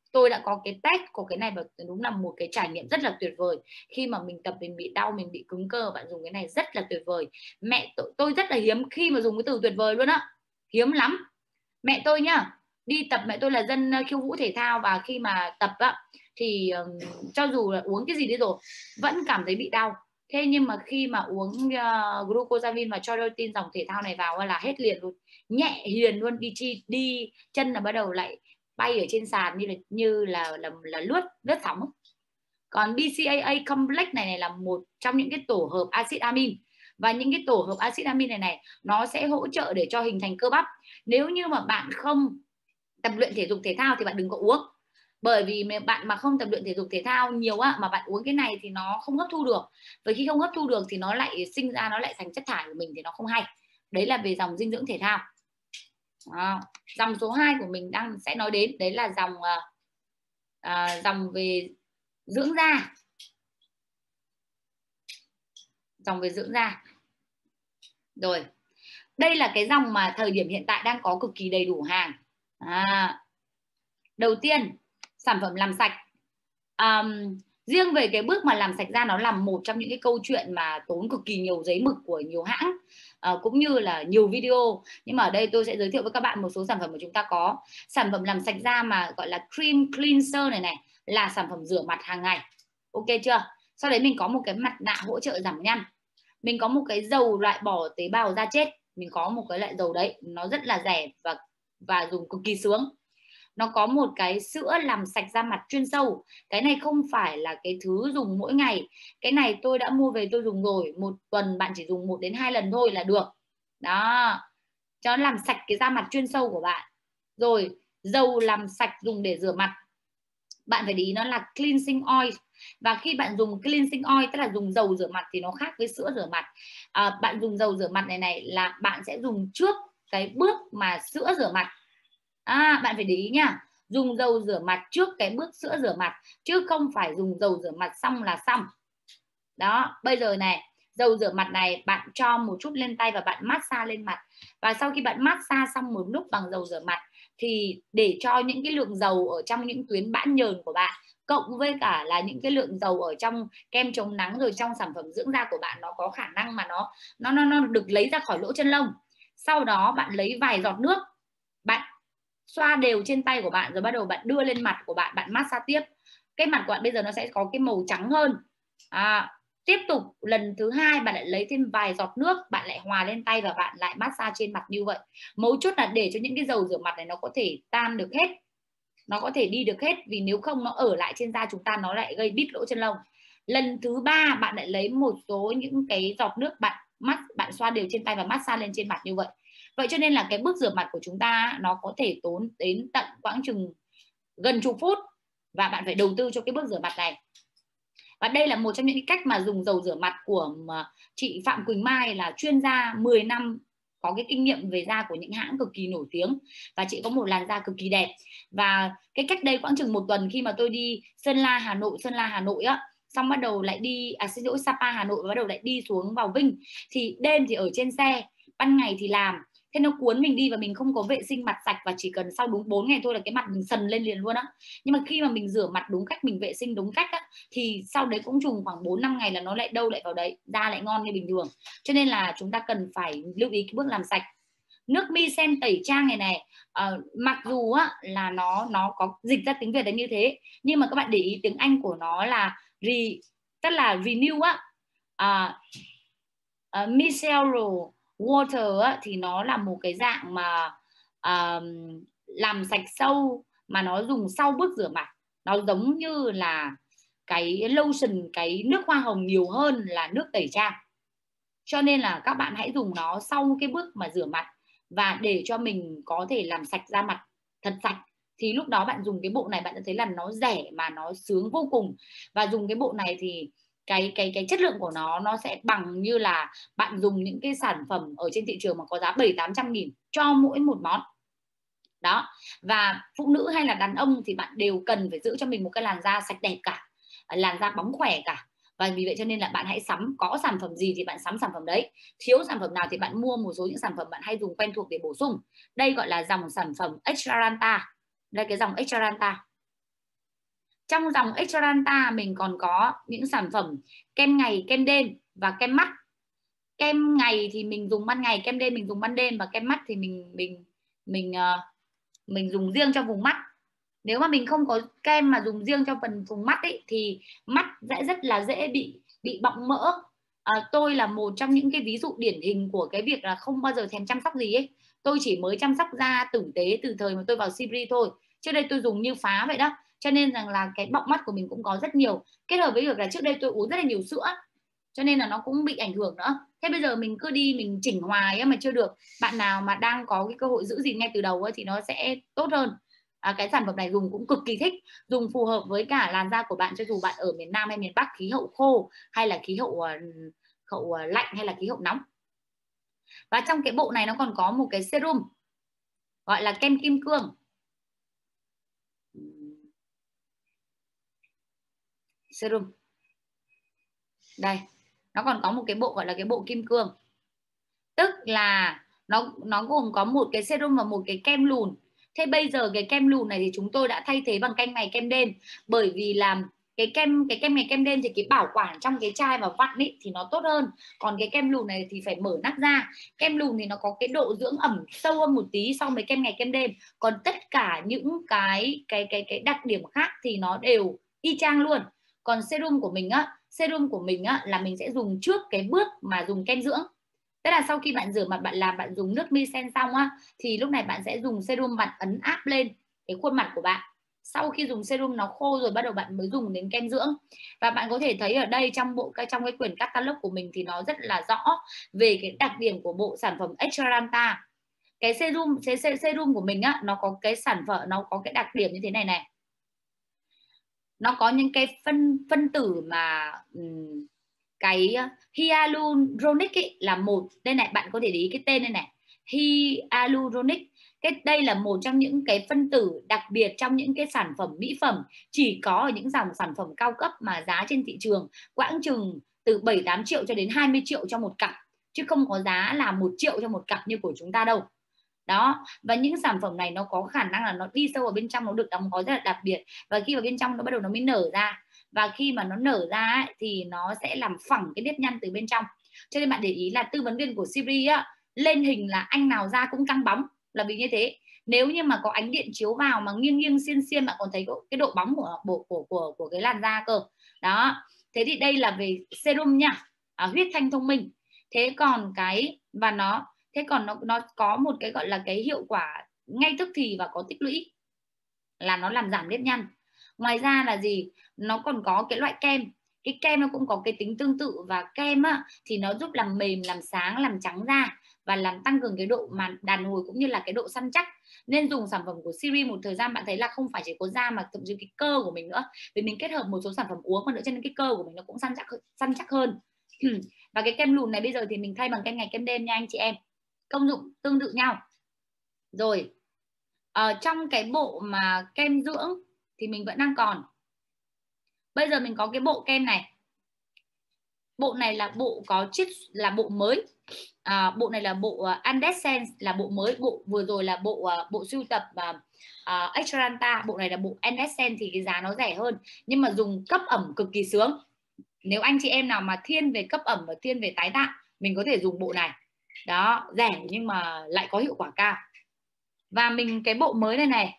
tôi đã có cái test của cái này và đúng là một cái trải nghiệm rất là tuyệt vời. Khi mà mình tập mình bị đau, mình bị cứng cơ, bạn dùng cái này rất là tuyệt vời. Mẹ tôi, tôi rất là hiếm khi mà dùng cái từ tuyệt vời luôn á, hiếm lắm. Mẹ tôi nhá, đi tập, mẹ tôi là dân khiêu vũ thể thao, và khi mà tập á thì um, cho dù là uống cái gì đi rồi vẫn cảm thấy bị đau. Thế nhưng mà khi mà uống uh, glucosamine và chondroitin dòng thể thao này vào là hết liền luôn, nhẹ hiền luôn, đi chi đi chân là bắt đầu lại bay ở trên sàn như là như là là, là lướt lướt sóng. Còn bê xê a a complex này này là một trong những cái tổ hợp axit amin, và những cái tổ hợp axit amin này này nó sẽ hỗ trợ để cho hình thành cơ bắp. Nếu như mà bạn không tập luyện thể dục thể thao thì bạn đừng có uống, bởi vì bạn mà không tập luyện thể dục thể thao nhiều á, mà bạn uống cái này thì nó không hấp thu được, và khi không hấp thu được thì nó lại sinh ra, nó lại thành chất thải của mình thì nó không hay. Đấy là về dòng dinh dưỡng thể thao. À, dòng số hai của mình đang sẽ nói đến đấy là dòng à, dòng về dưỡng da, dòng về dưỡng da. Rồi, đây là cái dòng mà thời điểm hiện tại đang có cực kỳ đầy đủ hàng. À, đầu tiên sản phẩm làm sạch. Um, riêng về cái bước mà làm sạch da, nó là một trong những cái câu chuyện mà tốn cực kỳ nhiều giấy mực của nhiều hãng, uh, cũng như là nhiều video. Nhưng mà ở đây tôi sẽ giới thiệu với các bạn một số sản phẩm mà chúng ta có. Sản phẩm làm sạch da mà gọi là cream cleanser này này là sản phẩm rửa mặt hàng ngày, ok chưa? Sau đấy mình có một cái mặt nạ hỗ trợ giảm nhăn, mình có một cái dầu loại bỏ tế bào da chết, mình có một cái loại dầu đấy, nó rất là rẻ và và dùng cực kỳ sướng. Nó có một cái sữa làm sạch da mặt chuyên sâu. Cái này không phải là cái thứ dùng mỗi ngày. Cái này tôi đã mua về tôi dùng rồi. Một tuần bạn chỉ dùng một đến hai lần thôi là được. Đó, cho nó làm sạch cái da mặt chuyên sâu của bạn. Rồi, dầu làm sạch dùng để rửa mặt, bạn phải để ý nó là cleansing oil. Và khi bạn dùng cleansing oil, tức là dùng dầu rửa mặt, thì nó khác với sữa rửa mặt. à, Bạn dùng dầu rửa mặt này này là bạn sẽ dùng trước cái bước mà sữa rửa mặt. À, bạn phải để ý nha, dùng dầu rửa mặt trước cái bước sữa rửa mặt, chứ không phải dùng dầu rửa mặt xong là xong. Đó, bây giờ này, dầu rửa mặt này bạn cho một chút lên tay và bạn massage lên mặt. Và sau khi bạn massage xong một lúc bằng dầu rửa mặt, thì để cho những cái lượng dầu ở trong những tuyến bã nhờn của bạn, cộng với cả là những cái lượng dầu ở trong kem chống nắng rồi trong sản phẩm dưỡng da của bạn, nó có khả năng mà nó nó nó, nó được lấy ra khỏi lỗ chân lông. Sau đó bạn lấy vài giọt nước, bạn xoa đều trên tay của bạn, rồi bắt đầu bạn đưa lên mặt của bạn, bạn massage tiếp. Cái mặt của bạn bây giờ nó sẽ có cái màu trắng hơn. À, tiếp tục lần thứ hai bạn lại lấy thêm vài giọt nước, bạn lại hòa lên tay và bạn lại massage trên mặt như vậy. Mấu chốt là để cho những cái dầu rửa mặt này nó có thể tan được hết, nó có thể đi được hết, vì nếu không nó ở lại trên da chúng ta, nó lại gây bít lỗ chân lông. Lần thứ ba bạn lại lấy một số những cái giọt nước, bạn mắt bạn xoa đều trên tay và massage lên trên mặt như vậy. Vậy cho nên là cái bước rửa mặt của chúng ta nó có thể tốn đến tận quãng chừng gần chục phút, và bạn phải đầu tư cho cái bước rửa mặt này. Và đây là một trong những cách mà dùng dầu rửa mặt của chị Phạm Quỳnh Mai, là chuyên gia mười năm có cái kinh nghiệm về da của những hãng cực kỳ nổi tiếng, và chị có một làn da cực kỳ đẹp. Và cái cách đây khoảng chừng một tuần, khi mà tôi đi Sơn La Hà Nội Sơn La Hà Nội á, xong bắt đầu lại đi à xin lỗi Sapa Hà Nội, và bắt đầu lại đi xuống vào Vinh, thì đêm thì ở trên xe, ban ngày thì làm, thế nó cuốn mình đi và mình không có vệ sinh mặt sạch, và chỉ cần sau đúng bốn ngày thôi là cái mặt mình sần lên liền luôn á. Nhưng mà khi mà mình rửa mặt đúng cách, mình vệ sinh đúng cách á, thì sau đấy cũng trùng khoảng bốn năm ngày là nó lại đâu lại vào đấy, da lại ngon như bình thường. Cho nên là chúng ta cần phải lưu ý cái bước làm sạch. Nước mi sen tẩy trang này này, uh, mặc dù á, là nó nó có dịch ra tiếng Việt là như thế, nhưng mà các bạn để ý tiếng Anh của nó là re, tức là renew á, uh, uh, micellar water á, thì nó là một cái dạng mà uh, làm sạch sâu, mà nó dùng sau bước rửa mặt. Nó giống như là cái lotion, cái nước hoa hồng nhiều hơn là nước tẩy trang. Cho nên là các bạn hãy dùng nó sau cái bước mà rửa mặt, và để cho mình có thể làm sạch da mặt thật sạch, thì lúc đó bạn dùng cái bộ này bạn sẽ thấy là nó rẻ mà nó sướng vô cùng. Và dùng cái bộ này thì cái cái cái chất lượng của nó nó sẽ bằng như là bạn dùng những cái sản phẩm ở trên thị trường mà có giá bảy tám trăm nghìn cho mỗi một món. Đó, và phụ nữ hay là đàn ông thì bạn đều cần phải giữ cho mình một cái làn da sạch đẹp cả, làn da bóng khỏe cả. Và vì vậy cho nên là bạn hãy sắm, có sản phẩm gì thì bạn sắm sản phẩm đấy, thiếu sản phẩm nào thì bạn mua một số những sản phẩm bạn hay dùng quen thuộc để bổ sung. Đây gọi là dòng sản phẩm Extraranta, đây cái dòng Extraranta. Trong dòng Extraranta mình còn có những sản phẩm kem ngày, kem đêm và kem mắt. Kem ngày thì mình dùng ban ngày, kem đêm mình dùng ban đêm, và kem mắt thì mình mình mình uh, mình dùng riêng cho vùng mắt. Nếu mà mình không có kem mà dùng riêng cho phần vùng mắt ấy, thì mắt sẽ rất là dễ bị bị bọng mỡ. À, tôi là một trong những cái ví dụ điển hình của cái việc là không bao giờ thèm chăm sóc gì ấy. Tôi chỉ mới chăm sóc da tử tế từ thời mà tôi vào Sibri thôi. Trước đây tôi dùng như phá vậy đó. Cho nên rằng là cái bọng mắt của mình cũng có rất nhiều. Kết hợp với việc là trước đây tôi uống rất là nhiều sữa, cho nên là nó cũng bị ảnh hưởng nữa. Thế bây giờ mình cứ đi mình chỉnh hoài mà chưa được. Bạn nào mà đang có cái cơ hội giữ gìn ngay từ đầu ấy, thì nó sẽ tốt hơn. À, cái sản phẩm này dùng cũng cực kỳ thích, dùng phù hợp với cả làn da của bạn, cho dù bạn ở miền Nam hay miền Bắc, khí hậu khô hay là khí hậu hậu lạnh hay là khí hậu nóng. Và trong cái bộ này nó còn có một cái serum gọi là kem kim cương. Serum đây, nó còn có một cái bộ gọi là cái bộ kim cương, tức là nó nó gồm có một cái serum và một cái kem lùn. Thế bây giờ cái kem lùn này thì chúng tôi đã thay thế bằng kem ngày kem đêm, bởi vì làm cái kem cái kem ngày kem đêm thì cái bảo quản trong cái chai và vặn ý, thì nó tốt hơn. Còn cái kem lùn này thì phải mở nắp ra. Kem lùn thì nó có cái độ dưỡng ẩm sâu hơn một tí so với kem ngày kem đêm. Còn tất cả những cái cái cái cái đặc điểm khác thì nó đều y chang luôn. Còn serum của mình á, serum của mình á là mình sẽ dùng trước cái bước mà dùng kem dưỡng. Tức là sau khi bạn rửa mặt, bạn làm, bạn dùng nước micen xong á, thì lúc này bạn sẽ dùng serum, bạn ấn áp lên cái khuôn mặt của bạn. Sau khi dùng serum nó khô rồi, bắt đầu bạn mới dùng đến kem dưỡng. Và bạn có thể thấy ở đây trong bộ trong cái quyển catalog của mình thì nó rất là rõ về cái đặc điểm của bộ sản phẩm Extraranta. Cái serum cái serum của mình á, nó có cái sản phẩm, nó có cái đặc điểm như thế này này. Nó có những cái phân phân tử mà um, cái hyaluronic ấy là một, đây này, bạn có thể để ý cái tên đây này, hyaluronic. Cái đây là một trong những cái phân tử đặc biệt trong những cái sản phẩm mỹ phẩm, chỉ có ở những dòng sản phẩm cao cấp mà giá trên thị trường quãng chừng từ bảy tám triệu cho đến hai mươi triệu cho một cặp, chứ không có giá là một triệu cho một cặp như của chúng ta đâu. Đó, và những sản phẩm này nó có khả năng là nó đi sâu vào bên trong, nó được đóng gói rất là đặc biệt, và khi vào bên trong nó bắt đầu nó mới nở ra. Và khi mà nó nở ra ấy, thì nó sẽ làm phẳng cái nếp nhăn từ bên trong. Cho nên bạn để ý là tư vấn viên của Sibri á, lên hình là anh nào da cũng căng bóng là vì như thế. Nếu như mà có ánh điện chiếu vào mà nghiêng nghiêng xiên xiên, bạn còn thấy cái độ bóng của của của của, của cái làn da cơ. Đó. Thế thì đây là về serum nha, à, huyết thanh thông minh. Thế còn cái và nó thế còn nó nó có một cái gọi là cái hiệu quả ngay tức thì và có tích lũy, là nó làm giảm nếp nhăn. Ngoài ra là gì, nó còn có cái loại kem, cái kem nó cũng có cái tính tương tự, và kem á, thì nó giúp làm mềm, làm sáng, làm trắng da và làm tăng cường cái độ mà đàn hồi cũng như là cái độ săn chắc. Nên dùng sản phẩm của Sibri một thời gian bạn thấy là không phải chỉ có da mà thậm chí cái cơ của mình nữa, vì mình kết hợp một số sản phẩm uống mà nữa, cho nên cái cơ của mình nó cũng săn chắc săn chắc hơn. Và cái kem lùn này bây giờ thì mình thay bằng kem ngày kem đêm nha anh chị em, công dụng tương tự nhau. Rồi ở trong cái bộ mà kem dưỡng thì mình vẫn đang còn, bây giờ mình có cái bộ kem này. Bộ này là bộ có chiết là bộ mới, à, bộ này là bộ uh, Andescence là bộ mới. Bộ vừa rồi là bộ uh, bộ sưu tập uh, uh, Extraranta. Bộ này là bộ Andescence thì cái giá nó rẻ hơn, nhưng mà dùng cấp ẩm cực kỳ sướng. Nếu anh chị em nào mà thiên về cấp ẩm và thiên về tái tạo, mình có thể dùng bộ này. Đó, rẻ nhưng mà lại có hiệu quả cao. Và mình cái bộ mới này này,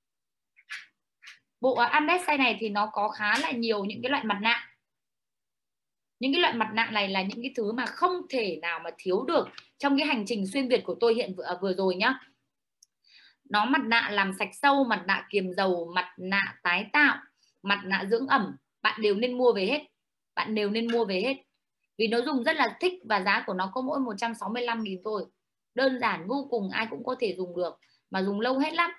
bộ Andescence này thì nó có khá là nhiều những cái loại mặt nạ. Những cái loại mặt nạ này là những cái thứ mà không thể nào mà thiếu được trong cái hành trình xuyên Việt của tôi hiện vừa, vừa rồi nhá. Nó mặt nạ làm sạch sâu, mặt nạ kiềm dầu, mặt nạ tái tạo, mặt nạ dưỡng ẩm, bạn đều nên mua về hết. Bạn đều nên mua về hết. Vì nó dùng rất là thích và giá của nó có mỗi một trăm sáu mươi lăm nghìn thôi. Đơn giản vô cùng, ai cũng có thể dùng được mà dùng lâu hết lắm.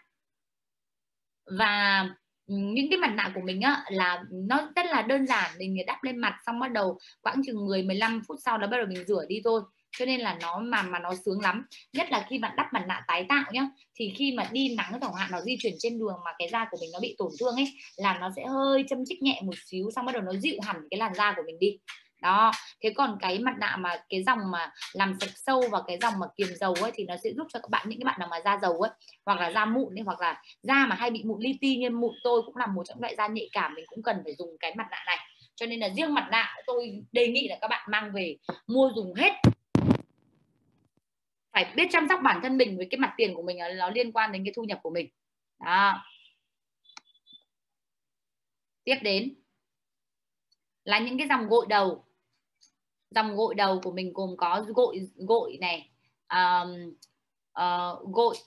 Và những cái mặt nạ của mình á là nó rất là đơn giản, mình đắp lên mặt xong bắt đầu khoảng chừng mười mười lăm phút sau đó bắt đầu mình rửa đi thôi. Cho nên là nó mà mà nó sướng lắm. Nhất là khi bạn đắp mặt nạ tái tạo nhá, thì khi mà đi nắng chẳng hạn, nó di chuyển trên đường mà cái da của mình nó bị tổn thương ấy, là nó sẽ hơi châm chích nhẹ một xíu, xong bắt đầu nó dịu hẳn cái làn da của mình đi. Đó. Thế còn cái mặt nạ mà cái dòng mà làm sạch sâu và cái dòng mà kiềm dầu ấy thì nó sẽ giúp cho các bạn, những cái bạn nào mà da dầu ấy, hoặc là da mụn ấy, hoặc là da mà hay bị mụn li ti, như mụn tôi cũng là một trong loại da nhạy cảm, mình cũng cần phải dùng cái mặt nạ này. Cho nên là riêng mặt nạ tôi đề nghị là các bạn mang về mua dùng hết. Phải biết chăm sóc bản thân mình với cái mặt tiền của mình, nó liên quan đến cái thu nhập của mình. Đó. Tiếp đến là những cái dòng gội đầu. Dòng gội đầu của mình gồm có gội gội này, um, uh, gội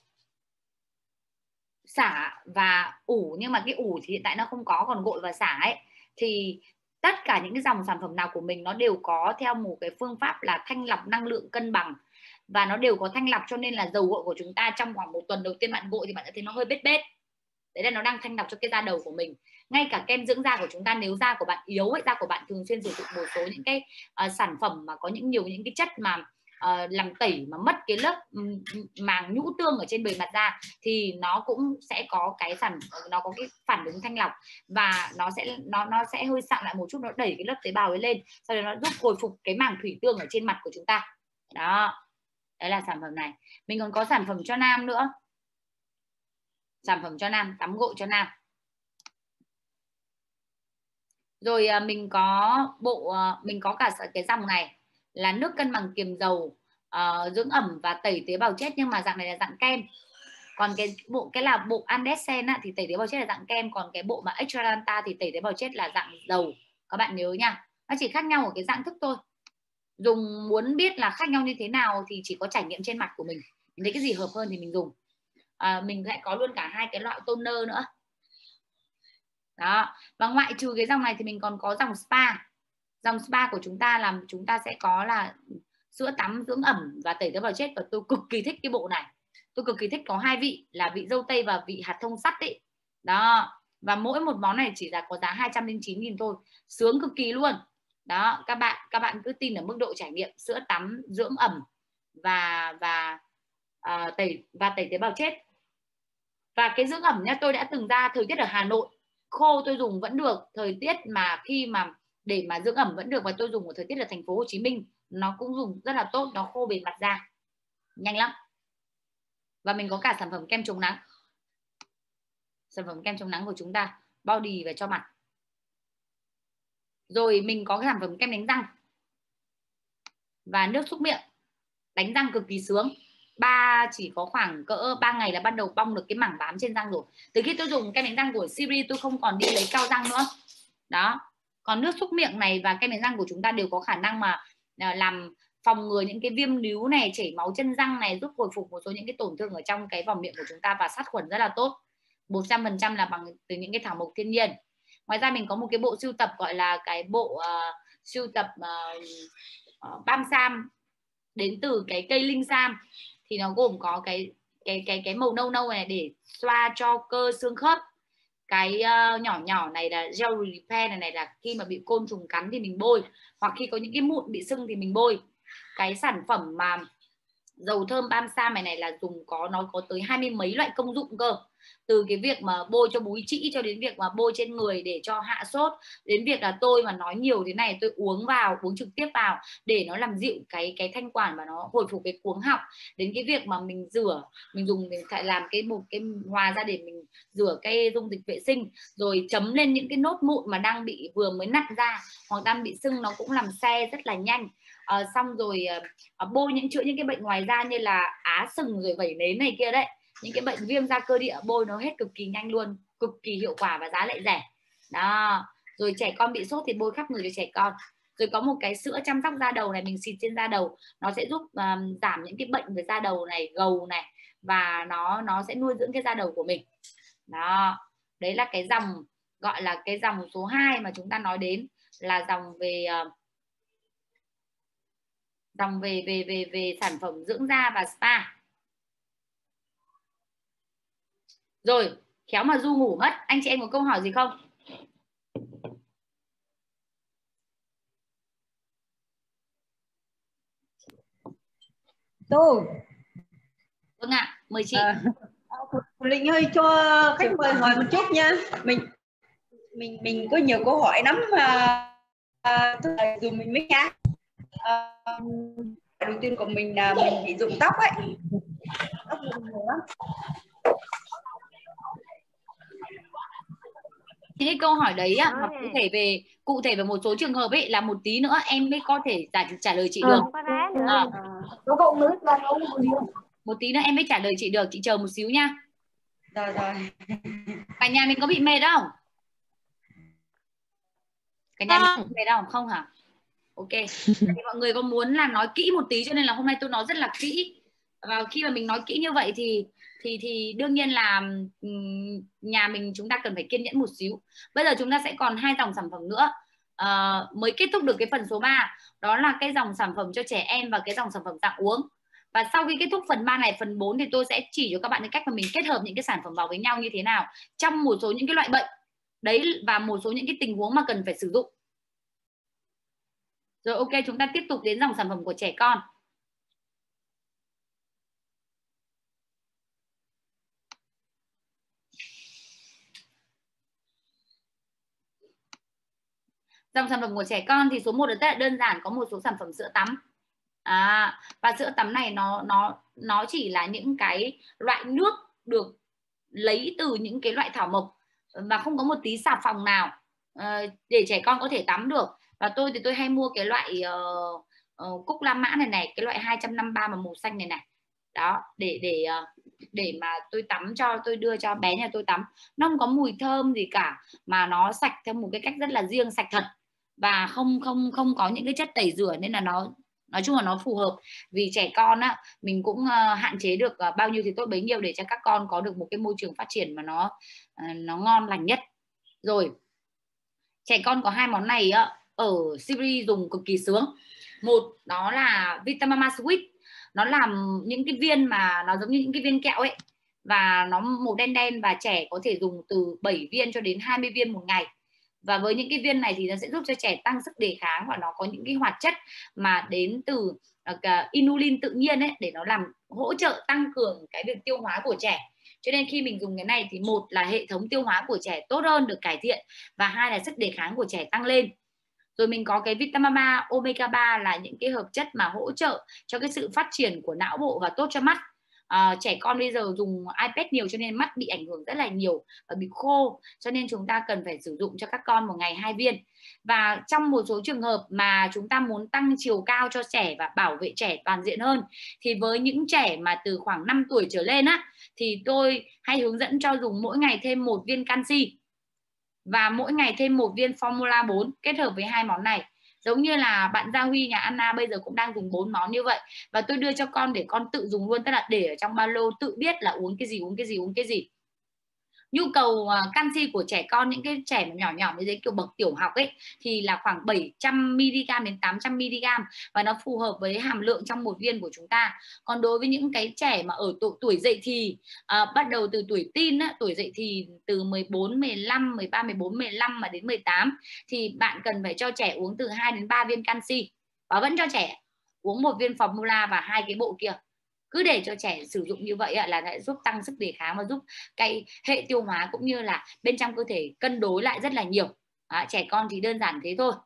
xả và ủ, nhưng mà cái ủ thì hiện tại nó không có, còn gội và xả ấy thì tất cả những cái dòng sản phẩm nào của mình nó đều có theo một cái phương pháp là thanh lọc năng lượng cân bằng, và nó đều có thanh lọc, cho nên là dầu gội của chúng ta trong khoảng một tuần đầu tiên bạn gội thì bạn sẽ thấy nó hơi bết bết. Đấy là nó đang thanh lọc cho cái da đầu của mình. Ngay cả kem dưỡng da của chúng ta, nếu da của bạn yếu ấy, da của bạn thường xuyên sử dụng một số những cái uh, sản phẩm mà có những nhiều những cái chất mà uh, làm tẩy mà mất cái lớp um, màng nhũ tương ở trên bề mặt da, thì nó cũng sẽ có cái sản nó có cái phản ứng thanh lọc, và nó sẽ nó nó sẽ hơi sạm lại một chút, nó đẩy cái lớp tế bào ấy lên, sau đó nó giúp hồi phục cái màng thủy tương ở trên mặt của chúng ta. Đó. Đấy là sản phẩm này. Mình còn có sản phẩm cho nam nữa. Sản phẩm cho nam, tắm gội cho nam. Rồi mình có bộ mình có cả cái dòng này là nước cân bằng kiềm dầu, uh, dưỡng ẩm và tẩy tế bào chết, nhưng mà dạng này là dạng kem. Còn cái bộ cái là bộ Andesen á, thì tẩy tế bào chết là dạng kem, còn cái bộ mà Extralanta thì tẩy tế bào chết là dạng dầu. Các bạn nhớ nha, nó chỉ khác nhau ở cái dạng thức thôi. Dùng muốn biết là khác nhau như thế nào thì chỉ có trải nghiệm trên mặt của mình. Mình thấy cái gì hợp hơn thì mình dùng. À, mình lại có luôn cả hai cái loại toner nữa. Đó. Và ngoại trừ cái dòng này thì mình còn có dòng spa. Dòng spa của chúng ta là chúng ta sẽ có là sữa tắm, dưỡng ẩm và tẩy tế bào chết, và tôi cực kỳ thích cái bộ này. Tôi cực kỳ thích, có hai vị là vị dâu tây và vị hạt thông sắt ấy. Đó. Và mỗi một món này chỉ là có giá hai trăm lẻ chín nghìn thôi. Sướng cực kỳ luôn. Đó, các bạn các bạn cứ tin ở mức độ trải nghiệm sữa tắm, dưỡng ẩm và và uh, tẩy và tẩy tế bào chết. Và cái dưỡng ẩm nhá, tôi đã từng ra thời tiết ở Hà Nội khô tôi dùng vẫn được, thời tiết mà khi mà để mà dưỡng ẩm vẫn được, và tôi dùng ở thời tiết ở thành phố Hồ Chí Minh nó cũng dùng rất là tốt, nó khô bề mặt da nhanh lắm. Và mình có cả sản phẩm kem chống nắng. Sản phẩm kem chống nắng của chúng ta body và cho mặt. Rồi mình có cái sản phẩm kem đánh răng và nước súc miệng. Đánh răng cực kỳ sướng. Ba chỉ có khoảng cỡ ba ngày là bắt đầu bong được cái mảng bám trên răng rồi. Từ khi tôi dùng kem đánh răng của Siri tôi không còn đi lấy cao răng nữa. Đó. Còn nước súc miệng này và kem đánh răng của chúng ta đều có khả năng mà làm phòng ngừa những cái viêm níu này, chảy máu chân răng này, giúp hồi phục một số những cái tổn thương ở trong cái vòng miệng của chúng ta và sát khuẩn rất là tốt. một trăm phần trăm là bằng từ những cái thảo mộc thiên nhiên. Ngoài ra mình có một cái bộ sưu tập gọi là cái bộ uh, sưu tập uh, uh, balm sam đến từ cái cây linh sam, thì nó gồm có cái cái cái cái màu nâu nâu này để xoa cho cơ xương khớp. Cái uh, nhỏ nhỏ này là gel repair này, này là khi mà bị côn trùng cắn thì mình bôi, hoặc khi có những cái mụn bị sưng thì mình bôi. Cái sản phẩm mà dầu thơm balm sam này này là dùng có nó có tới hai mươi mấy loại công dụng cơ, từ cái việc mà bôi cho búi trĩ cho đến việc mà bôi trên người để cho hạ sốt, đến việc là tôi mà nói nhiều thế này tôi uống vào, uống trực tiếp vào để nó làm dịu cái cái thanh quản và nó hồi phục cái cuống họng, đến cái việc mà mình rửa, mình dùng mình phải làm cái một cái hòa ra để mình rửa cái dung dịch vệ sinh, rồi chấm lên những cái nốt mụn mà đang bị vừa mới nặn ra hoặc đang bị sưng, nó cũng làm xe rất là nhanh. À, xong rồi à, bôi những chữa những cái bệnh ngoài da như là á sừng rồi vẩy nến này kia đấy, những cái bệnh viêm da cơ địa bôi nó hết cực kỳ nhanh luôn, cực kỳ hiệu quả và giá lại rẻ. Đó. Rồi trẻ con bị sốt thì bôi khắp người cho trẻ con. Rồi có một cái sữa chăm sóc da đầu này mình xịt trên da đầu, nó sẽ giúp um, giảm những cái bệnh về da đầu này, gầu này, và nó nó sẽ nuôi dưỡng cái da đầu của mình. Đó. Đấy là cái dòng gọi là cái dòng số hai mà chúng ta nói đến là dòng về uh, dòng về về về về sản phẩm dưỡng da và spa. Rồi, khéo mà Du ngủ mất. Anh chị em có câu hỏi gì không? Tôi. Vâng ạ, mời chị. À, Linh ơi, cho khách mời hỏi một chút nha. Mình mình mình có nhiều câu hỏi lắm mà À, tôi dùng mình mic nhá. À, đầu tiên của mình là mình bị rụng tóc ấy. Tóc rụng nhiều lắm. Những cái câu hỏi đấy á, mà cụ thể về cụ thể về một số trường hợp ấy là một tí nữa em mới có thể trả, trả lời chị được. À, một tí nữa em mới trả lời chị được, chị chờ một xíu nha. Rồi rồi. Cả nhà mình có bị mệt không? Cả nhà mình có bị mệt không? Không hả? Ok. Thì mọi người có muốn là nói kỹ một tí, cho nên là hôm nay tôi nói rất là kỹ. Và khi mà mình nói kỹ như vậy thì thì thì đương nhiên là um, nhà mình chúng ta cần phải kiên nhẫn một xíu. Bây giờ chúng ta sẽ còn hai dòng sản phẩm nữa uh, mới kết thúc được cái phần số ba, đó là cái dòng sản phẩm cho trẻ em và cái dòng sản phẩm dạng uống. Và sau khi kết thúc phần ba này, phần bốn thì tôi sẽ chỉ cho các bạn cái cách mà mình kết hợp những cái sản phẩm vào với nhau như thế nào trong một số những cái loại bệnh đấy và một số những cái tình huống mà cần phải sử dụng. Rồi, ok, chúng ta tiếp tục đến dòng sản phẩm của trẻ con. Dòng sản phẩm của trẻ con thì số một là rất là đơn giản, có một số sản phẩm sữa tắm. À, và sữa tắm này nó nó nó chỉ là những cái loại nước được lấy từ những cái loại thảo mộc và không có một tí xà phòng nào uh, để trẻ con có thể tắm được. Và tôi thì tôi hay mua cái loại uh, uh, cúc La Mã này này, cái loại hai trăm năm mươi ba mà màu xanh này này. Đó, để để uh, để mà tôi tắm cho, tôi đưa cho bé nhà tôi tắm. Nó không có mùi thơm gì cả, mà nó sạch theo một cái cách rất là riêng, sạch thật, và không không không có những cái chất tẩy rửa, nên là nó nói chung là nó phù hợp. Vì trẻ con á, mình cũng uh, hạn chế được uh, bao nhiêu thì tốt bấy nhiêu để cho các con có được một cái môi trường phát triển mà nó uh, nó ngon lành nhất. Rồi, trẻ con có hai món này uh, ở series dùng cực kỳ sướng. Một đó là Vitamama Sweet, nó làm những cái viên mà nó giống như những cái viên kẹo ấy, và nó màu đen đen, và trẻ có thể dùng từ bảy viên cho đến hai mươi viên một ngày. Và với những cái viên này thì nó sẽ giúp cho trẻ tăng sức đề kháng, và nó có những cái hoạt chất mà đến từ uh, inulin tự nhiên ấy, để nó làm hỗ trợ tăng cường cái việc tiêu hóa của trẻ. Cho nên khi mình dùng cái này thì một là hệ thống tiêu hóa của trẻ tốt hơn, được cải thiện, và hai là sức đề kháng của trẻ tăng lên. Rồi mình có cái Vitamama Omega ba là những cái hợp chất mà hỗ trợ cho cái sự phát triển của não bộ và tốt cho mắt. À, trẻ con bây giờ dùng iPad nhiều cho nên mắt bị ảnh hưởng rất là nhiều và bị khô, cho nên chúng ta cần phải sử dụng cho các con một ngày hai viên. Và trong một số trường hợp mà chúng ta muốn tăng chiều cao cho trẻ và bảo vệ trẻ toàn diện hơn, thì với những trẻ mà từ khoảng năm tuổi trở lên á, thì tôi hay hướng dẫn cho dùng mỗi ngày thêm một viên canxi và mỗi ngày thêm một viên Formula bốn kết hợp với hai món này. Giống như là bạn Gia Huy nhà Anna bây giờ cũng đang dùng bốn món như vậy, và tôi đưa cho con để con tự dùng luôn, tức là để ở trong ba lô, tự biết là uống cái gì uống cái gì uống cái gì. Nhu cầu uh, canxi của trẻ con, những cái trẻ nhỏ nhỏ như thế kiểu bậc tiểu học ấy, thì là khoảng bảy trăm mi li gam đến tám trăm mi li gam, và nó phù hợp với hàm lượng trong một viên của chúng ta. Còn đối với những cái trẻ mà ở tuổi, tuổi dậy thì, uh, bắt đầu từ tuổi teen á, tuổi dậy thì từ mười bốn, mười lăm, mười ba, mười bốn, mười lăm mà đến mười tám, thì bạn cần phải cho trẻ uống từ hai đến ba viên canxi, và vẫn cho trẻ uống một viên Formula và hai cái bộ kia. Cứ để cho trẻ sử dụng như vậy là sẽ giúp tăng sức đề kháng và giúp cái hệ tiêu hóa cũng như là bên trong cơ thể cân đối lại rất là nhiều. Đó, trẻ con thì đơn giản thế thôi.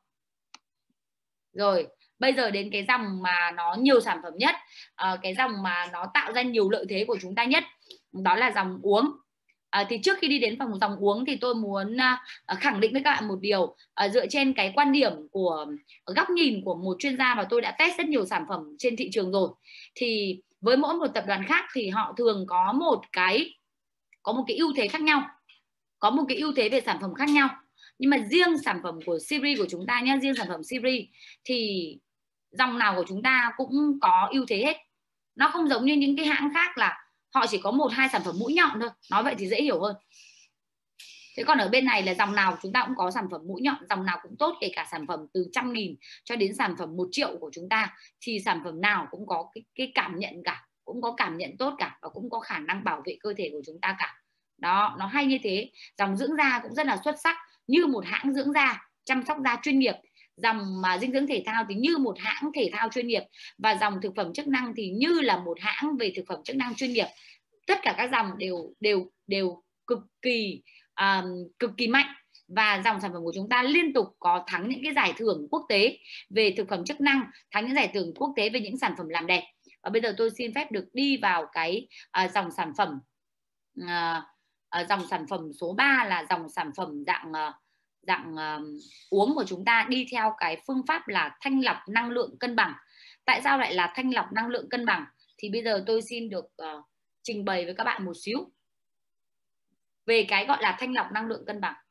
Rồi, bây giờ đến cái dòng mà nó nhiều sản phẩm nhất, à, cái dòng mà nó tạo ra nhiều lợi thế của chúng ta nhất, đó là dòng uống. À, thì trước khi đi đến phòng dòng uống thì tôi muốn uh, khẳng định với các bạn một điều, uh, dựa trên cái quan điểm của góc nhìn của một chuyên gia, và tôi đã test rất nhiều sản phẩm trên thị trường rồi, thì với mỗi một tập đoàn khác thì họ thường có một cái có một cái ưu thế khác nhau, có một cái ưu thế về sản phẩm khác nhau. Nhưng mà riêng sản phẩm của series của chúng ta nhé, riêng sản phẩm series thì dòng nào của chúng ta cũng có ưu thế hết. Nó không giống như những cái hãng khác là họ chỉ có một hai sản phẩm mũi nhọn thôi, nói vậy thì dễ hiểu hơn. Thế còn ở bên này là dòng nào chúng ta cũng có sản phẩm mũi nhọn, dòng nào cũng tốt, kể cả sản phẩm từ trăm nghìn cho đến sản phẩm một triệu của chúng ta, thì sản phẩm nào cũng có cái, cái cảm nhận cả, cũng có cảm nhận tốt cả, và cũng có khả năng bảo vệ cơ thể của chúng ta cả. Đó, nó hay như thế. Dòng dưỡng da cũng rất là xuất sắc, như một hãng dưỡng da chăm sóc da chuyên nghiệp. Dòng mà dinh dưỡng thể thao thì như một hãng thể thao chuyên nghiệp, và dòng thực phẩm chức năng thì như là một hãng về thực phẩm chức năng chuyên nghiệp. Tất cả các dòng đều đều đều cực kỳ um, cực kỳ mạnh, và dòng sản phẩm của chúng ta liên tục có thắng những cái giải thưởng quốc tế về thực phẩm chức năng, thắng những giải thưởng quốc tế về những sản phẩm làm đẹp. Và bây giờ tôi xin phép được đi vào cái uh, dòng sản phẩm uh, uh, dòng sản phẩm số ba là dòng sản phẩm dạng uh, dạng uh, uống của chúng ta đi theo cái phương pháp là thanh lọc năng lượng cân bằng. Tại sao lại là thanh lọc năng lượng cân bằng? Thì bây giờ tôi xin được uh, trình bày với các bạn một xíu về cái gọi là thanh lọc năng lượng cân bằng.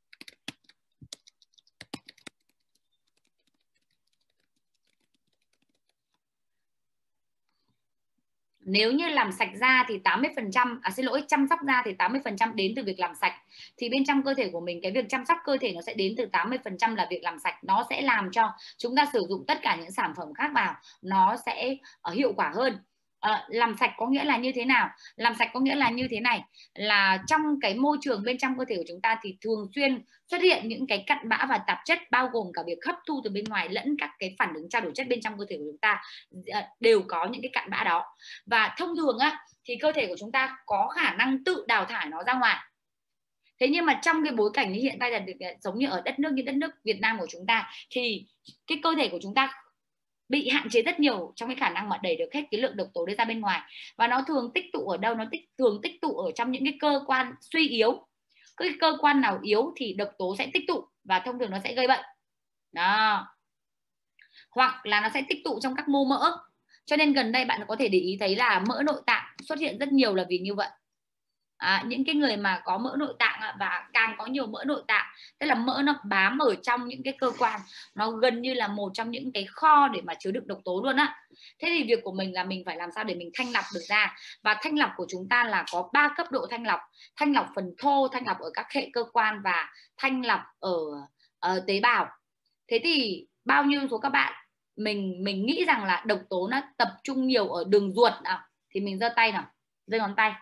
Nếu như làm sạch da thì tám mươi phần trăm, à xin lỗi, chăm sóc da thì tám mươi phần trăm đến từ việc làm sạch. Thì bên trong cơ thể của mình, cái việc chăm sóc cơ thể nó sẽ đến từ tám mươi phần trăm là việc làm sạch. Nó sẽ làm cho chúng ta sử dụng tất cả những sản phẩm khác vào nó sẽ uh, hiệu quả hơn. À, làm sạch có nghĩa là như thế nào? Làm sạch có nghĩa là như thế này, là trong cái môi trường bên trong cơ thể của chúng ta thì thường xuyên xuất hiện những cái cặn bã và tạp chất, bao gồm cả việc hấp thu từ bên ngoài lẫn các cái phản ứng trao đổi chất bên trong cơ thể của chúng ta đều có những cái cặn bã đó. Và thông thường á thì cơ thể của chúng ta có khả năng tự đào thải nó ra ngoài. Thế nhưng mà trong cái bối cảnh như hiện tại là giống như ở đất nước như đất nước Việt Nam của chúng ta thì cái cơ thể của chúng ta bị hạn chế rất nhiều trong cái khả năng mà đẩy được hết cái lượng độc tố đấy ra bên ngoài. Và nó thường tích tụ ở đâu? Nó tích, thường tích tụ ở trong những cái cơ quan suy yếu. Cái cơ quan nào yếu thì độc tố sẽ tích tụ và thông thường nó sẽ gây bệnh. Đó. Hoặc là nó sẽ tích tụ trong các mô mỡ. Cho nên gần đây bạn có thể để ý thấy là mỡ nội tạng xuất hiện rất nhiều là vì như vậy. À, những cái người mà có mỡ nội tạng và càng có nhiều mỡ nội tạng, tức là mỡ nó bám ở trong những cái cơ quan, nó gần như là một trong những cái kho để mà chứa đựng độc tố luôn á. Thế thì việc của mình là mình phải làm sao để mình thanh lọc được ra. Và thanh lọc của chúng ta là có ba cấp độ thanh lọc: thanh lọc phần thô, thanh lọc ở các hệ cơ quan và thanh lọc ở, ở tế bào. Thế thì bao nhiêu số các bạn mình mình nghĩ rằng là độc tố nó tập trung nhiều ở đường ruột nào thì mình giơ tay nào, giơ ngón tay.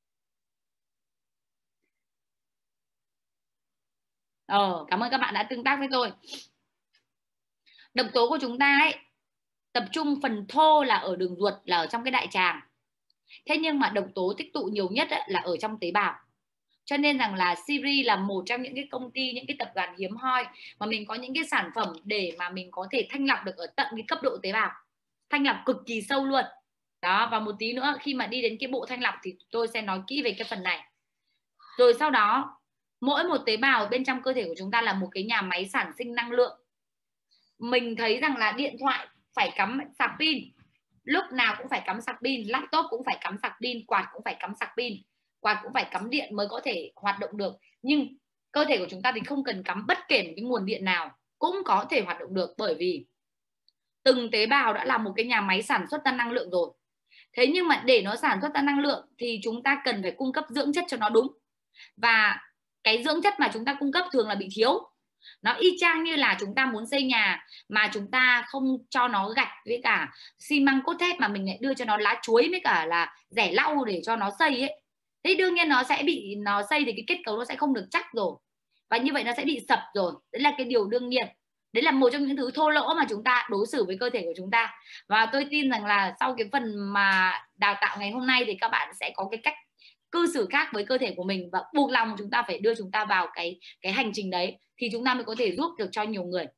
Ờ, cảm ơn các bạn đã tương tác với tôi. Độc tố của chúng ta ấy tập trung phần thô là ở đường ruột, là ở trong cái đại tràng. Thế nhưng mà độc tố tích tụ nhiều nhất ấy, là ở trong tế bào. Cho nên rằng là Siri là một trong những cái công ty, những cái tập đoàn hiếm hoi mà mình có những cái sản phẩm để mà mình có thể thanh lọc được ở tận cái cấp độ tế bào, thanh lọc cực kỳ sâu luôn. Đó, và một tí nữa khi mà đi đến cái bộ thanh lọc thì tôi sẽ nói kỹ về cái phần này. Rồi sau đó, mỗi một tế bào bên trong cơ thể của chúng ta là một cái nhà máy sản sinh năng lượng. Mình thấy rằng là điện thoại phải cắm sạc pin, lúc nào cũng phải cắm sạc pin, laptop cũng phải cắm sạc pin, quạt cũng phải cắm sạc pin, quạt cũng phải cắm điện mới có thể hoạt động được. Nhưng cơ thể của chúng ta thì không cần cắm bất kể một cái nguồn điện nào cũng có thể hoạt động được, bởi vì từng tế bào đã là một cái nhà máy sản xuất ra năng lượng rồi. Thế nhưng mà để nó sản xuất ra năng lượng thì chúng ta cần phải cung cấp dưỡng chất cho nó đúng. Và cái dưỡng chất mà chúng ta cung cấp thường là bị thiếu. Nó y chang như là chúng ta muốn xây nhà mà chúng ta không cho nó gạch với cả xi măng cốt thép mà mình lại đưa cho nó lá chuối với cả là rẻ lau để cho nó xây ấy. Thế đương nhiên nó sẽ bị, nó xây thì cái kết cấu nó sẽ không được chắc rồi. Và như vậy nó sẽ bị sập rồi. Đấy là cái điều đương nhiên. Đấy là một trong những thứ thô lỗ mà chúng ta đối xử với cơ thể của chúng ta. Và tôi tin rằng là sau cái phần mà đào tạo ngày hôm nay thì các bạn sẽ có cái cách cư xử khác với cơ thể của mình, và buộc lòng chúng ta phải đưa chúng ta vào cái cái hành trình đấy thì chúng ta mới có thể giúp được cho nhiều người.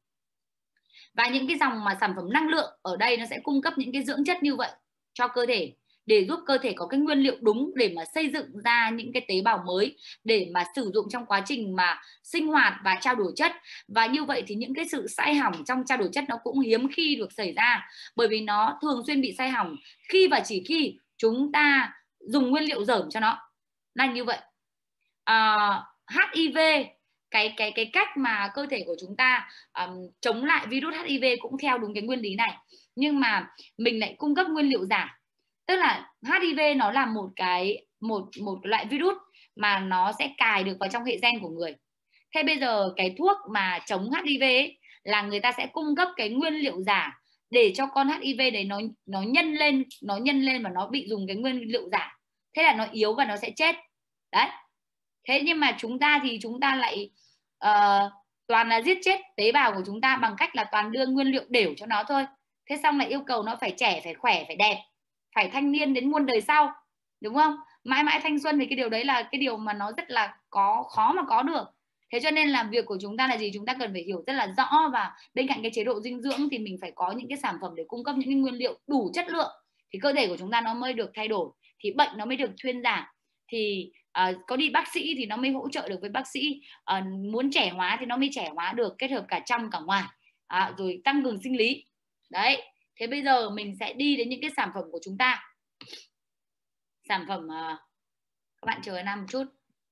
Và những cái dòng mà sản phẩm năng lượng ở đây nó sẽ cung cấp những cái dưỡng chất như vậy cho cơ thể để giúp cơ thể có cái nguyên liệu đúng để mà xây dựng ra những cái tế bào mới để mà sử dụng trong quá trình mà sinh hoạt và trao đổi chất. Và như vậy thì những cái sự sai hỏng trong trao đổi chất nó cũng hiếm khi được xảy ra, bởi vì nó thường xuyên bị sai hỏng khi và chỉ khi chúng ta dùng nguyên liệu dởm cho nó. Là như vậy. À, hát i vê, cái cái cái cách mà cơ thể của chúng ta um, chống lại virus hát i vê cũng theo đúng cái nguyên lý này, nhưng mà mình lại cung cấp nguyên liệu giả. Tức là hát i vê nó là một cái một một loại virus mà nó sẽ cài được vào trong hệ gen của người. Thế bây giờ cái thuốc mà chống hát i vê ấy, là người ta sẽ cung cấp cái nguyên liệu giả để cho con hát i vê đấy nó nó nhân lên, nó nhân lên và nó bị dùng cái nguyên liệu giả. Thế là nó yếu và nó sẽ chết. Đấy. Thế nhưng mà chúng ta thì chúng ta lại uh, toàn là giết chết tế bào của chúng ta bằng cách là toàn đưa nguyên liệu đều cho nó thôi. Thế xong lại yêu cầu nó phải trẻ, phải khỏe, phải đẹp, phải thanh niên đến muôn đời sau, đúng không? Mãi mãi thanh xuân thì cái điều đấy là cái điều mà nó rất là có khó mà có được. Thế cho nên là việc của chúng ta là gì? Chúng ta cần phải hiểu rất là rõ, và bên cạnh cái chế độ dinh dưỡng thì mình phải có những cái sản phẩm để cung cấp những cái nguyên liệu đủ chất lượng thì cơ thể của chúng ta nó mới được thay đổi, thì bệnh nó mới được thuyên giảm, thì uh, có đi bác sĩ thì nó mới hỗ trợ được với bác sĩ, uh, muốn trẻ hóa thì nó mới trẻ hóa được, kết hợp cả trong cả ngoài, uh, rồi tăng cường sinh lý. Đấy, thế bây giờ mình sẽ đi đến những cái sản phẩm của chúng ta. Sản phẩm uh, các bạn chờ Nam một chút.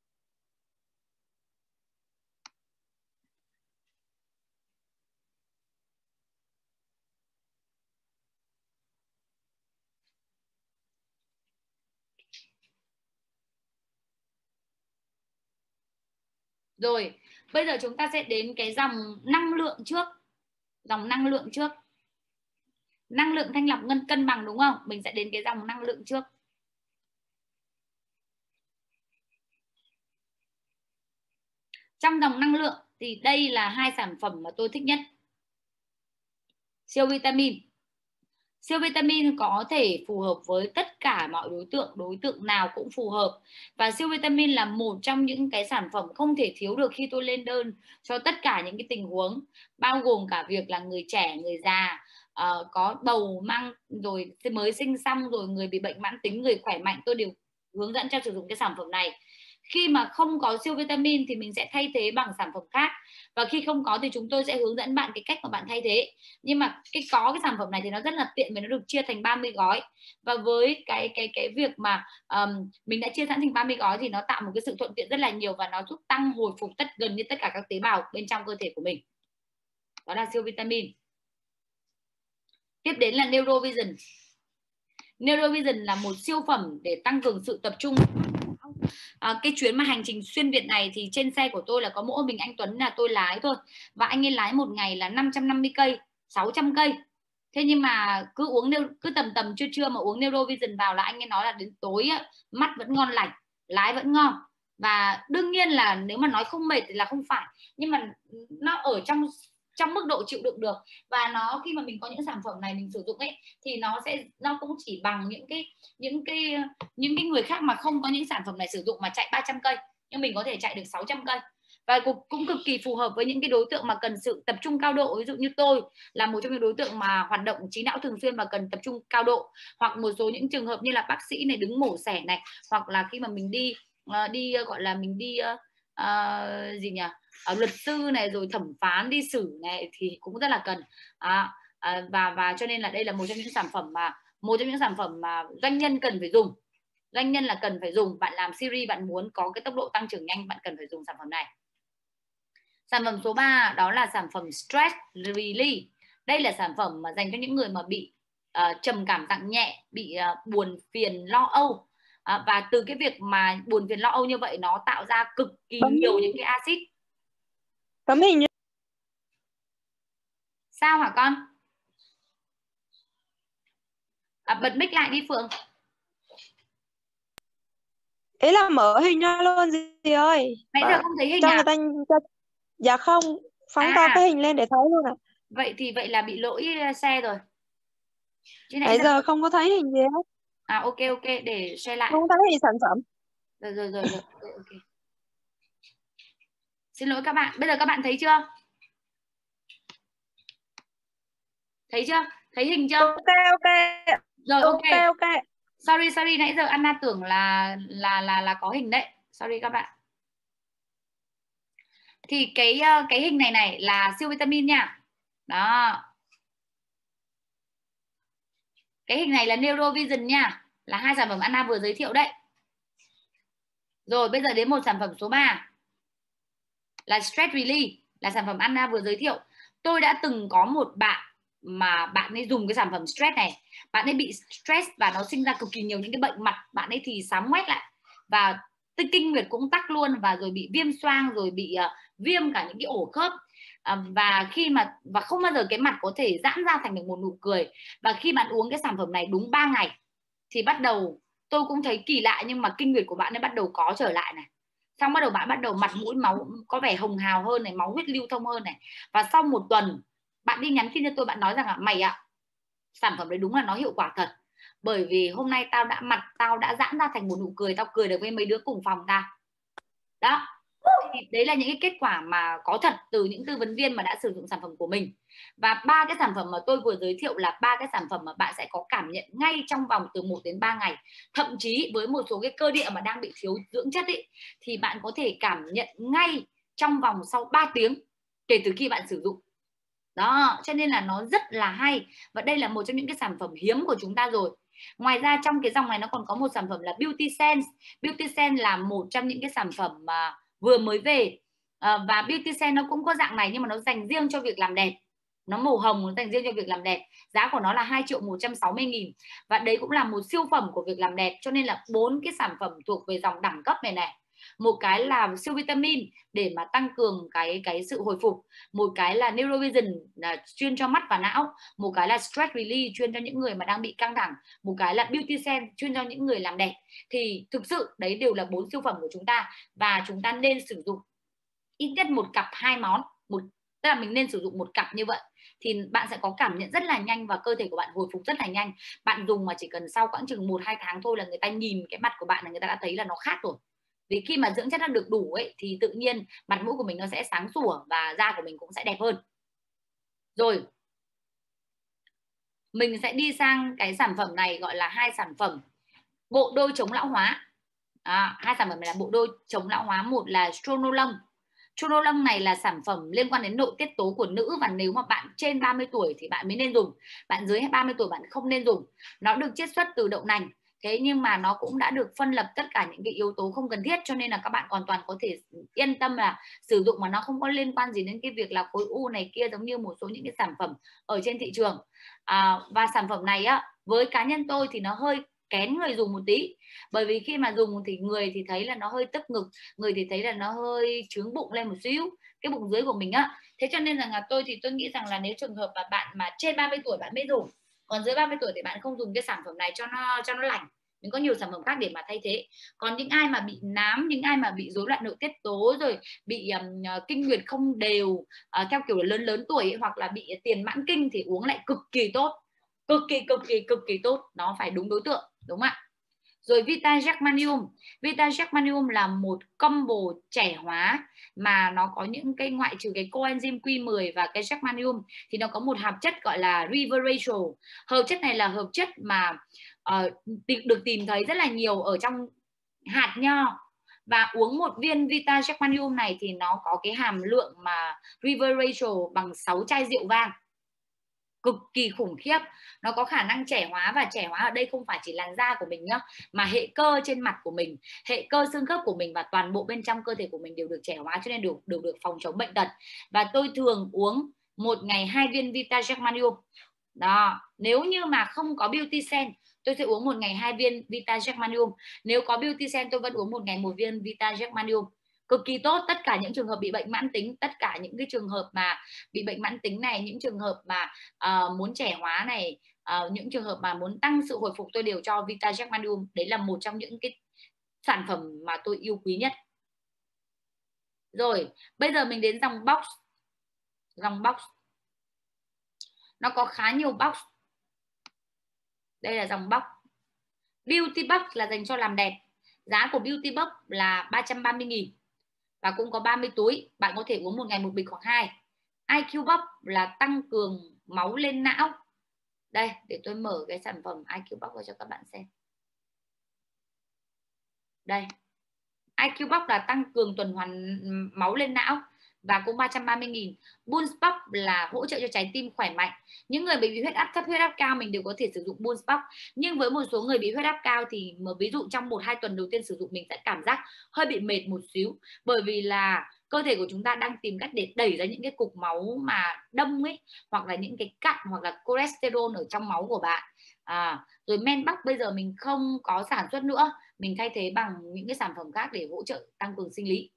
Rồi, bây giờ chúng ta sẽ đến cái dòng năng lượng trước. Dòng năng lượng trước. Năng lượng thanh lọc ngân cân bằng đúng không? Mình sẽ đến cái dòng năng lượng trước. Trong dòng năng lượng thì đây là hai sản phẩm mà tôi thích nhất. Siêu vitamin. Siêu vitamin có thể phù hợp với tất cả mọi đối tượng, đối tượng nào cũng phù hợp. Và siêu vitamin là một trong những cái sản phẩm không thể thiếu được khi tôi lên đơn cho tất cả những cái tình huống, bao gồm cả việc là người trẻ, người già, uh, có bầu mang, rồi mới sinh xong, rồi người bị bệnh mãn tính, người khỏe mạnh, tôi đều hướng dẫn cho sử dụng cái sản phẩm này. Khi mà không có siêu vitamin thì mình sẽ thay thế bằng sản phẩm khác, và khi không có thì chúng tôi sẽ hướng dẫn bạn cái cách mà bạn thay thế. Nhưng mà cái có cái sản phẩm này thì nó rất là tiện vì nó được chia thành ba mươi gói, và với cái cái cái việc mà um, mình đã chia sẵn thành ba mươi gói thì nó tạo một cái sự thuận tiện rất là nhiều, và nó giúp tăng hồi phục tất gần như tất cả các tế bào bên trong cơ thể của mình. Đó là siêu vitamin. Tiếp đến là Neurovision. Neurovision là một siêu phẩm để tăng cường sự tập trung. À, cái chuyến mà hành trình xuyên Việt này thì trên xe của tôi là có mỗi mình anh Tuấn là tôi lái thôi, và anh ấy lái một ngày là năm trăm năm mươi cây, sáu trăm cây. Thế nhưng mà cứ uống cứ tầm tầm trưa trưa mà uống Neurovision vào là anh ấy nói là đến tối mắt vẫn ngon lành, lái vẫn ngon. Và đương nhiên là nếu mà nói không mệt thì là không phải, nhưng mà nó ở trong trong mức độ chịu đựng được. Và nó khi mà mình có những sản phẩm này mình sử dụng ấy thì nó sẽ nó cũng chỉ bằng những cái những cái những cái người khác mà không có những sản phẩm này sử dụng mà chạy ba trăm cây, nhưng mình có thể chạy được sáu trăm cây. Và cũng cực kỳ phù hợp với những cái đối tượng mà cần sự tập trung cao độ, ví dụ như tôi là một trong những đối tượng mà hoạt động trí não thường xuyên và cần tập trung cao độ, hoặc một số những trường hợp như là bác sĩ này, đứng mổ xẻ này, hoặc là khi mà mình đi uh, đi uh, gọi là mình đi uh, uh, gì nhỉ uh, luật sư này, rồi thẩm phán, đi xử này thì cũng rất là cần. À, uh, và và cho nên là đây là một trong những sản phẩm mà một trong những sản phẩm mà doanh nhân cần phải dùng. Doanh nhân là cần phải dùng. Bạn làm series, bạn muốn có cái tốc độ tăng trưởng nhanh, bạn cần phải dùng sản phẩm này. Sản phẩm số ba đó là sản phẩm Stress Relief. Đây là sản phẩm mà dành cho những người mà bị uh, trầm cảm dạng nhẹ, bị uh, buồn phiền lo âu. Uh, và từ cái việc mà buồn phiền lo âu như vậy nó tạo ra cực kỳ Bấm... nhiều những cái axit. Tấm hình như... Sao hả con? À, bật mic lại đi Phượng. Ý là mở hình ra luôn gì ơi. Nãy giờ không thấy hình cho à? Người ta... Dạ không, phóng à. to cái hình lên để thấy luôn ạ. À. Vậy thì vậy là bị lỗi share rồi. Chứ nãy giờ, giờ không có thấy hình gì hết. À ok ok, để share lại. Không thấy hình sản phẩm. Rồi rồi rồi, rồi. Okay. Xin lỗi các bạn, bây giờ các bạn thấy chưa? Thấy chưa? Thấy hình chưa? Ok ok. Rồi ok. Ok ok. Sorry sorry, nãy giờ Anna tưởng là là là là có hình đấy. Sorry các bạn. Thì cái cái hình này này là siêu vitamin nha. Đó. Cái hình này là Neurovision nha, là hai sản phẩm Anna vừa giới thiệu đấy. Rồi bây giờ đến một sản phẩm số ba là Stress Relief, là sản phẩm Anna vừa giới thiệu. Tôi đã từng có một bạn mà bạn ấy dùng cái sản phẩm stress này, bạn ấy bị stress và nó sinh ra cực kỳ nhiều những cái bệnh mặt, bạn ấy thì xám ngoét lại và tinh kinh nguyệt cũng tắc luôn, và rồi bị viêm xoang, rồi bị uh, viêm cả những cái ổ khớp. À, và khi mà và không bao giờ cái mặt có thể giãn ra thành được một nụ cười. Và khi bạn uống cái sản phẩm này đúng ba ngày thì bắt đầu tôi cũng thấy kỳ lạ, nhưng mà kinh nguyệt của bạn ấy bắt đầu có trở lại này, xong bắt đầu bạn bắt đầu mặt mũi máu có vẻ hồng hào hơn này, máu huyết lưu thông hơn này. Và sau một tuần bạn đi nhắn tin cho tôi, bạn nói rằng là mày ạ, sản phẩm đấy đúng là nó hiệu quả thật, bởi vì hôm nay tao đã mặt tao đã giãn ra thành một nụ cười, tao cười được với mấy đứa cùng phòng ta. Đó, Thì đấy là những cái kết quả mà có thật từ những tư vấn viên mà đã sử dụng sản phẩm của mình. Và ba cái sản phẩm mà tôi vừa giới thiệu là ba cái sản phẩm mà bạn sẽ có cảm nhận ngay trong vòng từ một đến ba ngày. Thậm chí với một số cái cơ địa mà đang bị thiếu dưỡng chất ấy, thì bạn có thể cảm nhận ngay trong vòng sau ba tiếng kể từ khi bạn sử dụng. Đó, cho nên là nó rất là hay. Và đây là một trong những cái sản phẩm hiếm của chúng ta rồi. Ngoài ra trong cái dòng này nó còn có một sản phẩm là Beauty Sense. Beauty Sense là một trong những cái sản phẩm mà vừa mới về. À, và Beauty Sense nó cũng có dạng này nhưng mà nó dành riêng cho việc làm đẹp. Nó màu hồng, nó dành riêng cho việc làm đẹp. Giá của nó là hai triệu một trăm sáu mươi nghìn. Và đấy cũng là một siêu phẩm của việc làm đẹp. Cho nên là bốn cái sản phẩm thuộc về dòng đẳng cấp này này. Một cái là siêu vitamin để mà tăng cường cái cái sự hồi phục, một cái là Neurovision là chuyên cho mắt và não, một cái là Stress Relief chuyên cho những người mà đang bị căng thẳng, một cái là Beauty Sense chuyên cho những người làm đẹp. Thì thực sự đấy đều là bốn siêu phẩm của chúng ta và chúng ta nên sử dụng ít nhất một cặp hai món, một tức là mình nên sử dụng một cặp như vậy thì bạn sẽ có cảm nhận rất là nhanh và cơ thể của bạn hồi phục rất là nhanh. Bạn dùng mà chỉ cần sau khoảng chừng một hai tháng thôi là người ta nhìn cái mặt của bạn là người ta đã thấy là nó khác rồi. Vì khi mà dưỡng chất nó được đủ ấy thì tự nhiên mặt mũi của mình nó sẽ sáng sủa và da của mình cũng sẽ đẹp hơn. Rồi mình sẽ đi sang cái sản phẩm này gọi là hai sản phẩm bộ đôi chống lão hóa. À, hai sản phẩm này là bộ đôi chống lão hóa. Một là Stronolong. Stronolong này là sản phẩm liên quan đến nội tiết tố của nữ và nếu mà bạn trên ba mươi tuổi thì bạn mới nên dùng. Bạn dưới ba mươi tuổi bạn không nên dùng. Nó được chiết xuất từ đậu nành. Thế nhưng mà nó cũng đã được phân lập tất cả những cái yếu tố không cần thiết cho nên là các bạn hoàn toàn có thể yên tâm là sử dụng mà nó không có liên quan gì đến cái việc là khối u này kia giống như một số những cái sản phẩm ở trên thị trường. À, và sản phẩm này á với cá nhân tôi thì nó hơi kén người dùng một tí, bởi vì khi mà dùng thì người thì thấy là nó hơi tức ngực, người thì thấy là nó hơi trướng bụng lên một xíu, cái bụng dưới của mình á. Thế cho nên là tôi thì tôi nghĩ rằng là nếu trường hợp mà bạn mà trên ba mươi tuổi bạn mới dùng, còn dưới ba mươi tuổi thì bạn không dùng cái sản phẩm này cho nó cho nó lành. Mình có nhiều sản phẩm khác để mà thay thế. Còn những ai mà bị nám, những ai mà bị rối loạn nội tiết tố rồi bị um, kinh nguyệt không đều uh, theo kiểu là lớn lớn tuổi ấy, hoặc là bị tiền mãn kinh thì uống lại cực kỳ tốt, cực kỳ cực kỳ cực kỳ tốt. Nó phải đúng đối tượng, đúng không ạ? Rồi Vita Germanium. Vita Germanium là một combo trẻ hóa mà nó có những cái ngoại trừ cái coenzyme Q mười và cái Germanium thì nó có một hợp chất gọi là Resveratrol. Hợp chất này là hợp chất mà uh, được tìm thấy rất là nhiều ở trong hạt nho. Và uống một viên Vita Germanium này thì nó có cái hàm lượng mà Resveratrol bằng sáu chai rượu vang. Cực kỳ khủng khiếp. Nó có khả năng trẻ hóa, và trẻ hóa ở đây không phải chỉ làn da của mình nhá, mà hệ cơ trên mặt của mình, hệ cơ xương khớp của mình và toàn bộ bên trong cơ thể của mình đều được trẻ hóa, cho nên đều, đều được phòng chống bệnh tật. Và tôi thường uống một ngày hai viên Vita Germanium. Đó, nếu như mà không có Beauty Sense tôi sẽ uống một ngày hai viên Vita Germanium. Nếu có Beauty Sense tôi vẫn uống một ngày một viên Vita Germanium. Cực kỳ tốt. Tất cả những trường hợp bị bệnh mãn tính, tất cả những cái trường hợp mà bị bệnh mãn tính này, những trường hợp mà uh, muốn trẻ hóa này, uh, những trường hợp mà muốn tăng sự hồi phục tôi đều cho Vita Germanium. Đấy là một trong những cái sản phẩm mà tôi yêu quý nhất. Rồi bây giờ mình đến dòng box. Dòng box nó có khá nhiều box. Đây là dòng box. Beauty Box là dành cho làm đẹp. Giá của Beauty Box là ba trăm ba mươi nghìn. Và cũng có ba mươi túi. Bạn có thể uống một ngày một bịch hoặc hai. i kiu Box là tăng cường máu lên não. Đây, để tôi mở cái sản phẩm i kiu Box ra cho các bạn xem. Đây. i kiu Box là tăng cường tuần hoàn máu lên não. Và cũng ba trăm ba mươi nghìn. Boost Box là hỗ trợ cho trái tim khỏe mạnh. Những người bị huyết áp thấp, huyết áp cao mình đều có thể sử dụng Boost Box. Nhưng với một số người bị huyết áp cao thì mà ví dụ trong một hai tuần đầu tiên sử dụng mình sẽ cảm giác hơi bị mệt một xíu. Bởi vì là cơ thể của chúng ta đang tìm cách để đẩy ra những cái cục máu mà đông ấy, hoặc là những cái cặn, hoặc là cholesterol ở trong máu của bạn. À, rồi Men Box bây giờ mình không có sản xuất nữa, mình thay thế bằng những cái sản phẩm khác để hỗ trợ tăng cường sinh lý.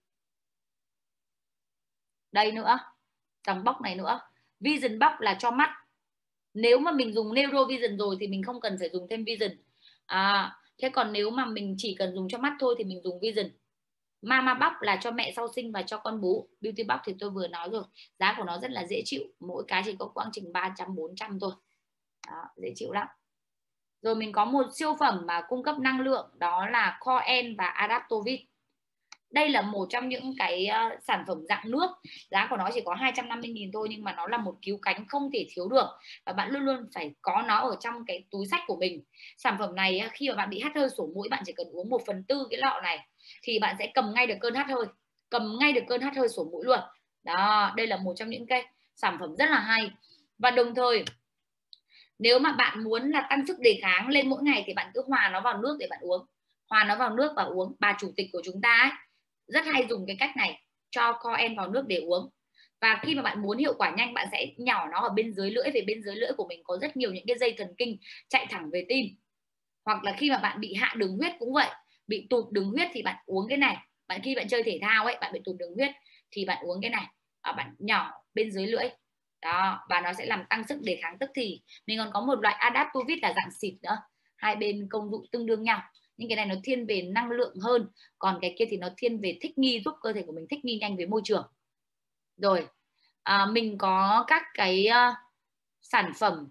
Đây nữa, dòng box này nữa. Vision Box là cho mắt. Nếu mà mình dùng Neurovision rồi thì mình không cần phải dùng thêm Vision. À, thế còn nếu mà mình chỉ cần dùng cho mắt thôi thì mình dùng Vision. Mama Box là cho mẹ sau sinh và cho con bú. Beauty Box thì tôi vừa nói rồi. Giá của nó rất là dễ chịu. Mỗi cái chỉ có khoảng chừng ba trăm bốn trăm thôi. Đó, dễ chịu lắm. Rồi mình có một siêu phẩm mà cung cấp năng lượng, đó là Core N và Adaptovit. Đây là một trong những cái uh, sản phẩm dạng nước, giá của nó chỉ có hai trăm năm mươi nghìn thôi, nhưng mà nó là một cứu cánh không thể thiếu được, và bạn luôn luôn phải có nó ở trong cái túi xách của mình. Sản phẩm này khi mà bạn bị hắt hơi sổ mũi, bạn chỉ cần uống một phần tư cái lọ này thì bạn sẽ cầm ngay được cơn hắt hơi, cầm ngay được cơn hắt hơi sổ mũi luôn. Đó, đây là một trong những cái sản phẩm rất là hay. Và đồng thời nếu mà bạn muốn là tăng sức đề kháng lên mỗi ngày thì bạn cứ hòa nó vào nước để bạn uống, hòa nó vào nước và uống. Bà chủ tịch của chúng ta ấy, rất hay dùng cái cách này, cho coen vào nước để uống. Và khi mà bạn muốn hiệu quả nhanh, bạn sẽ nhỏ nó ở bên dưới lưỡi, về bên dưới lưỡi của mình có rất nhiều những cái dây thần kinh chạy thẳng về tim. Hoặc là khi mà bạn bị hạ đường huyết cũng vậy, bị tụt đường huyết thì bạn uống cái này. Bạn khi bạn chơi thể thao ấy, bạn bị tụt đường huyết thì bạn uống cái này, à, bạn nhỏ bên dưới lưỡi đó, và nó sẽ làm tăng sức đề kháng tức thì. Mình còn có một loại Adaptovit là dạng xịt nữa, hai bên công dụng tương đương nhau, nhưng cái này nó thiên về năng lượng hơn, còn cái kia thì nó thiên về thích nghi, giúp cơ thể của mình thích nghi nhanh với môi trường. Rồi à, mình có các cái uh, sản phẩm.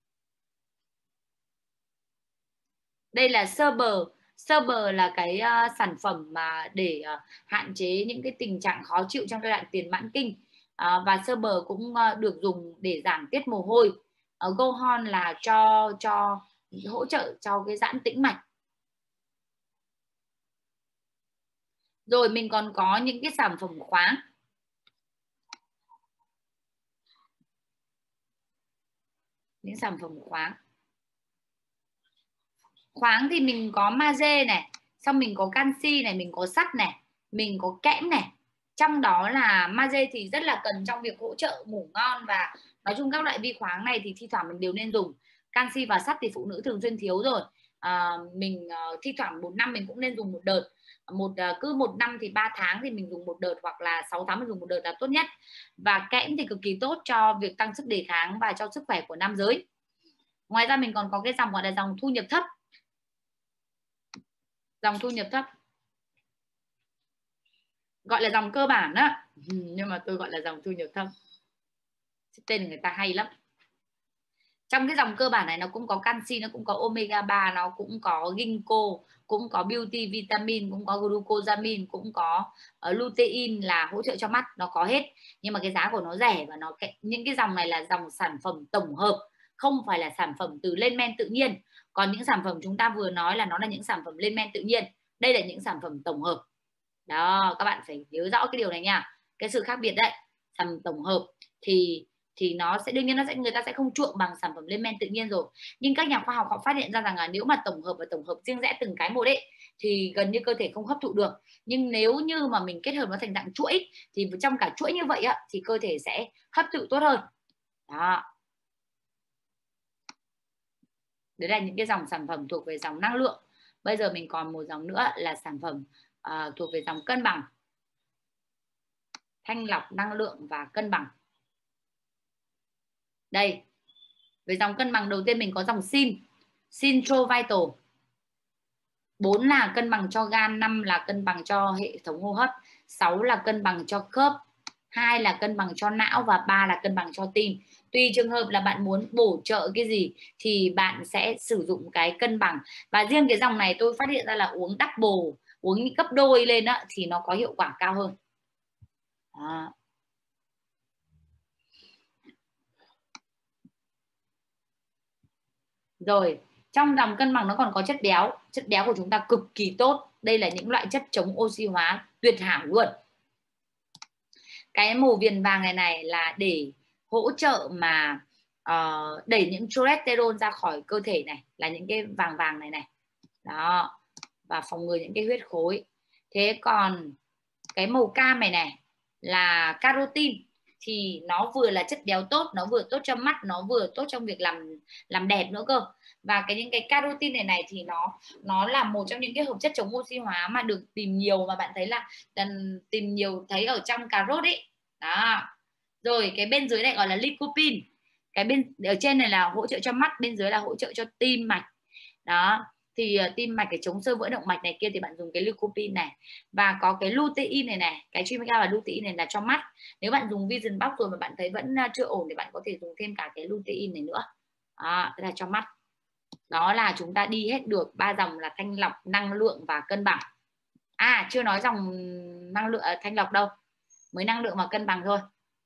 Đây là Serber. Serber là cái uh, sản phẩm mà để uh, hạn chế những cái tình trạng khó chịu trong giai đoạn tiền mãn kinh. Uh, và Serber cũng uh, được dùng để giảm tiết mồ hôi. Uh, Gohon là cho cho hỗ trợ cho cái giãn tĩnh mạch. Rồi mình còn có những cái sản phẩm khoáng. Những sản phẩm khoáng. Khoáng thì mình có magie này, xong mình có canxi này, mình có sắt này, mình có kẽm này. Trong đó là magie thì rất là cần trong việc hỗ trợ ngủ ngon, và nói chung các loại vi khoáng này thì thi thoảng mình đều nên dùng. Canxi và sắt thì phụ nữ thường xuyên thiếu rồi. À, mình uh, thi thoảng một năm mình cũng nên dùng một đợt. Một uh, cứ một năm thì ba tháng thì mình dùng một đợt, hoặc là sáu tháng mình dùng một đợt là tốt nhất. Và kẽm thì cực kỳ tốt cho việc tăng sức đề kháng và cho sức khỏe của nam giới. Ngoài ra mình còn có cái dòng gọi là dòng thu nhập thấp. Dòng thu nhập thấp gọi là dòng cơ bản á, nhưng mà tôi gọi là dòng thu nhập thấp, tên người ta hay lắm. Trong cái dòng cơ bản này nó cũng có canxi, nó cũng có omega ba, nó cũng có ginkgo, cũng có beauty vitamin, cũng có glucosamine, cũng có uh, lutein là hỗ trợ cho mắt, nó có hết. Nhưng mà cái giá của nó rẻ, và nó những cái dòng này là dòng sản phẩm tổng hợp, không phải là sản phẩm từ lên men tự nhiên. Còn những sản phẩm chúng ta vừa nói là nó là những sản phẩm lên men tự nhiên, đây là những sản phẩm tổng hợp. Đó, các bạn phải nhớ rõ cái điều này nha, cái sự khác biệt đấy. Sản phẩm tổng hợp thì thì nó sẽ đương nhiên nó sẽ người ta sẽ không chuộng bằng sản phẩm lên men tự nhiên rồi, nhưng các nhà khoa học họ phát hiện ra rằng là nếu mà tổng hợp và tổng hợp riêng rẽ từng cái một ấy thì gần như cơ thể không hấp thụ được. Nhưng nếu như mà mình kết hợp nó thành dạng chuỗi thì trong cả chuỗi như vậy á, thì cơ thể sẽ hấp thụ tốt hơn. Đó, đấy là những cái dòng sản phẩm thuộc về dòng năng lượng. Bây giờ mình còn một dòng nữa là sản phẩm uh, thuộc về dòng cân bằng, thanh lọc năng lượng và cân bằng. Đây, về dòng cân bằng đầu tiên mình có dòng Sin, Sintro Vital. bốn là cân bằng cho gan, năm là cân bằng cho hệ thống hô hấp, sáu là cân bằng cho khớp, hai là cân bằng cho não, và ba là cân bằng cho tim. Tùy trường hợp là bạn muốn bổ trợ cái gì thì bạn sẽ sử dụng cái cân bằng. Và riêng cái dòng này tôi phát hiện ra là uống double, uống gấp đôi lên á, thì nó có hiệu quả cao hơn. Đó. Rồi, trong dòng cân bằng nó còn có chất béo. Chất béo của chúng ta cực kỳ tốt. Đây là những loại chất chống oxy hóa tuyệt hảo luôn. Cái màu viền vàng này này là để hỗ trợ mà uh, đẩy những cholesterol ra khỏi cơ thể này, là những cái vàng vàng này này. Đó, và phòng ngừa những cái huyết khối. Thế còn cái màu cam này này là carotin, thì nó vừa là chất béo tốt, nó vừa tốt cho mắt, nó vừa tốt trong việc làm làm đẹp nữa cơ. Và cái những cái carotin này này thì nó nó là một trong những cái hợp chất chống oxy hóa mà được tìm nhiều, mà bạn thấy là tìm nhiều thấy ở trong cà rốt ấy. Đó. Rồi cái bên dưới này gọi là lycopene. Cái bên ở trên này là hỗ trợ cho mắt, bên dưới là hỗ trợ cho tim mạch. Đó. Thì uh, tim mạch, cái chống xơ vữa động mạch này kia thì bạn dùng cái lycopene này. Và có cái lutein này này, cái Trimeca và lutein này là cho mắt. Nếu bạn dùng Vision Box rồi mà bạn thấy vẫn uh, chưa ổn thì bạn có thể dùng thêm cả cái lutein này nữa. Đó, thế là cho mắt. Đó là chúng ta đi hết được ba dòng là thanh lọc, năng lượng và cân bằng. À, chưa nói dòng năng lượng thanh lọc đâu, mới năng lượng và cân bằng thôi.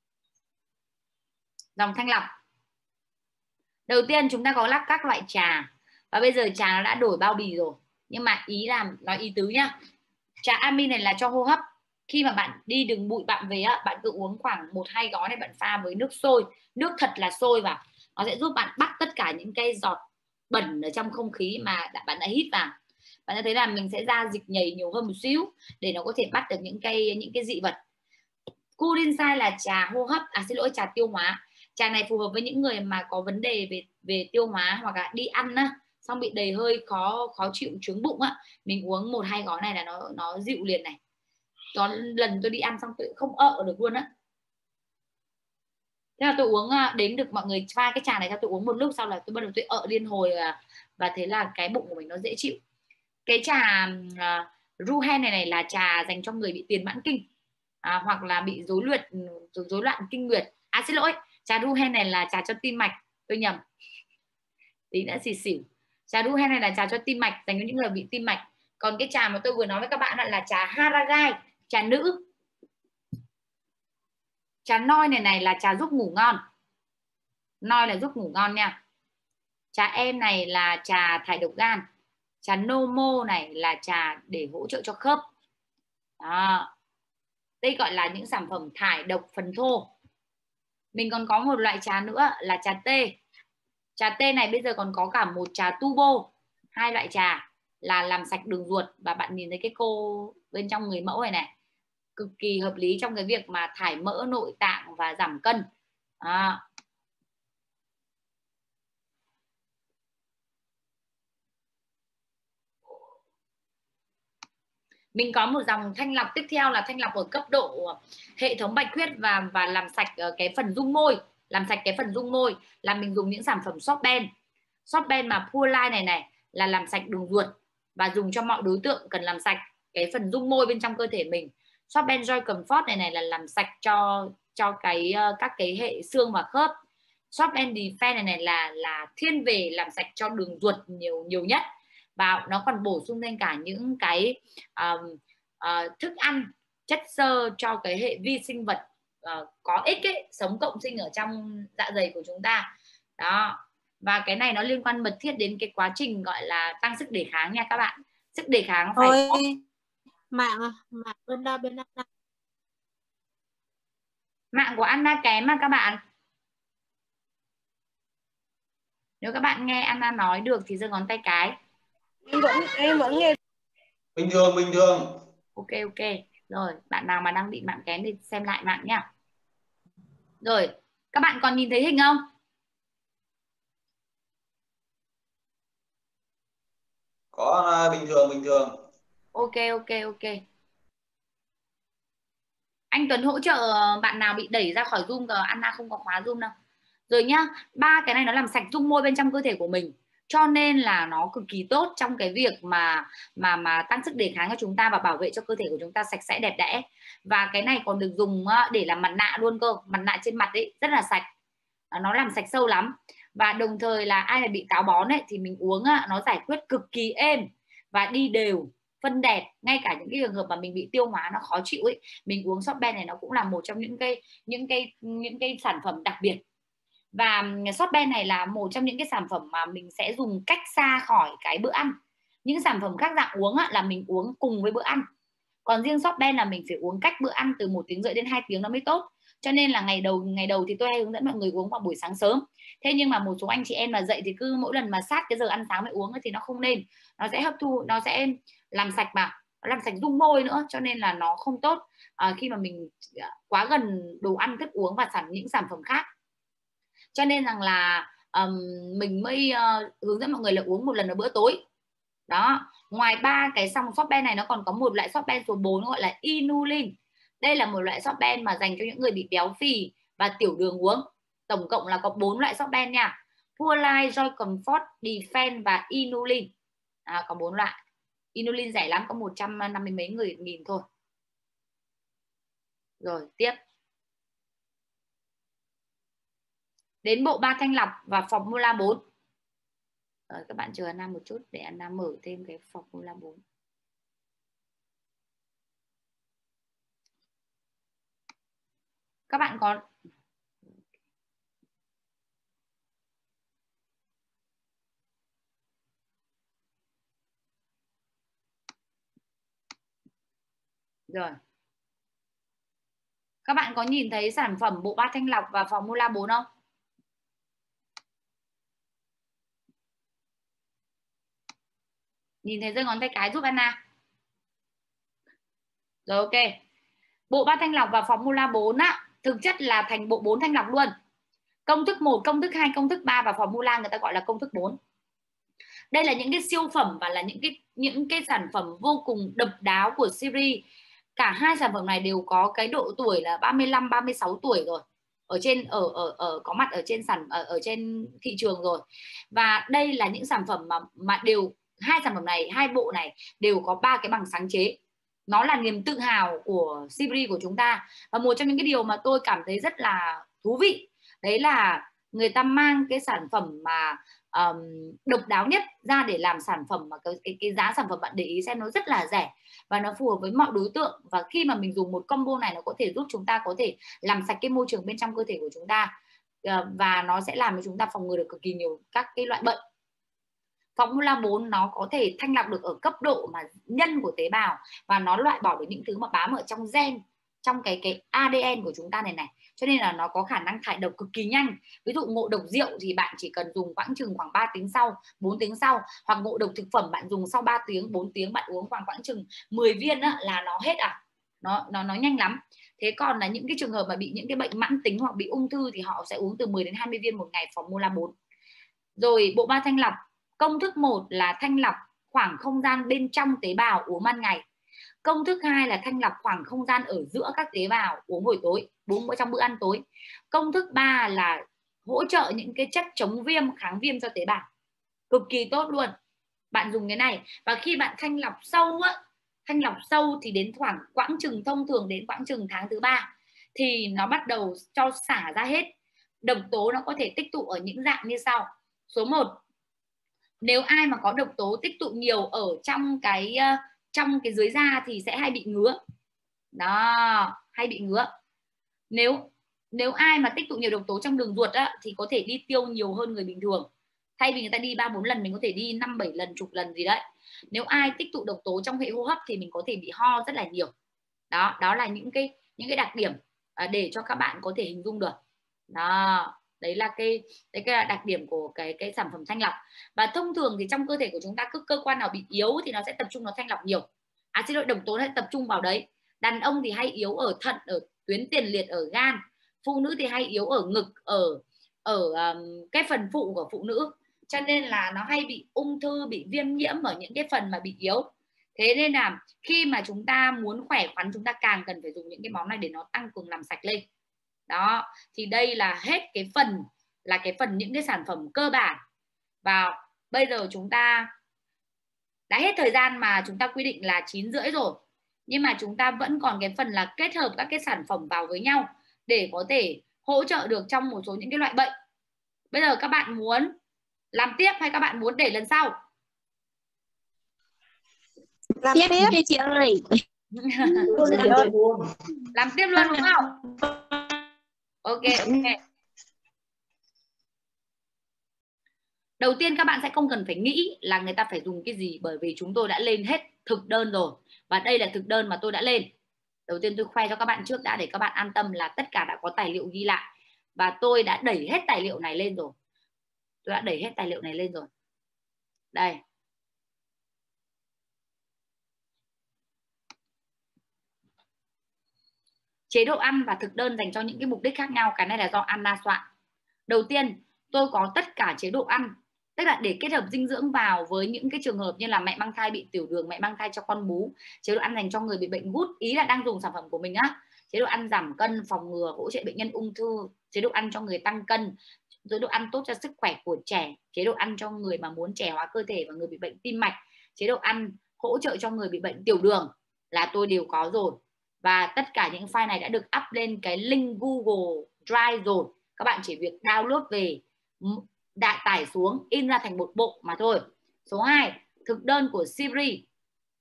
Dòng thanh lọc đầu tiên chúng ta có lắc các loại trà, và bây giờ trà nó đã đổi bao bì rồi, nhưng mà ý là nói ý tứ nhá. Trà Amin này là cho hô hấp. Khi mà bạn đi đường bụi bạn về á, bạn cứ uống khoảng một hai gói này, bạn pha với nước sôi, nước thật là sôi vào, nó sẽ giúp bạn bắt tất cả những cái giọt bẩn ở trong không khí mà bạn đã hít vào. Bạn sẽ thấy là mình sẽ ra dịch nhầy nhiều hơn một xíu để nó có thể bắt được những cái những cái dị vật. Kudinsai là trà hô hấp, à xin lỗi, trà tiêu hóa. Trà này phù hợp với những người mà có vấn đề về về tiêu hóa, hoặc là đi ăn á, xong bị đầy hơi, khó khó chịu, chướng bụng á, mình uống một hai gói này là nó nó dịu liền này. Có lần tôi đi ăn xong tôi không ợ được luôn á. Thế là tôi uống, đến được mọi người pha cái trà này cho tôi uống một lúc, sau là tôi bắt đầu tôi ợ liên hồi, và thế là cái bụng của mình nó dễ chịu. Cái trà uh, Ruhen này này là trà dành cho người bị tiền mãn kinh, à, hoặc là bị rối loạn rối loạn kinh nguyệt. À xin lỗi, trà Ruhen này là trà cho tim mạch, tôi nhầm, tí đã xì xỉu. Trà Ruhen này là trà cho tim mạch, dành cho những người bị tim mạch. Còn cái trà mà tôi vừa nói với các bạn là trà Haragai, trà nữ. Trà Noi này này là trà giúp ngủ ngon. Noi là giúp ngủ ngon nha. Trà Em này là trà thải độc gan. Trà Nomo này là trà để hỗ trợ cho khớp. Đó. Đây gọi là những sản phẩm thải độc phần thô. Mình còn có một loại trà nữa là trà tê. Trà tê này bây giờ còn có cả một trà tubo. Hai loại trà là làm sạch đường ruột. Và bạn nhìn thấy cái cô bên trong người mẫu này này, cực kỳ hợp lý trong cái việc mà thải mỡ nội tạng và giảm cân. À. Mình có một dòng thanh lọc tiếp theo là thanh lọc ở cấp độ hệ thống bạch huyết và và làm sạch cái phần dung môi, làm sạch cái phần dung môi là mình dùng những sản phẩm Shopben. Shopben mà Pure Line này này là làm sạch đường ruột và dùng cho mọi đối tượng cần làm sạch cái phần dung môi bên trong cơ thể mình. Shopben Joy Comfort này này là làm sạch cho cho cái các cái hệ xương và khớp. Shopben Defense này này là là thiên về làm sạch cho đường ruột nhiều nhiều nhất, và nó còn bổ sung thêm cả những cái uh, uh, thức ăn chất xơ cho cái hệ vi sinh vật uh, có ích ấy, sống cộng sinh ở trong dạ dày của chúng ta đó. Và cái này nó liên quan mật thiết đến cái quá trình gọi là tăng sức đề kháng nha các bạn. Sức đề kháng phải Ôi, mạng à, mạng bên đâu bên Anna. Mạng của Anna kém mà các bạn. Nếu các bạn nghe Anna nói được thì giơ ngón tay cái. Em vẫn em vẫn nghe bình thường bình thường. Ok ok. Rồi, bạn nào mà đang bị mạng kém thì xem lại mạng nhá. Rồi, các bạn còn nhìn thấy hình không? Có, bình thường bình thường. Ok ok ok. Anh Tuấn hỗ trợ bạn nào bị đẩy ra khỏi Zoom, cờ Anna không có khóa Zoom đâu. Rồi nhá, ba cái này nó làm sạch dung môi bên trong cơ thể của mình, cho nên là nó cực kỳ tốt trong cái việc mà mà mà tăng sức đề kháng cho chúng ta và bảo vệ cho cơ thể của chúng ta sạch sẽ đẹp đẽ. Và cái này còn được dùng để làm mặt nạ luôn cơ, mặt nạ trên mặt ấy rất là sạch, nó làm sạch sâu lắm. Và đồng thời là ai là bị táo bón ấy thì mình uống nó giải quyết cực kỳ êm và đi đều, phân đẹp. Ngay cả những cái trường hợp mà mình bị tiêu hóa nó khó chịu ấy, mình uống Shopben này nó cũng là một trong những cái những cái những cái sản phẩm đặc biệt. Và Shopben này là một trong những cái sản phẩm mà mình sẽ dùng cách xa khỏi cái bữa ăn. Những sản phẩm khác dạng uống á, là mình uống cùng với bữa ăn. Còn riêng Shopben là mình phải uống cách bữa ăn từ một tiếng rưỡi đến hai tiếng nó mới tốt. Cho nên là ngày đầu ngày đầu thì tôi hay hướng dẫn mọi người uống vào buổi sáng sớm. Thế nhưng mà một số anh chị em là dậy thì cứ mỗi lần mà sát cái giờ ăn sáng mới uống thì nó không nên. Nó sẽ hấp thu, nó sẽ làm sạch mà, nó làm sạch dung môi nữa, cho nên là nó không tốt à, khi mà mình quá gần đồ ăn thức uống và sản những sản phẩm khác. Cho nên rằng là um, mình mới uh, hướng dẫn mọi người là uống một lần ở bữa tối. Đó, ngoài ba cái song Shopben này nó còn có một loại Shopben số bốn gọi là Inulin. Đây là một loại Shopben mà dành cho những người bị béo phì và tiểu đường uống. Tổng cộng là có bốn loại Shopben nha. Pure Line, Joy Comfort, Defense và Inulin. À, có bốn loại. Inulin rẻ lắm, có một trăm năm mươi mấy người nghìn thôi. Rồi, tiếp. Đến bộ ba thanh lọc và Formula bốn. Rồi, các bạn chờ Anna một chút để Anna mở thêm cái Formula bốn. Các bạn có rồi. Các bạn có nhìn thấy sản phẩm bộ bát thanh lọc và Formula bốn không? Nhìn thấy giơ ngón tay cái giúp Anna. Rồi ok. Bộ bát thanh lọc và Formula bốn á, thực chất là thành bộ bốn thanh lọc luôn. Công thức một, công thức hai, công thức ba và Formula người ta gọi là công thức bốn. Đây là những cái siêu phẩm và là những cái những cái sản phẩm vô cùng độc đáo của series. Cả hai sản phẩm này đều có cái độ tuổi là ba mươi lăm ba mươi sáu tuổi rồi. Ở trên ở ở ở có mặt ở trên sản ở, ở trên thị trường rồi. Và đây là những sản phẩm mà mà đều hai sản phẩm này, hai bộ này đều có ba cái bằng sáng chế. Nó là niềm tự hào của series của chúng ta. Và một trong những cái điều mà tôi cảm thấy rất là thú vị đấy là người ta mang cái sản phẩm mà um, độc đáo nhất ra để làm sản phẩm mà cái, cái, cái giá sản phẩm bạn để ý xem nó rất là rẻ và nó phù hợp với mọi đối tượng. Và khi mà mình dùng một combo này nó có thể giúp chúng ta có thể làm sạch cái môi trường bên trong cơ thể của chúng ta, uh, và nó sẽ làm cho chúng ta phòng ngừa được cực kỳ nhiều các cái loại bệnh. Formula bốn nó có thể thanh lọc được ở cấp độ mà nhân của tế bào và nó loại bỏ được những thứ mà bám ở trong gen, trong cái cái a đê en của chúng ta này này, cho nên là nó có khả năng thải độc cực kỳ nhanh. Ví dụ ngộ độc rượu thì bạn chỉ cần dùng khoảng chừng khoảng ba tiếng sau, bốn tiếng sau, hoặc ngộ độc thực phẩm bạn dùng sau ba tiếng, bốn tiếng, bạn uống khoảng khoảng chừng mười viên á, là nó hết à. Nó nó nó nhanh lắm. Thế còn là những cái trường hợp mà bị những cái bệnh mãn tính hoặc bị ung thư thì họ sẽ uống từ mười đến hai mươi viên một ngày Formula bốn. Rồi bộ ba thanh lọc, công thức một là thanh lọc khoảng không gian bên trong tế bào uống ban ngày. Công thức hai là thanh lọc khoảng không gian ở giữa các tế bào uống buổi tối, uống trong bữa ăn tối. Công thức ba là hỗ trợ những cái chất chống viêm, kháng viêm cho tế bào. Cực kỳ tốt luôn. Bạn dùng cái này và khi bạn thanh lọc sâu á, thanh lọc sâu thì đến khoảng quãng chừng thông thường đến quãng chừng tháng thứ ba thì nó bắt đầu cho xả ra hết. Độc tố nó có thể tích tụ ở những dạng như sau. Số một, nếu ai mà có độc tố tích tụ nhiều ở trong cái trong cái dưới da thì sẽ hay bị ngứa. Đó, hay bị ngứa. Nếu nếu ai mà tích tụ nhiều độc tố trong đường ruột á, thì có thể đi tiêu nhiều hơn người bình thường. Thay vì người ta đi ba bốn lần mình có thể đi năm bảy lần, chục lần gì đấy. Nếu ai tích tụ độc tố trong hệ hô hấp thì mình có thể bị ho rất là nhiều. Đó, đó là những cái những cái đặc điểm để cho các bạn có thể hình dung được. Đó, đấy là cái đấy cái là đặc điểm của cái cái sản phẩm thanh lọc. Và thông thường thì trong cơ thể của chúng ta, cứ cơ quan nào bị yếu thì nó sẽ tập trung nó thanh lọc nhiều. À xin lỗi, độc tố sẽ tập trung vào đấy. Đàn ông thì hay yếu ở thận, ở tuyến tiền liệt, ở gan. Phụ nữ thì hay yếu ở ngực, ở ở um, cái phần phụ của phụ nữ. Cho nên là nó hay bị ung thư, bị viêm nhiễm ở những cái phần mà bị yếu. Thế nên là khi mà chúng ta muốn khỏe khoắn, chúng ta càng cần phải dùng những cái món này để nó tăng cường làm sạch lên. Đó, thì đây là hết cái phần là cái phần những cái sản phẩm cơ bản. Và bây giờ chúng ta đã hết thời gian mà chúng ta quy định là chín rưỡi rồi. Nhưng mà chúng ta vẫn còn cái phần là kết hợp các cái sản phẩm vào với nhau để có thể hỗ trợ được trong một số những cái loại bệnh. Bây giờ các bạn muốn làm tiếp hay các bạn muốn để lần sau? Làm tiếp đi chị ơi. Làm tiếp luôn đúng không? Ok, ok. Đầu tiên các bạn sẽ không cần phải nghĩ là người ta phải dùng cái gì, bởi vì chúng tôi đã lên hết thực đơn rồi. Và đây là thực đơn mà tôi đã lên. Đầu tiên tôi khoe cho các bạn trước đã để các bạn an tâm là tất cả đã có tài liệu ghi lại. Và tôi đã đẩy hết tài liệu này lên rồi. Tôi đã đẩy hết tài liệu này lên rồi. Đây. Chế độ ăn và thực đơn dành cho những cái mục đích khác nhau. Cái này là do Anna soạn. Đầu tiên tôi có tất cả chế độ ăn, tức là để kết hợp dinh dưỡng vào với những cái trường hợp như là mẹ mang thai bị tiểu đường, mẹ mang thai cho con bú, chế độ ăn dành cho người bị bệnh gút, ý là đang dùng sản phẩm của mình á, chế độ ăn giảm cân, phòng ngừa, hỗ trợ bệnh nhân ung thư, chế độ ăn cho người tăng cân, chế độ ăn tốt cho sức khỏe của trẻ, chế độ ăn cho người mà muốn trẻ hóa cơ thể và người bị bệnh tim mạch, chế độ ăn hỗ trợ cho người bị bệnh tiểu đường là tôi đều có rồi. Và tất cả những file này đã được up lên cái link Google Drive rồi. Các bạn chỉ việc download về, đại tải xuống, in ra thành một bộ mà thôi. Số hai, thực đơn của series.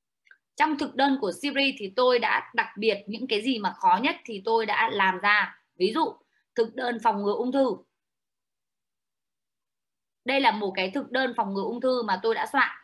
Trong thực đơn của series thì tôi đã đặc biệt những cái gì mà khó nhất thì tôi đã làm ra Ví dụ thực đơn phòng ngừa ung thư. Đây là một cái thực đơn phòng ngừa ung thư mà tôi đã soạn.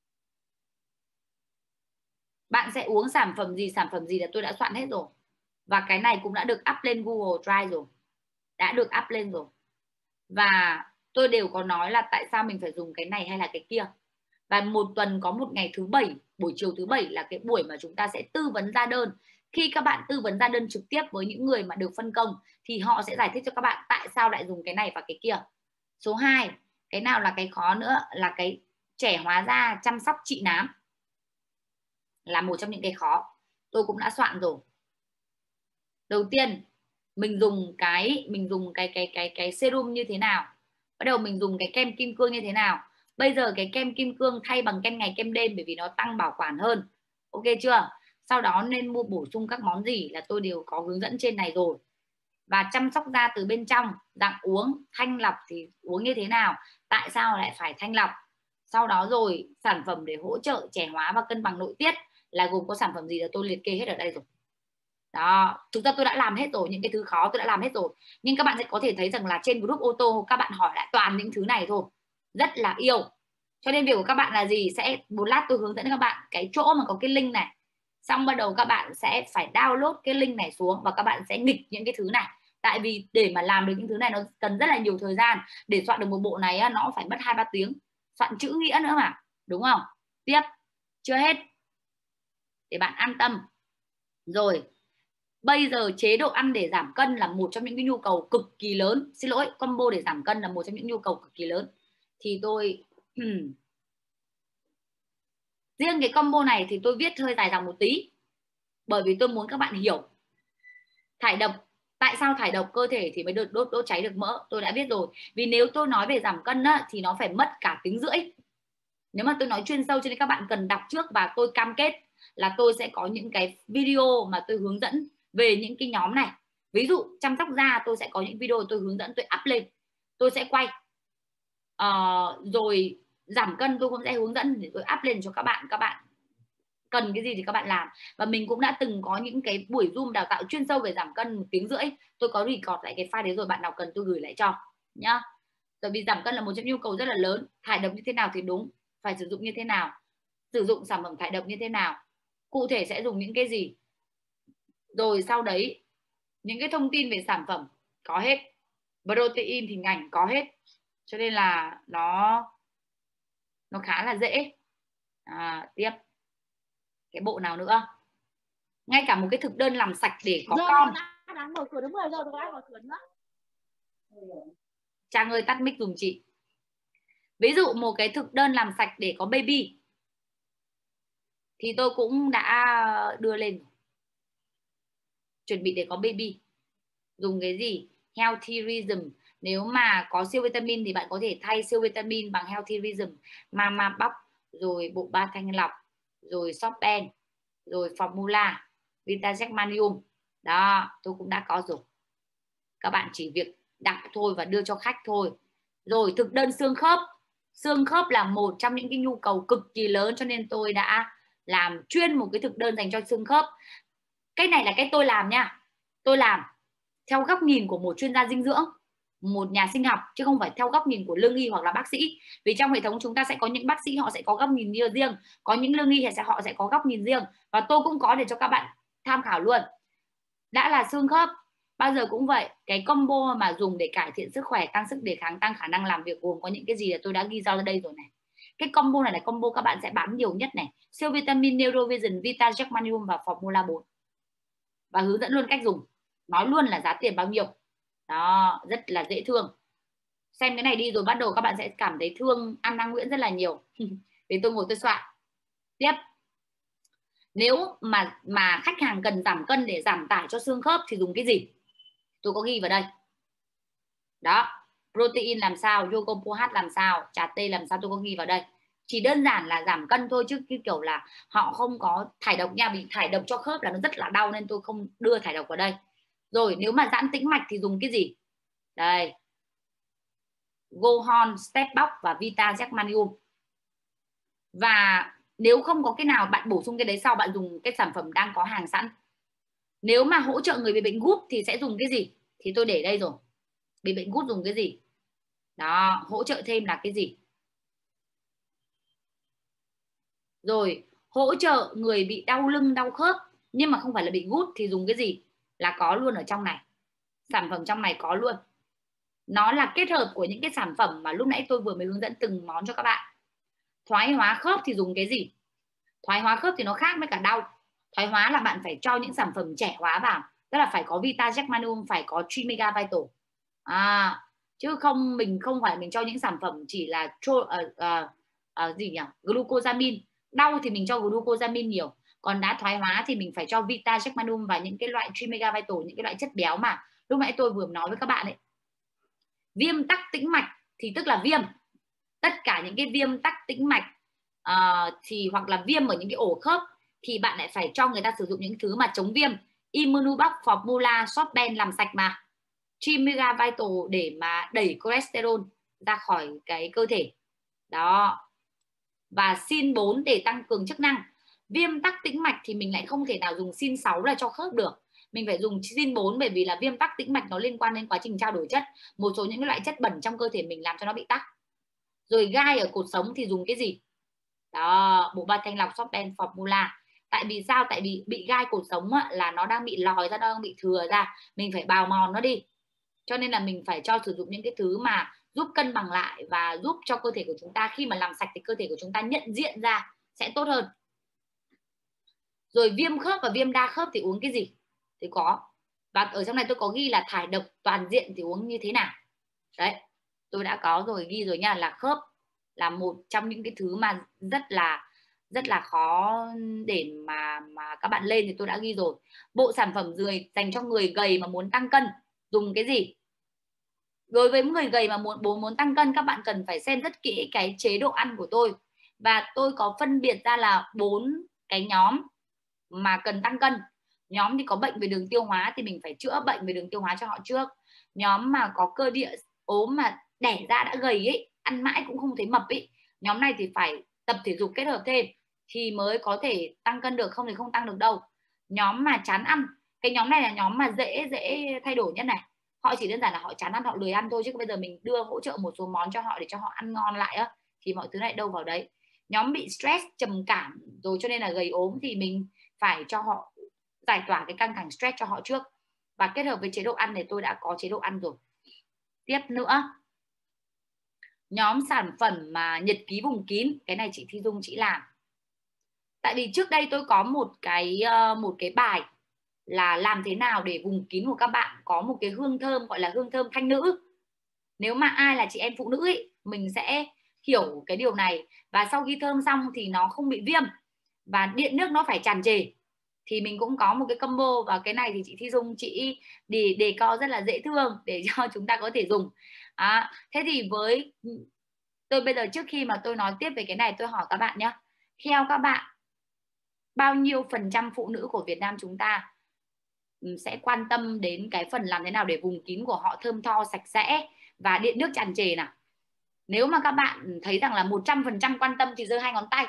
Bạn sẽ uống sản phẩm gì, sản phẩm gì là tôi đã soạn hết rồi. Và cái này cũng đã được up lên Google Drive rồi. Đã được up lên rồi. Và tôi đều có nói là tại sao mình phải dùng cái này hay là cái kia. Và một tuần có một ngày thứ bảy, buổi chiều thứ bảy là cái buổi mà chúng ta sẽ tư vấn ra đơn. Khi các bạn tư vấn ra đơn trực tiếp với những người mà được phân công thì họ sẽ giải thích cho các bạn tại sao lại dùng cái này và cái kia. Số hai, cái nào là cái khó nữa là cái trẻ hóa da chăm sóc trị nám. Là một trong những cái khó. Tôi cũng đã soạn rồi. Đầu tiên mình dùng cái mình dùng cái cái cái cái serum như thế nào. Bắt đầu mình dùng cái kem kim cương như thế nào. Bây giờ cái kem kim cương thay bằng kem ngày kem đêm bởi vì nó tăng bảo quản hơn. Ok chưa? Sau đó nên mua bổ sung các món gì là tôi đều có hướng dẫn trên này rồi. Và chăm sóc da từ bên trong, dạng uống, thanh lọc thì uống như thế nào, tại sao lại phải thanh lọc. Sau đó rồi sản phẩm để hỗ trợ trẻ hóa và cân bằng nội tiết là gồm có sản phẩm gì là tôi liệt kê hết ở đây rồi. Đó, chúng ta tôi đã làm hết rồi, những cái thứ khó tôi đã làm hết rồi. Nhưng các bạn sẽ có thể thấy rằng là trên group ô tô các bạn hỏi lại toàn những thứ này thôi. Rất là yêu. Cho nên việc của các bạn là gì? Sẽ một lát tôi hướng dẫn các bạn cái chỗ mà có cái link này. Xong bắt đầu các bạn sẽ phải download cái link này xuống và các bạn sẽ nghịch những cái thứ này. Tại vì để mà làm được những thứ này nó cần rất là nhiều thời gian. Để soạn được một bộ này nó phải mất hai ba tiếng. Soạn chữ nghĩa nữa mà, đúng không? Tiếp, chưa hết. Để bạn an tâm. Rồi, bây giờ chế độ ăn để giảm cân là một trong những cái nhu cầu cực kỳ lớn. Xin lỗi, combo để giảm cân là một trong những nhu cầu cực kỳ lớn. Thì tôi riêng cái combo này thì tôi viết hơi dài dòng một tí. Bởi vì tôi muốn các bạn hiểu. Thải độc, tại sao thải độc cơ thể thì mới được đốt đốt cháy được mỡ, tôi đã biết rồi. Vì nếu tôi nói về giảm cân á, thì nó phải mất cả tiếng rưỡi. Nếu mà tôi nói chuyên sâu cho nên các bạn cần đọc trước. Và tôi cam kết là tôi sẽ có những cái video mà tôi hướng dẫn về những cái nhóm này. Ví dụ chăm sóc da tôi sẽ có những video tôi hướng dẫn, tôi up lên, tôi sẽ quay. uh, Rồi giảm cân tôi cũng sẽ hướng dẫn để tôi up lên cho các bạn. Các bạn cần cái gì thì các bạn làm. Và mình cũng đã từng có những cái buổi Zoom đào tạo chuyên sâu về giảm cân một tiếng rưỡi. Tôi có record lại cái file đấy rồi, bạn nào cần tôi gửi lại cho nhá. Tại vì giảm cân là một trong nhu cầu rất là lớn. Thải độc như thế nào thì đúng, phải sử dụng như thế nào, sử dụng sản phẩm thải độc như thế nào, cụ thể sẽ dùng những cái gì. Rồi sau đấy những cái thông tin về sản phẩm có hết, protein thì ngành có hết, cho nên là nó nó khá là dễ. À, tiếp cái bộ nào nữa, ngay cả một cái thực đơn làm sạch để có giờ con. đang mở cửa, đúng rồi, giờ đang mở cửa nữa. Trang ơi tắt mic dùng chị. Ví dụ một cái thực đơn làm sạch để có baby thì tôi cũng đã đưa lên. Chuẩn bị để có baby dùng cái gì? Healthy Rhythm. Nếu mà có siêu vitamin thì bạn có thể thay siêu vitamin bằng Healthy Rhythm, Mama Box, rồi bộ ba thanh lọc, rồi Sopen, rồi Formula, Vitajack Manium. Đó, tôi cũng đã có rồi. Các bạn chỉ việc đặt thôi và đưa cho khách thôi. Rồi thực đơn xương khớp. Xương khớp là một trong những cái nhu cầu cực kỳ lớn, cho nên tôi đã làm chuyên một cái thực đơn dành cho xương khớp. Cái này là cái tôi làm nha. Tôi làm theo góc nhìn của một chuyên gia dinh dưỡng, một nhà sinh học, chứ không phải theo góc nhìn của lương y hoặc là bác sĩ. Vì trong hệ thống chúng ta sẽ có những bác sĩ họ sẽ có góc nhìn riêng, có những lương y sẽ họ sẽ có góc nhìn riêng, và tôi cũng có để cho các bạn tham khảo luôn. Đã là xương khớp, bao giờ cũng vậy, cái combo mà dùng để cải thiện sức khỏe, tăng sức đề kháng, tăng khả năng làm việc gồm có những cái gì là tôi đã ghi ra đây rồi này. Cái combo này là combo các bạn sẽ bán nhiều nhất này: siêu vitamin, Neurovision, Vitajack Manium và Formula bốn. Và hướng dẫn luôn cách dùng, nói luôn là giá tiền bao nhiêu. Đó, rất là dễ thương. Xem cái này đi rồi bắt đầu các bạn sẽ cảm thấy thương Anna Nguyễn rất là nhiều. Vì tôi ngồi tôi soạn. Tiếp, nếu mà mà khách hàng cần giảm cân để giảm tải cho xương khớp thì dùng cái gì? Tôi có ghi vào đây. Đó, protein làm sao, yogopohat làm sao, trà tê làm sao, tôi có ghi vào đây. Chỉ đơn giản là giảm cân thôi, chứ cái kiểu là họ không có thải độc nha. Vì thải độc cho khớp là nó rất là đau nên tôi không đưa thải độc vào đây. Rồi nếu mà giãn tĩnh mạch thì dùng cái gì? Đây, Gohon, Step Box và Vitajack Manium. Và nếu không có cái nào bạn bổ sung cái đấy sau, bạn dùng cái sản phẩm đang có hàng sẵn. Nếu mà hỗ trợ người bị bệnh gút thì sẽ dùng cái gì? thì tôi để đây rồi. Bị bệnh gút dùng cái gì? Đó, hỗ trợ thêm là cái gì? Rồi, hỗ trợ người bị đau lưng, đau khớp nhưng mà không phải là bị gút thì dùng cái gì? Là có luôn ở trong này. Sản phẩm trong này có luôn. Nó là kết hợp của những cái sản phẩm mà lúc nãy tôi vừa mới hướng dẫn từng món cho các bạn. Thoái hóa khớp thì dùng cái gì? Thoái hóa khớp thì nó khác với cả đau. Thoái hóa là bạn phải cho những sản phẩm trẻ hóa vào, tức là phải có Vita Jackmanum, phải có ba mega Vital. À, chứ không mình không phải mình cho những sản phẩm chỉ là cho, uh, uh, uh, gì nhỉ? Glucosamine. Đau thì mình cho glucosamine nhiều, còn đã thoái hóa thì mình phải cho Vita Jackmanum và những cái loại ba mega Vital, những cái loại chất béo mà lúc nãy tôi vừa nói với các bạn ấy. Viêm tắc tĩnh mạch thì tức là viêm, tất cả những cái viêm tắc tĩnh mạch uh, thì hoặc là viêm ở những cái ổ khớp thì bạn lại phải cho người ta sử dụng những thứ mà chống viêm. Immunobox Formula Shop-Ben làm sạch mà, ba mega Vital để mà đẩy cholesterol ra khỏi cái cơ thể đó, và sin bốn để tăng cường chức năng. Viêm tắc tĩnh mạch thì mình lại không thể nào dùng sin sáu là cho khớp được, mình phải dùng sin bốn, bởi vì là viêm tắc tĩnh mạch nó liên quan đến quá trình trao đổi chất, một số những cái loại chất bẩn trong cơ thể mình làm cho nó bị tắc. Rồi gai ở cột sống thì dùng cái gì? Đó, bộ ba thanh lọc Shop-Ben Formula. Tại vì sao? Tại vì bị gai cột sống á, là nó đang bị lòi ra, nó đang bị thừa ra, mình phải bào mòn nó đi, cho nên là mình phải cho sử dụng những cái thứ mà giúp cân bằng lại và giúp cho cơ thể của chúng ta khi mà làm sạch thì cơ thể của chúng ta nhận diện ra sẽ tốt hơn. Rồi viêm khớp và viêm đa khớp thì uống cái gì? Thì có, và ở trong này tôi có ghi là thải độc toàn diện thì uống như thế nào. Đấy, tôi đã có rồi, ghi rồi nha, là khớp là một trong những cái thứ mà rất là rất là khó để mà mà các bạn lên thì tôi đã ghi rồi. Bộ sản phẩm dưới dành cho người gầy mà muốn tăng cân dùng cái gì? Đối với người gầy mà muốn muốn muốn tăng cân, các bạn cần phải xem rất kỹ cái chế độ ăn của tôi, và tôi có phân biệt ra là bốn cái nhóm mà cần tăng cân. Nhóm thì có bệnh về đường tiêu hóa thì mình phải chữa bệnh về đường tiêu hóa cho họ trước. Nhóm mà có cơ địa ốm mà đẻ ra đã gầy ấy, ăn mãi cũng không thấy mập ấy, nhóm này thì phải tập thể dục kết hợp thêm thì mới có thể tăng cân được, không thì không tăng được đâu. Nhóm mà chán ăn, cái nhóm này là nhóm mà dễ dễ thay đổi nhất này. Họ chỉ đơn giản là họ chán ăn, họ lười ăn thôi, chứ bây giờ mình đưa hỗ trợ một số món cho họ để cho họ ăn ngon lại á, thì mọi thứ này đâu vào đấy. Nhóm bị stress, trầm cảm rồi cho nên là gầy ốm thì mình phải cho họ giải tỏa cái căng thẳng stress cho họ trước, và kết hợp với chế độ ăn này tôi đã có chế độ ăn rồi. Tiếp nữa, nhóm sản phẩm mà nhật ký vùng kín, cái này chị Thi Dung chị làm. Tại vì trước đây tôi có một cái một cái bài là làm thế nào để vùng kín của các bạn có một cái hương thơm gọi là hương thơm thanh nữ. Nếu mà ai là chị em phụ nữ ấy, mình sẽ hiểu cái điều này, và sau khi thơm xong thì nó không bị viêm và điện nước nó phải tràn trề, thì mình cũng có một cái combo, và cái này thì chị Thi Dung chị đề, đề co rất là dễ thương để cho chúng ta có thể dùng. À, thế thì với tôi bây giờ, trước khi mà tôi nói tiếp về cái này, tôi hỏi các bạn nhé, theo các bạn bao nhiêu phần trăm phụ nữ của Việt Nam chúng ta sẽ quan tâm đến cái phần làm thế nào để vùng kín của họ thơm tho, sạch sẽ và điện nước tràn trề nào? Nếu mà các bạn thấy rằng là một trăm phần trăm quan tâm thì giơ hai ngón tay.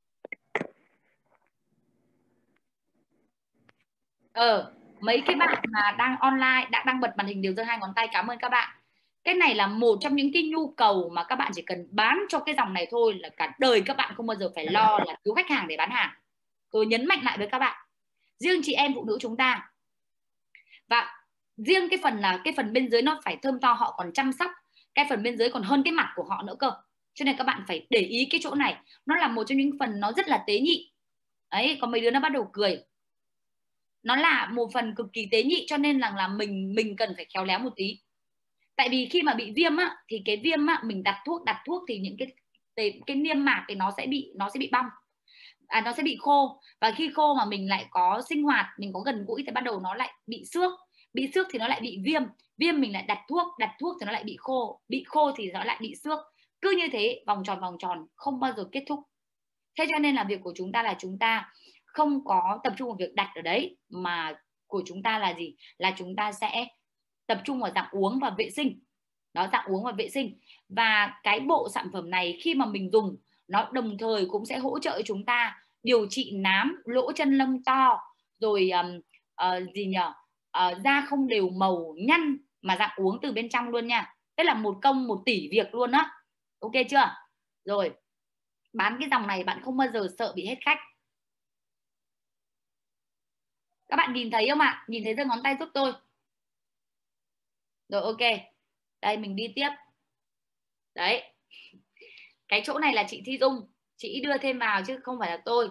Ờ, mấy cái bạn mà đang online, đã đang bật màn hình đều giơ hai ngón tay, cảm ơn các bạn. Cái này là một trong những cái nhu cầu mà các bạn chỉ cần bán cho cái dòng này thôi là cả đời các bạn không bao giờ phải lo là thiếu khách hàng để bán hàng. Tôi nhấn mạnh lại với các bạn, riêng chị em phụ nữ chúng ta, và riêng cái phần là cái phần bên dưới nó phải thơm tho, họ còn chăm sóc cái phần bên dưới còn hơn cái mặt của họ nữa cơ, cho nên các bạn phải để ý cái chỗ này, nó là một trong những phần nó rất là tế nhị ấy. Có mấy đứa nó bắt đầu cười, nó là một phần cực kỳ tế nhị, cho nên rằng là mình mình cần phải khéo léo một tí. Tại vì khi mà bị viêm á, thì cái viêm á, mình đặt thuốc đặt thuốc thì những cái cái, cái niêm mạc thì nó sẽ bị nó sẽ bị bong, à, nó sẽ bị khô, và khi khô mà mình lại có sinh hoạt, mình có gần gũi thì bắt đầu nó lại bị xước, bị xước thì nó lại bị viêm, viêm mình lại đặt thuốc, đặt thuốc thì nó lại bị khô, bị khô thì nó lại bị xước, cứ như thế vòng tròn vòng tròn không bao giờ kết thúc. Thế cho nên là việc của chúng ta là chúng ta không có tập trung vào việc đặt ở đấy, mà của chúng ta là gì? Là chúng ta sẽ tập trung vào dạng uống và vệ sinh. Đó, dạng uống và vệ sinh. Và cái bộ sản phẩm này khi mà mình dùng, nó đồng thời cũng sẽ hỗ trợ chúng ta điều trị nám, lỗ chân lông to, rồi um, uh, gì nhỉ? uh, da không đều màu, nhăn mà dạng uống từ bên trong luôn nha. Tức là một công một tỷ việc luôn á. Ok chưa? Rồi, bán cái dòng này bạn không bao giờ sợ bị hết khách. Các bạn nhìn thấy không ạ? Nhìn thấy giơ ngón tay giúp tôi. Rồi ok. Đây mình đi tiếp. Đấy. Cái chỗ này là chị Thi Dung, chị đưa thêm vào chứ không phải là tôi.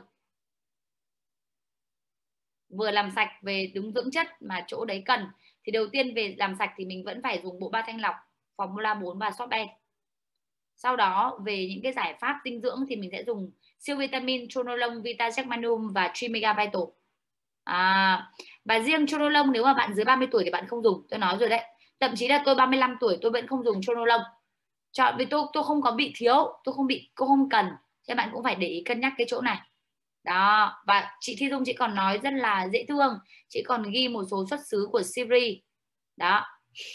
Vừa làm sạch về đúng dưỡng chất mà chỗ đấy cần. Thì đầu tiên về làm sạch thì mình vẫn phải dùng bộ ba thanh lọc, Formula bốn và Sorbet. Sau đó về những cái giải pháp dinh dưỡng thì mình sẽ dùng siêu vitamin, Chonolong, Vitacheck Magnum và Trimega Vital. À, và riêng Chonolong nếu mà bạn dưới ba mươi tuổi thì bạn không dùng, tôi nói rồi đấy. Thậm chí là tôi ba mươi lăm tuổi tôi vẫn không dùng Chonolong. Chọn vì tôi tôi không có bị thiếu, tôi không bị tôi không cần. Thế bạn cũng phải để ý cân nhắc cái chỗ này. Đó, và chị Thi Dung chị còn nói rất là dễ thương, chị còn ghi một số xuất xứ của Siri. Đó.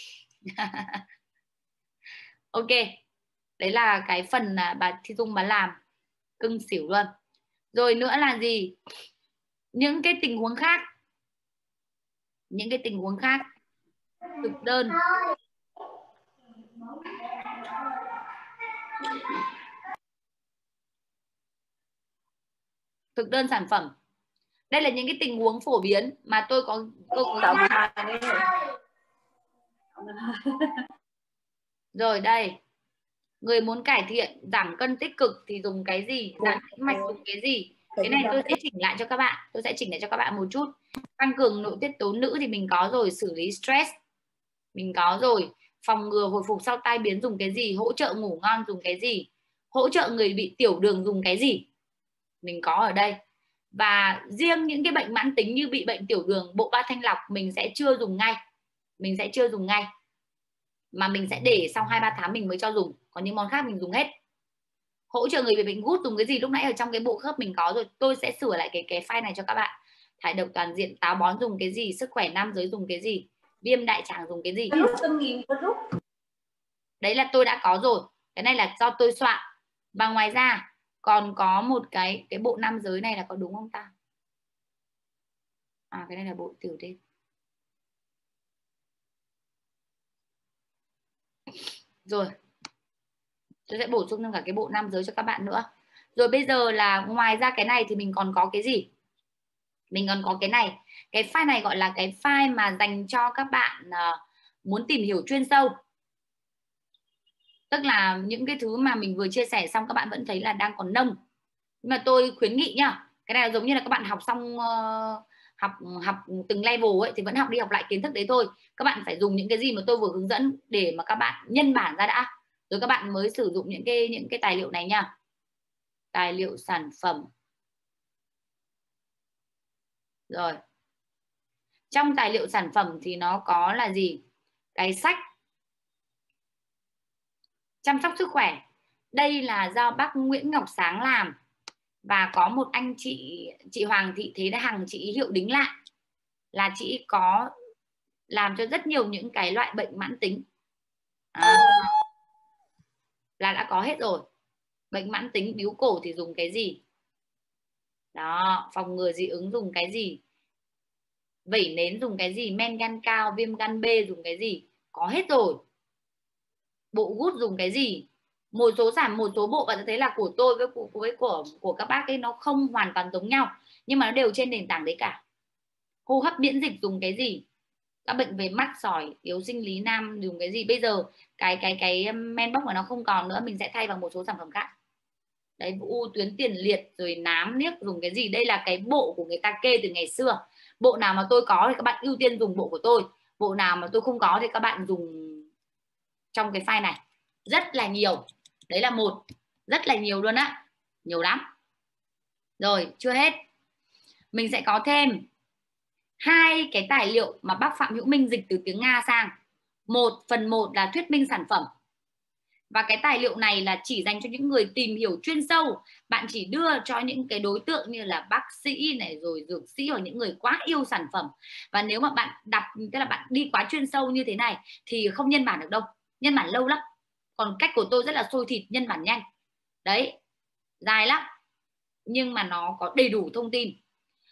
Ok. Đấy là cái phần bà Thi Dung bà làm cưng xỉu luôn. Rồi nữa là gì? Những cái tình huống khác. Những cái tình huống khác. Thực đơn. Thực đơn sản phẩm. Đây là những cái tình huống phổ biến mà tôi có tôi có Rồi đây. Người muốn cải thiện giảm cân tích cực thì dùng cái gì? Giãn tĩnh mạch dùng cái gì? Cái này tôi sẽ chỉnh lại cho các bạn. Tôi sẽ chỉnh lại cho các bạn một chút. Tăng cường nội tiết tố nữ thì mình có rồi. Xử lý stress mình có rồi. Phòng ngừa hồi phục sau tai biến dùng cái gì? Hỗ trợ ngủ ngon dùng cái gì? Hỗ trợ người bị tiểu đường dùng cái gì? Mình có ở đây. Và riêng những cái bệnh mãn tính như bị bệnh tiểu đường, bộ ba thanh lọc mình sẽ chưa dùng ngay. Mình sẽ chưa dùng ngay. Mà mình sẽ để sau hai ba tháng mình mới cho dùng. Còn những món khác mình dùng hết. Hỗ trợ người bị bệnh gút dùng cái gì? Lúc nãy ở trong cái bộ khớp mình có rồi. Tôi sẽ sửa lại cái cái file này cho các bạn. Thải độc toàn diện, táo bón dùng cái gì? Sức khỏe nam giới dùng cái gì? Viêm đại tràng dùng cái gì? Đấy là tôi đã có rồi. Cái này là do tôi soạn. Và ngoài ra còn có một cái cái bộ nam giới này là có đúng không ta? À cái này là bộ tiểu đêm. Rồi. Tôi sẽ bổ sung thêm cả cái bộ nam giới cho các bạn nữa. Rồi bây giờ là ngoài ra cái này thì mình còn có cái gì? Mình còn có cái này. Cái file này gọi là cái file mà dành cho các bạn uh, muốn tìm hiểu chuyên sâu. Tức là những cái thứ mà mình vừa chia sẻ xong các bạn vẫn thấy là đang còn nông. Nhưng mà tôi khuyến nghị nhá. Cái này là giống như là các bạn học xong uh, học học từng level ấy thì vẫn học đi học lại kiến thức đấy thôi. Các bạn phải dùng những cái gì mà tôi vừa hướng dẫn để mà các bạn nhân bản ra đã. Rồi các bạn mới sử dụng những cái những cái tài liệu này nha. Tài liệu sản phẩm. Rồi. Trong tài liệu sản phẩm thì nó có là gì? Cái sách chăm sóc sức khỏe. Đây là do bác Nguyễn Ngọc Sáng làm. Và có một anh chị chị Hoàng Thị Thế Hằng, chị hiệu đính lại là chị có làm cho rất nhiều những cái loại bệnh mãn tính. À, là đã có hết rồi. Bệnh mãn tính bíu cổ thì dùng cái gì? Đó, phòng ngừa dị ứng dùng cái gì? Vẩy nến dùng cái gì? Men gan cao, viêm gan B dùng cái gì? Có hết rồi. Bộ gút dùng cái gì? Một số sản một số bộ bạn thấy là của tôi với của với của của các bác ấy nó không hoàn toàn giống nhau, nhưng mà nó đều trên nền tảng đấy cả. Hô hấp miễn dịch dùng cái gì? Các bệnh về mắt, sỏi, yếu sinh lý nam dùng cái gì? Bây giờ cái cái cái men bốc mà nó không còn nữa, mình sẽ thay bằng một số sản phẩm khác. Đấy, u tuyến tiền liệt rồi nám niếc dùng cái gì? Đây là cái bộ của người ta kê từ ngày xưa. Bộ nào mà tôi có thì các bạn ưu tiên dùng bộ của tôi. Bộ nào mà tôi không có thì các bạn dùng trong cái file này. Rất là nhiều. Đấy là một. Rất là nhiều luôn á. Nhiều lắm. Rồi, chưa hết. Mình sẽ có thêm hai cái tài liệu mà bác Phạm Hữu Minh dịch từ tiếng Nga sang. Một, phần một là thuyết minh sản phẩm. Và cái tài liệu này là chỉ dành cho những người tìm hiểu chuyên sâu. Bạn chỉ đưa cho những cái đối tượng như là bác sĩ này, rồi dược sĩ, hoặc những người quá yêu sản phẩm. Và nếu mà bạn đọc, tức là bạn đi quá chuyên sâu như thế này thì không nhân bản được đâu. Nhân bản lâu lắm. Còn cách của tôi rất là sôi thịt, nhân bản nhanh. Đấy, dài lắm. Nhưng mà nó có đầy đủ thông tin.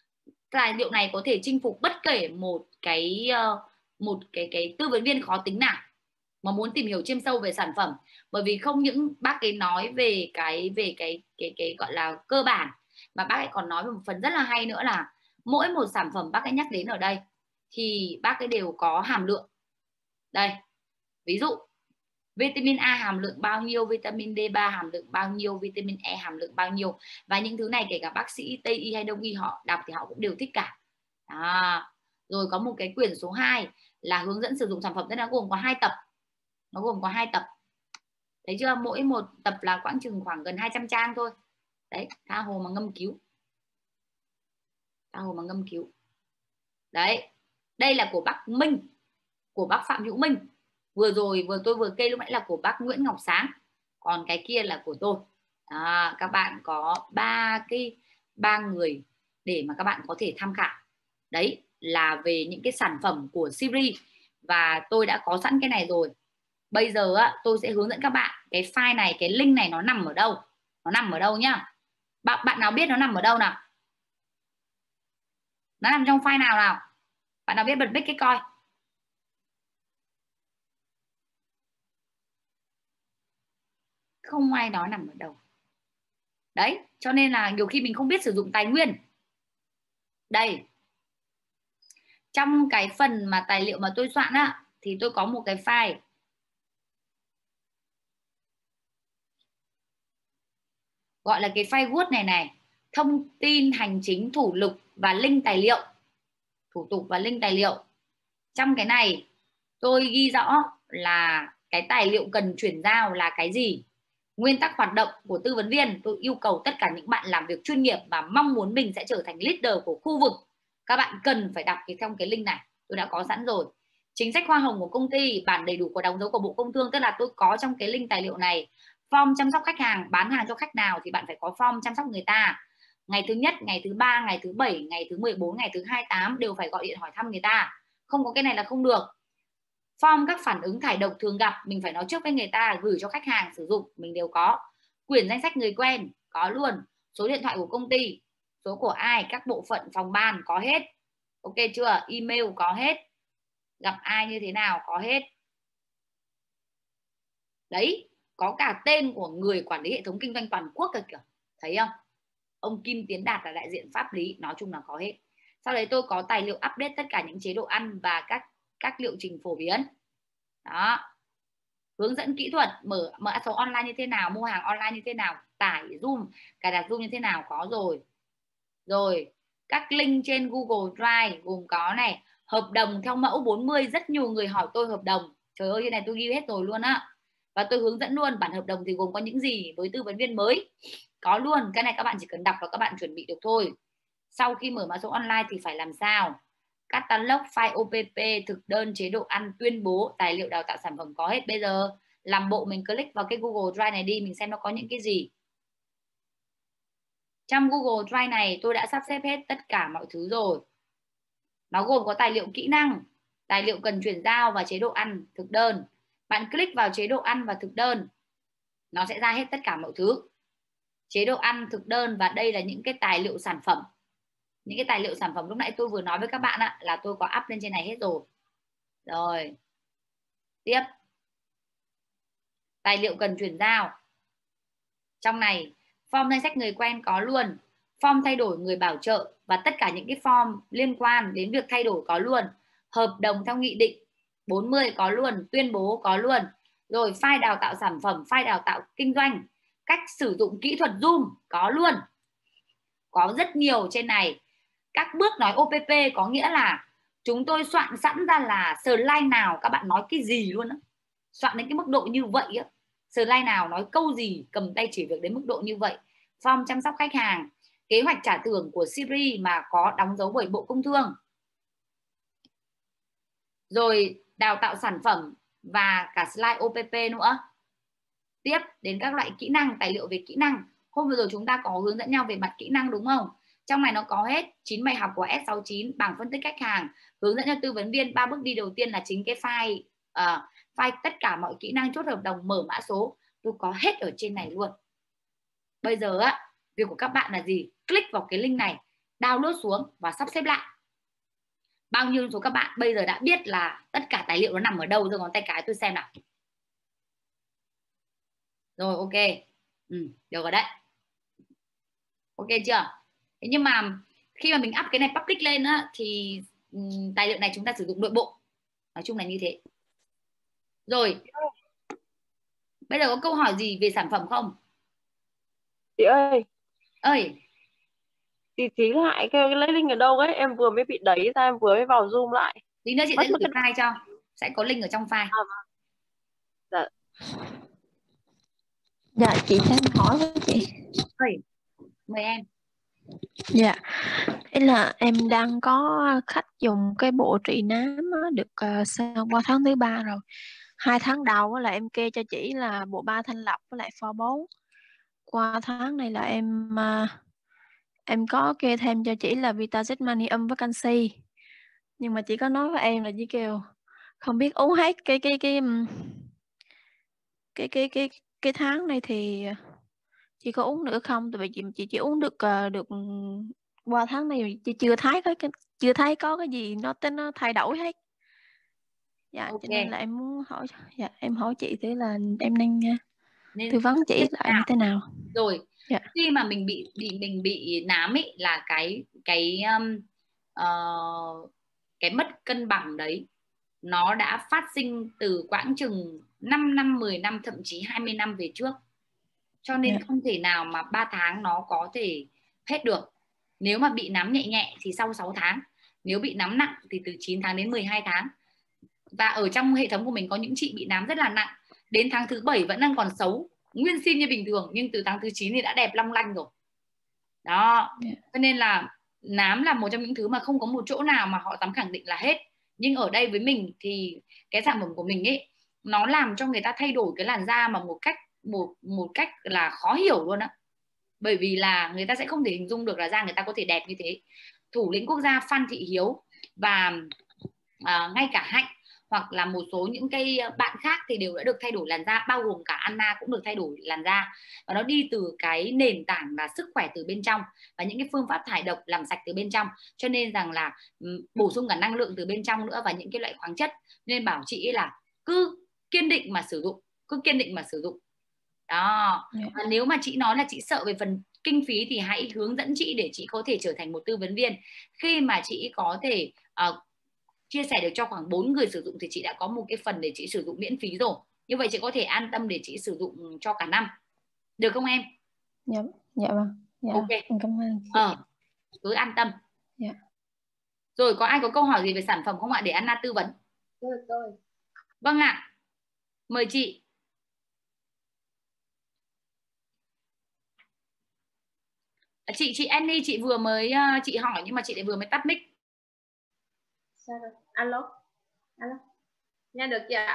Tài liệu này có thể chinh phục bất kể một cái một cái cái tư vấn viên khó tính nào mà muốn tìm hiểu chuyên sâu về sản phẩm, bởi vì không những bác ấy nói về cái về cái cái cái gọi là cơ bản, mà bác ấy còn nói về một phần rất là hay nữa là mỗi một sản phẩm bác ấy nhắc đến ở đây thì bác ấy đều có hàm lượng. Đây, ví dụ vitamin A hàm lượng bao nhiêu, vitamin D ba hàm lượng bao nhiêu, vitamin E hàm lượng bao nhiêu, và những thứ này kể cả bác sĩ Tây y hay Đông y họ đọc thì họ cũng đều thích cả. À, rồi có một cái quyển số hai là hướng dẫn sử dụng sản phẩm, tức là gồm có hai tập, nó gồm có hai tập, thấy chưa, mỗi một tập là quãng chừng khoảng gần hai trăm trang thôi. Đấy, tha hồ mà ngâm cứu, tha hồ mà ngâm cứu. Đấy, đây là của bác Minh, của bác Phạm Hữu Minh. Vừa rồi vừa tôi vừa kê lúc nãy là của bác Nguyễn Ngọc Sáng, còn cái kia là của tôi. À, các bạn có ba cái ba người để mà các bạn có thể tham khảo. Đấy là về những cái sản phẩm của Siri, và tôi đã có sẵn cái này rồi. Bây giờ á, tôi sẽ hướng dẫn các bạn cái file này, cái link này nó nằm ở đâu, nó nằm ở đâu nhá. Bạn bạn nào biết nó nằm ở đâu nào? Nó nằm trong file nào nào? Bạn nào biết bật mic cái coi. Không ai nói nằm ở đâu. Đấy, cho nên là nhiều khi mình không biết sử dụng tài nguyên. Đây, trong cái phần mà tài liệu mà tôi soạn á, thì tôi có một cái file gọi là cái file Word này này, thông tin hành chính thủ tục và link tài liệu, thủ tục và link tài liệu. Trong cái này tôi ghi rõ là cái tài liệu cần chuyển giao là cái gì, nguyên tắc hoạt động của tư vấn viên. Tôi yêu cầu tất cả những bạn làm việc chuyên nghiệp và mong muốn mình sẽ trở thành leader của khu vực, các bạn cần phải đọc cái trong cái link này, tôi đã có sẵn rồi. Chính sách hoa hồng của công ty, bản đầy đủ của đóng dấu của Bộ Công Thương, tức là tôi có trong cái link tài liệu này. Form chăm sóc khách hàng, bán hàng cho khách nào thì bạn phải có form chăm sóc người ta. Ngày thứ nhất, ngày thứ ba, ngày thứ bảy, ngày thứ mười bốn, ngày thứ hai mươi tám đều phải gọi điện hỏi thăm người ta. Không có cái này là không được. Form các phản ứng thải độc thường gặp, mình phải nói trước với người ta, gửi cho khách hàng sử dụng, mình đều có. Quyển danh sách người quen có luôn. Số điện thoại của công ty, số của ai, các bộ phận phòng ban có hết. Ok chưa? Email có hết. Gặp ai như thế nào có hết. Đấy, có cả tên của người quản lý hệ thống kinh doanh toàn quốc kìa. Thấy không? Ông Kim Tiến Đạt là đại diện pháp lý, nói chung là có hết. Sau đấy tôi có tài liệu update tất cả những chế độ ăn và các các liệu trình phổ biến. Đó. Hướng dẫn kỹ thuật, mở mở số online như thế nào, mua hàng online như thế nào, tải Zoom, cài đặt Zoom như thế nào có rồi. Rồi, các link trên Google Drive gồm có này, hợp đồng theo mẫu bốn mươi, rất nhiều người hỏi tôi hợp đồng. Trời ơi, cái này tôi ghi hết rồi luôn á. Và tôi hướng dẫn luôn bản hợp đồng thì gồm có những gì với tư vấn viên mới. Có luôn, cái này các bạn chỉ cần đọc và các bạn chuẩn bị được thôi. Sau khi mở mã số online thì phải làm sao? Catalog, file o pê pê, thực đơn, chế độ ăn, tuyên bố, tài liệu đào tạo sản phẩm có hết. Bây giờ làm bộ mình click vào cái Google Drive này đi, mình xem nó có những cái gì. Trong Google Drive này tôi đã sắp xếp hết tất cả mọi thứ rồi. Nó gồm có tài liệu kỹ năng, tài liệu cần chuyển giao và chế độ ăn, thực đơn. Bạn click vào chế độ ăn và thực đơn, nó sẽ ra hết tất cả mọi thứ. Chế độ ăn, thực đơn, và đây là những cái tài liệu sản phẩm. Những cái tài liệu sản phẩm lúc nãy tôi vừa nói với các bạn ạ, là tôi có up lên trên này hết rồi. Rồi. Tiếp. Tài liệu cần chuyển giao. Trong này, form danh sách người quen có luôn. Form thay đổi người bảo trợ và tất cả những cái form liên quan đến việc thay đổi có luôn. Hợp đồng theo nghị định bốn mươi có luôn. Tuyên bố có luôn. Rồi file đào tạo sản phẩm, file đào tạo kinh doanh. Cách sử dụng kỹ thuật Zoom có luôn. Có rất nhiều trên này. Các bước nói o pê pê có nghĩa là chúng tôi soạn sẵn ra là slide nào các bạn nói cái gì luôn á. Soạn đến cái mức độ như vậy á. Slide nào nói câu gì, cầm tay chỉ việc đến mức độ như vậy. Form chăm sóc khách hàng, kế hoạch trả thưởng của Siri mà có đóng dấu bởi Bộ Công Thương. Rồi đào tạo sản phẩm và cả slide o pê pê nữa. Tiếp đến các loại kỹ năng, tài liệu về kỹ năng. Hôm vừa rồi chúng ta có hướng dẫn nhau về mặt kỹ năng đúng không? Trong này nó có hết chín bài học của S sáu chín, bảng phân tích khách hàng, hướng dẫn cho tư vấn viên. Ba bước đi đầu tiên là chính cái file uh, file tất cả mọi kỹ năng, chốt hợp đồng, mở mã số. Tôi có hết ở trên này luôn. Bây giờ á, việc của các bạn là gì? Click vào cái link này, download xuống và sắp xếp lại. Bao nhiêu số các bạn bây giờ đã biết là tất cả tài liệu nó nằm ở đâu rồi, ngón tay cái tôi xem nào. Rồi, ok. Ừ, được rồi đấy. Ok chưa? Thế nhưng mà khi mà mình up cái này public lên á, thì um, tài liệu này chúng ta sử dụng nội bộ. Nói chung là như thế. Rồi. Bây giờ có câu hỏi gì về sản phẩm không? Chị ơi. Ơi. Chị chỉ lại cái, cái lấy link ở đâu ấy, em vừa mới bị đẩy ra, em vừa mới vào Zoom lại. Tí nữa chị sẽ gửi file cho. Sẽ có link ở trong file. À, dạ. Dạ chị cho em hỏi với chị. Ơi, mời em. Dạ, thế là em đang có khách dùng cái bộ trị nám được uh, sang qua tháng thứ ba rồi. Hai tháng đầu là em kê cho chị là bộ ba thanh lọc với lại pho bốn. Qua tháng này là em uh, em có kê thêm cho chị là Vitasit Magnesium với canxi. Nhưng mà chị có nói với em là chị kêu không biết uống hết cái cái cái cái cái cái cái tháng này thì chị có uống nữa không? Tại vì chị chị chỉ uống được uh, được qua tháng này chị chưa thấy có cái chưa thấy có cái gì nó tên nó thay đổi hết. Dạ, okay. Cho nên là em muốn hỏi, dạ em hỏi chị thế là em nên, nên tư vấn chị lại như thế nào. Rồi, dạ. Khi mà mình bị bị mình bị nám ấy là cái cái um, uh, cái mất cân bằng đấy nó đã phát sinh từ quãng chừng năm năm, mười năm, thậm chí hai mươi năm về trước. Cho nên yeah. không thể nào mà ba tháng nó có thể hết được. Nếu mà bị nám nhẹ nhẹ thì sau sáu tháng. Nếu bị nám nặng thì từ chín tháng đến mười hai tháng. Và ở trong hệ thống của mình có những chị bị nám rất là nặng. Đến tháng thứ bảy vẫn đang còn xấu, nguyên sin như bình thường, nhưng từ tháng thứ chín thì đã đẹp long lanh rồi. Đó, yeah. Cho nên là nám là một trong những thứ mà không có một chỗ nào mà họ dám khẳng định là hết. Nhưng ở đây với mình thì cái sản phẩm của mình ấy, nó làm cho người ta thay đổi cái làn da mà một cách một một cách là khó hiểu luôn á. Bởi vì là người ta sẽ không thể hình dung được là da người ta có thể đẹp như thế. Thủ lĩnh quốc gia Phan Thị Hiếu và à, ngay cả Hạnh hoặc là một số những cái bạn khác thì đều đã được thay đổi làn da, bao gồm cả Anna cũng được thay đổi làn da. Và nó đi từ cái nền tảng là sức khỏe từ bên trong và những cái phương pháp thải độc làm sạch từ bên trong, cho nên rằng là um, bổ sung cả năng lượng từ bên trong nữa và những cái loại khoáng chất. Nên bảo chị là cứ kiên định mà sử dụng, cứ kiên định mà sử dụng. Đó. Và nếu mà chị nói là chị sợ về phần kinh phí thì hãy hướng dẫn chị để chị có thể trở thành một tư vấn viên. Khi mà chị có thể uh, chia sẻ được cho khoảng bốn người sử dụng thì chị đã có một cái phần để chị sử dụng miễn phí rồi. Như vậy chị có thể an tâm để chị sử dụng cho cả năm. Được không em? Dạ, dạ vâng. Dạ, ok. Em cảm ơn chị. Ờ, cứ an tâm. Dạ. Rồi, có ai có câu hỏi gì về sản phẩm không ạ? Để Anna tư vấn. Được rồi. Vâng ạ. Mời chị. Chị chị Annie, chị vừa mới chị hỏi nhưng mà chị lại vừa mới tắt mic. Sao rồi? Alo. Alo. Nghe được chưa?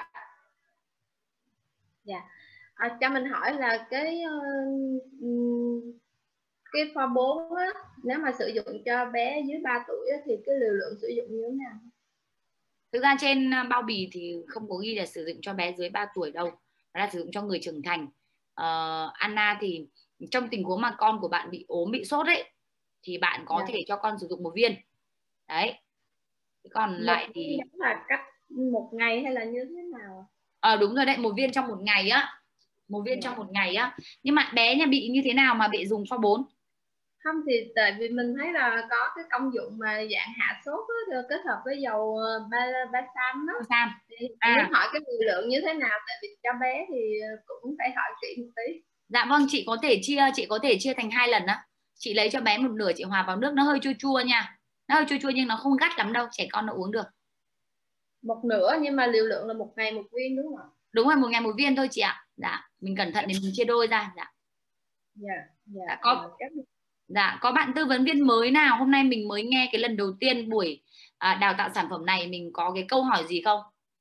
Dạ. À, cho mình hỏi là cái uh, cái pho bốn á, nếu mà sử dụng cho bé dưới ba tuổi á, thì cái liều lượng sử dụng như thế nào? Thực ra trên bao bì thì không có ghi là sử dụng cho bé dưới ba tuổi đâu, đó là sử dụng cho người trưởng thành. uh, Anna thì trong tình huống mà con của bạn bị ốm, bị sốt ấy, thì bạn có yeah. thể cho con sử dụng một viên đấy. Còn một lại thì là cách một ngày hay là như thế nào? À, đúng rồi đấy, một viên trong một ngày á, một viên yeah. trong một ngày á. Nhưng mà bé nhà bị như thế nào mà bị dùng pho bốn? Không thì tại vì mình thấy là có cái công dụng mà dạng hạ sốt á, kết hợp với dầu ba balsam đó. Balsam. Thì à. muốn hỏi cái liều lượng như thế nào, tại vì cho bé thì cũng phải hỏi kỹ một tí. Dạ vâng, chị có thể chia chị có thể chia thành hai lần á. Chị lấy cho bé một nửa, chị hòa vào nước, nó hơi chua chua nha. Nó hơi chua chua nhưng nó không gắt lắm đâu, trẻ con nó uống được. Một nửa nhưng mà liều lượng là một ngày một viên đúng không ạ? Đúng rồi, một ngày một viên thôi chị ạ. Dạ, mình cẩn thận để mình chia đôi ra. Dạ. Dạ, dạ. Dạ, có, dạ, có bạn tư vấn viên mới nào hôm nay mình mới nghe cái lần đầu tiên buổi à, đào tạo sản phẩm này, mình có cái câu hỏi gì không?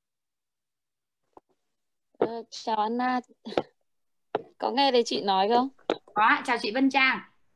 Ờ, chào Anna, có nghe thấy chị nói không? Có ạ, chào chị Vân Trang.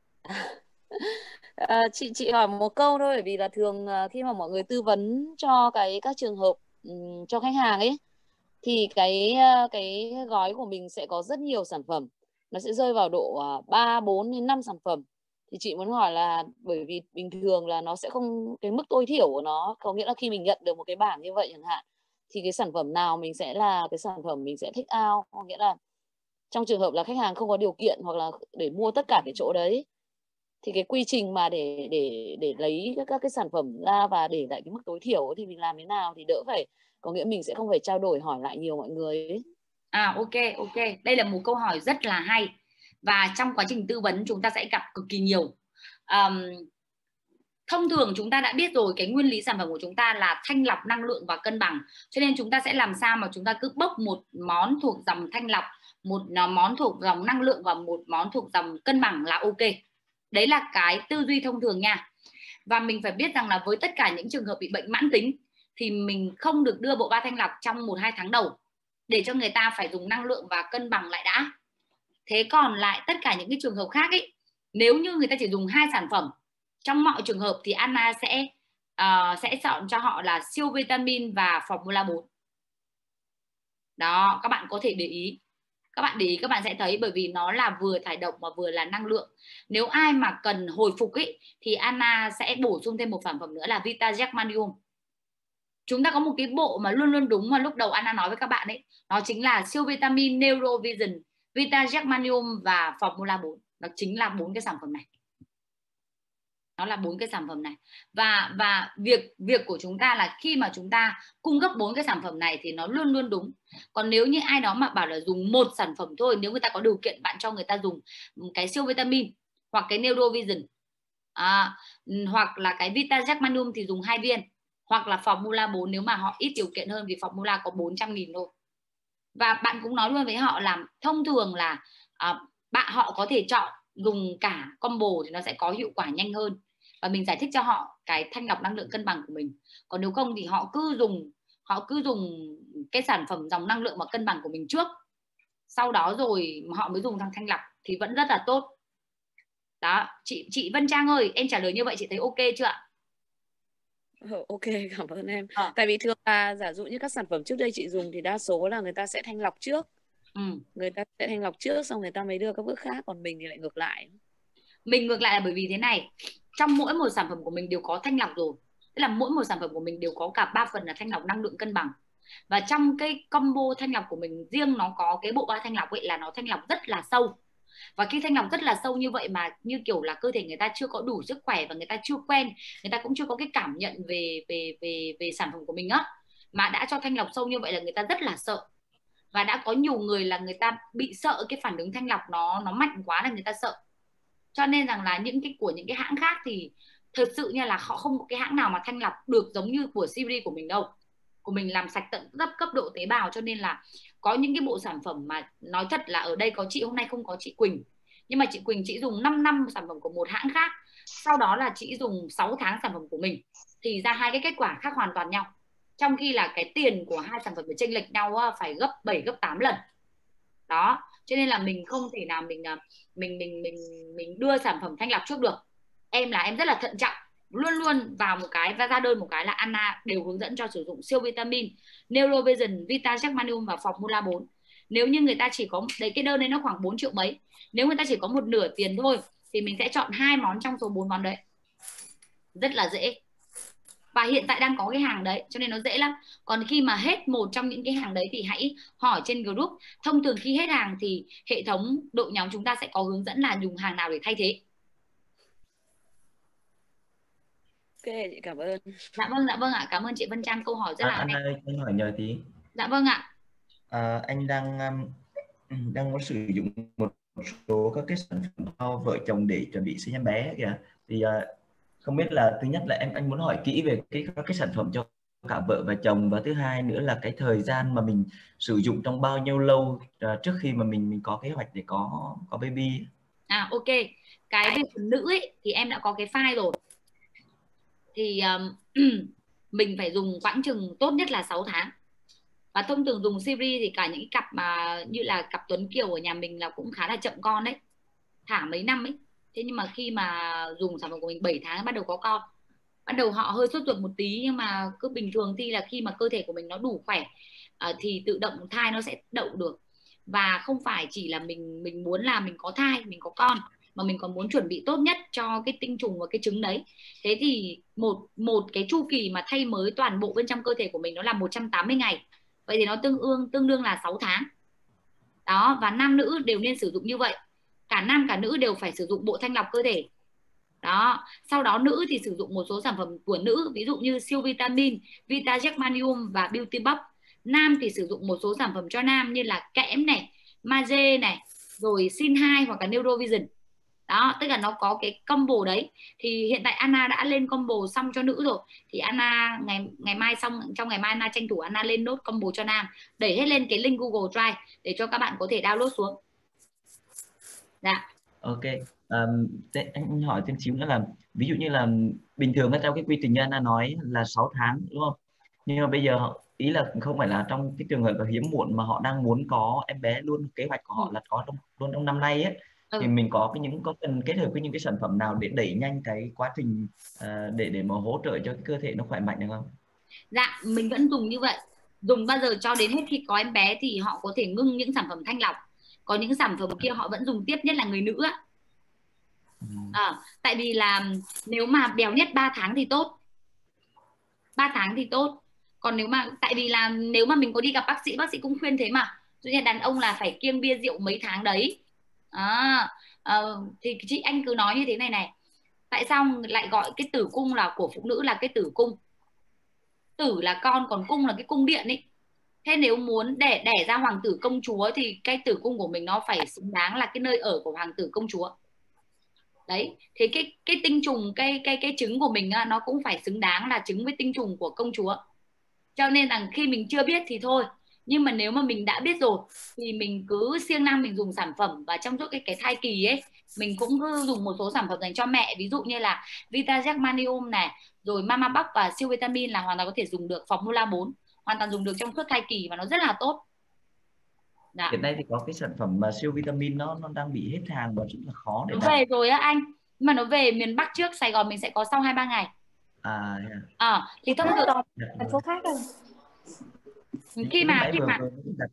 À, chị chị hỏi một câu thôi, bởi vì là thường khi mà mọi người tư vấn cho cái các trường hợp um, cho khách hàng ấy, thì cái cái gói của mình sẽ có rất nhiều sản phẩm, nó sẽ rơi vào độ ba bốn đến năm sản phẩm. Thì chị muốn hỏi là bởi vì bình thường là nó sẽ không, cái mức tối thiểu của nó, có nghĩa là khi mình nhận được một cái bảng như vậy chẳng hạn, thì cái sản phẩm nào mình sẽ là cái sản phẩm mình sẽ thích out, có nghĩa là trong trường hợp là khách hàng không có điều kiện hoặc là để mua tất cả cái chỗ đấy, thì cái quy trình mà để để để lấy các, các cái sản phẩm ra và để lại cái mức tối thiểu thì mình làm thế nào thì đỡ phải, có nghĩa mình sẽ không phải trao đổi hỏi lại nhiều mọi người ấy. À ok ok, đây là một câu hỏi rất là hay và trong quá trình tư vấn chúng ta sẽ gặp cực kỳ nhiều. Um, thông thường chúng ta đã biết rồi cái nguyên lý sản phẩm của chúng ta là thanh lọc, năng lượng và cân bằng, cho nên chúng ta sẽ làm sao mà chúng ta cứ bốc một món thuộc dòng thanh lọc, một món thuộc dòng năng lượng và một món thuộc dòng cân bằng là ok. Đấy là cái tư duy thông thường nha. Và mình phải biết rằng là với tất cả những trường hợp bị bệnh mãn tính thì mình không được đưa bộ ba thanh lọc trong một hai tháng đầu, để cho người ta phải dùng năng lượng và cân bằng lại đã. Thế còn lại tất cả những cái trường hợp khác ấy, nếu như người ta chỉ dùng hai sản phẩm, trong mọi trường hợp thì Anna sẽ uh, sẽ chọn cho họ là siêu vitamin và Formula bốn. Đó, các bạn có thể để ý. Các bạn để ý các bạn sẽ thấy, bởi vì nó là vừa thải độc mà vừa là năng lượng. Nếu ai mà cần hồi phục ấy, thì Anna sẽ bổ sung thêm một sản phẩm nữa là Vita Germanium. Chúng ta có một cái bộ mà luôn luôn đúng mà lúc đầu Anna nói với các bạn ấy, nó chính là siêu vitamin, Neurovision, Vita Germanium và Formula bốn. Nó chính là bốn cái sản phẩm này. Nó là bốn cái sản phẩm này. Và và việc việc của chúng ta là khi mà chúng ta cung cấp bốn cái sản phẩm này thì nó luôn luôn đúng. Còn nếu như ai đó mà bảo là dùng một sản phẩm thôi, nếu người ta có điều kiện bạn cho người ta dùng cái siêu vitamin hoặc cái Neurovision, à, hoặc là cái Vita Germanium thì dùng hai viên, hoặc là Formula bốn nếu mà họ ít điều kiện hơn, vì Formula có bốn trăm nghìn thôi. Và bạn cũng nói luôn với họ là thông thường là à, bạn họ có thể chọn dùng cả combo thì nó sẽ có hiệu quả nhanh hơn. Và mình giải thích cho họ cái thanh lọc năng lượng cân bằng của mình. Còn nếu không thì họ cứ dùng họ cứ dùng cái sản phẩm dòng năng lượng và cân bằng của mình trước, sau đó rồi họ mới dùng thằng thanh lọc thì vẫn rất là tốt. Đó, chị chị Vân Trang ơi, em trả lời như vậy chị thấy ok chưa ạ? Ok, cảm ơn em. À. Tại vì thường là giả dụ như các sản phẩm trước đây chị dùng thì đa số là người ta sẽ thanh lọc trước. Ừ. Người ta sẽ thanh lọc trước xong người ta mới đưa các bước khác, còn mình thì lại ngược lại. Mình ngược lại là bởi vì thế này, trong mỗi một sản phẩm của mình đều có thanh lọc rồi. Tức là mỗi một sản phẩm của mình đều có cả ba phần là thanh lọc, năng lượng, cân bằng. Và trong cái combo thanh lọc của mình riêng nó có cái bộ ba thanh lọc ấy là nó thanh lọc rất là sâu. Và khi thanh lọc rất là sâu như vậy mà như kiểu là cơ thể người ta chưa có đủ sức khỏe và người ta chưa quen, người ta cũng chưa có cái cảm nhận về về về về sản phẩm của mình á, mà đã cho thanh lọc sâu như vậy là người ta rất là sợ. Và đã có nhiều người là người ta bị sợ cái phản ứng thanh lọc nó nó mạnh quá là người ta sợ. Cho nên rằng là những cái của những cái hãng khác thì thật sự như là họ không có cái hãng nào mà thanh lọc được giống như của series của mình đâu. Của mình làm sạch tận gấp cấp độ tế bào, cho nên là có những cái bộ sản phẩm mà nói thật là ở đây có chị, hôm nay không có chị Quỳnh, nhưng mà chị Quỳnh chị dùng năm năm sản phẩm của một hãng khác, sau đó là chị dùng sáu tháng sản phẩm của mình, thì ra hai cái kết quả khác hoàn toàn nhau, trong khi là cái tiền của hai sản phẩm phải chênh lệch nhau phải gấp bảy gấp tám lần. Đó, cho nên là mình không thể nào mình mình mình mình mình đưa sản phẩm thanh lọc trước được. Em là em rất là thận trọng, luôn luôn vào một cái và ra đơn một cái là Anna đều hướng dẫn cho sử dụng siêu vitamin, Neurovision, Vita Germanium và Formula bốn. Nếu như người ta chỉ có đấy, cái đơn đấy nó khoảng bốn triệu mấy, nếu người ta chỉ có một nửa tiền thôi thì mình sẽ chọn hai món trong số bốn món đấy, rất là dễ. Và hiện tại đang có cái hàng đấy cho nên nó dễ lắm. Còn khi mà hết một trong những cái hàng đấy thì hãy hỏi trên group. Thông thường khi hết hàng thì hệ thống đội nhóm chúng ta sẽ có hướng dẫn là dùng hàng nào để thay thế. Ok, chị cảm ơn. Dạ vâng, dạ vâng ạ. Cảm ơn chị Vân Trang, câu hỏi rất à, là anh hay. ơi, anh hỏi nhờ tí. Dạ vâng ạ. À, anh đang um, đang có sử dụng một số các cái sản phẩm cho vợ chồng để chuẩn bị sinh em bé kìa. Thì uh, không biết là thứ nhất là em anh muốn hỏi kỹ về cái các cái sản phẩm cho cả vợ và chồng, và thứ hai nữa là cái thời gian mà mình sử dụng trong bao nhiêu lâu uh, trước khi mà mình mình có kế hoạch để có có baby. À ok, cái về phụ nữ ấy thì em đã có cái file rồi. Thì um, mình phải dùng quãng chừng tốt nhất là sáu tháng. Và thông thường dùng series thì cả những cái cặp mà như là cặp Tuấn Kiều ở nhà mình là cũng khá là chậm con đấy, thả mấy năm ấy. Thế nhưng mà khi mà dùng sản phẩm của mình bảy tháng bắt đầu có con. Ban đầu họ hơi sốt ruột một tí, nhưng mà cứ bình thường thì là khi mà cơ thể của mình nó đủ khỏe uh, thì tự động thai nó sẽ đậu được. Và không phải chỉ là mình mình muốn là mình có thai, mình có con, mà mình còn muốn chuẩn bị tốt nhất cho cái tinh trùng và cái trứng đấy. Thế thì một một cái chu kỳ mà thay mới toàn bộ bên trong cơ thể của mình nó là một trăm tám mươi ngày. Vậy thì nó tương đương tương đương là sáu tháng. Đó, và nam nữ đều nên sử dụng như vậy. Cả nam cả nữ đều phải sử dụng bộ thanh lọc cơ thể. Đó, sau đó nữ thì sử dụng một số sản phẩm của nữ, ví dụ như siêu vitamin, Vita Germanium và Beauty Box. Nam thì sử dụng một số sản phẩm cho nam như là kẽm này, magie này, rồi Sin hai hoặc là Neurovision. Đó, tức là nó có cái combo đấy. Thì hiện tại Anna đã lên combo xong cho nữ rồi. Thì Anna ngày ngày mai xong, trong ngày mai Anna tranh thủ Anna lên nốt combo cho nam, đẩy hết lên cái link Google Drive để cho các bạn có thể download xuống. Dạ. Ok. Um, anh hỏi thêm xíu nữa là ví dụ như là bình thường ở trong cái quy trình như Anna nói là sáu tháng đúng không? Nhưng mà bây giờ ý là không phải là trong cái trường hợp hiếm muộn mà họ đang muốn có em bé luôn, kế hoạch của họ là có trong luôn trong năm nay ấy, ừ. thì mình có cái những có cần kết hợp với những cái sản phẩm nào để đẩy nhanh cái quá trình uh, để để mà hỗ trợ cho cái cơ thể nó khỏe mạnh được không? Dạ, mình vẫn dùng như vậy, dùng bao giờ cho đến hết khi có em bé thì họ có thể ngưng những sản phẩm thanh lọc, có những sản phẩm kia họ vẫn dùng tiếp, nhất là người nữ á. À, tại vì là nếu mà béo nhất ba tháng thì tốt, ba tháng thì tốt. Còn nếu mà tại vì là nếu mà mình có đi gặp bác sĩ, bác sĩ cũng khuyên thế mà, cho nên đàn ông là phải kiêng bia rượu mấy tháng đấy. À, à, thì chị anh cứ nói như thế này này, tại sao lại gọi cái tử cung là của phụ nữ là cái tử cung? Tử là con, còn cung là cái cung điện ấy. Thế nếu muốn đẻ đẻ ra hoàng tử công chúa thì cái tử cung của mình nó phải xứng đáng là cái nơi ở của hoàng tử công chúa. Đấy, thì cái cái tinh trùng, cái cái cái trứng của mình nó cũng phải xứng đáng là trứng với tinh trùng của công chúa. Cho nên rằng khi mình chưa biết thì thôi, nhưng mà nếu mà mình đã biết rồi thì mình cứ siêng năng mình dùng sản phẩm. Và trong suốt cái cái thai kỳ ấy mình cũng cứ dùng một số sản phẩm dành cho mẹ, ví dụ như là Vita Germanium này, rồi Mama Box và siêu vitamin là hoàn toàn có thể dùng được, Formula bốn hoàn toàn dùng được trong suốt thai kỳ và nó rất là tốt. Dạ. Hiện nay thì có cái sản phẩm mà siêu vitamin nó nó đang bị hết hàng và rất là khó để nó về rồi á anh, nhưng mà nó về miền Bắc trước, Sài Gòn mình sẽ có sau hai ba ngày. À, yeah. À thì thông thường thành phố khác rồi. Khi mà khi mà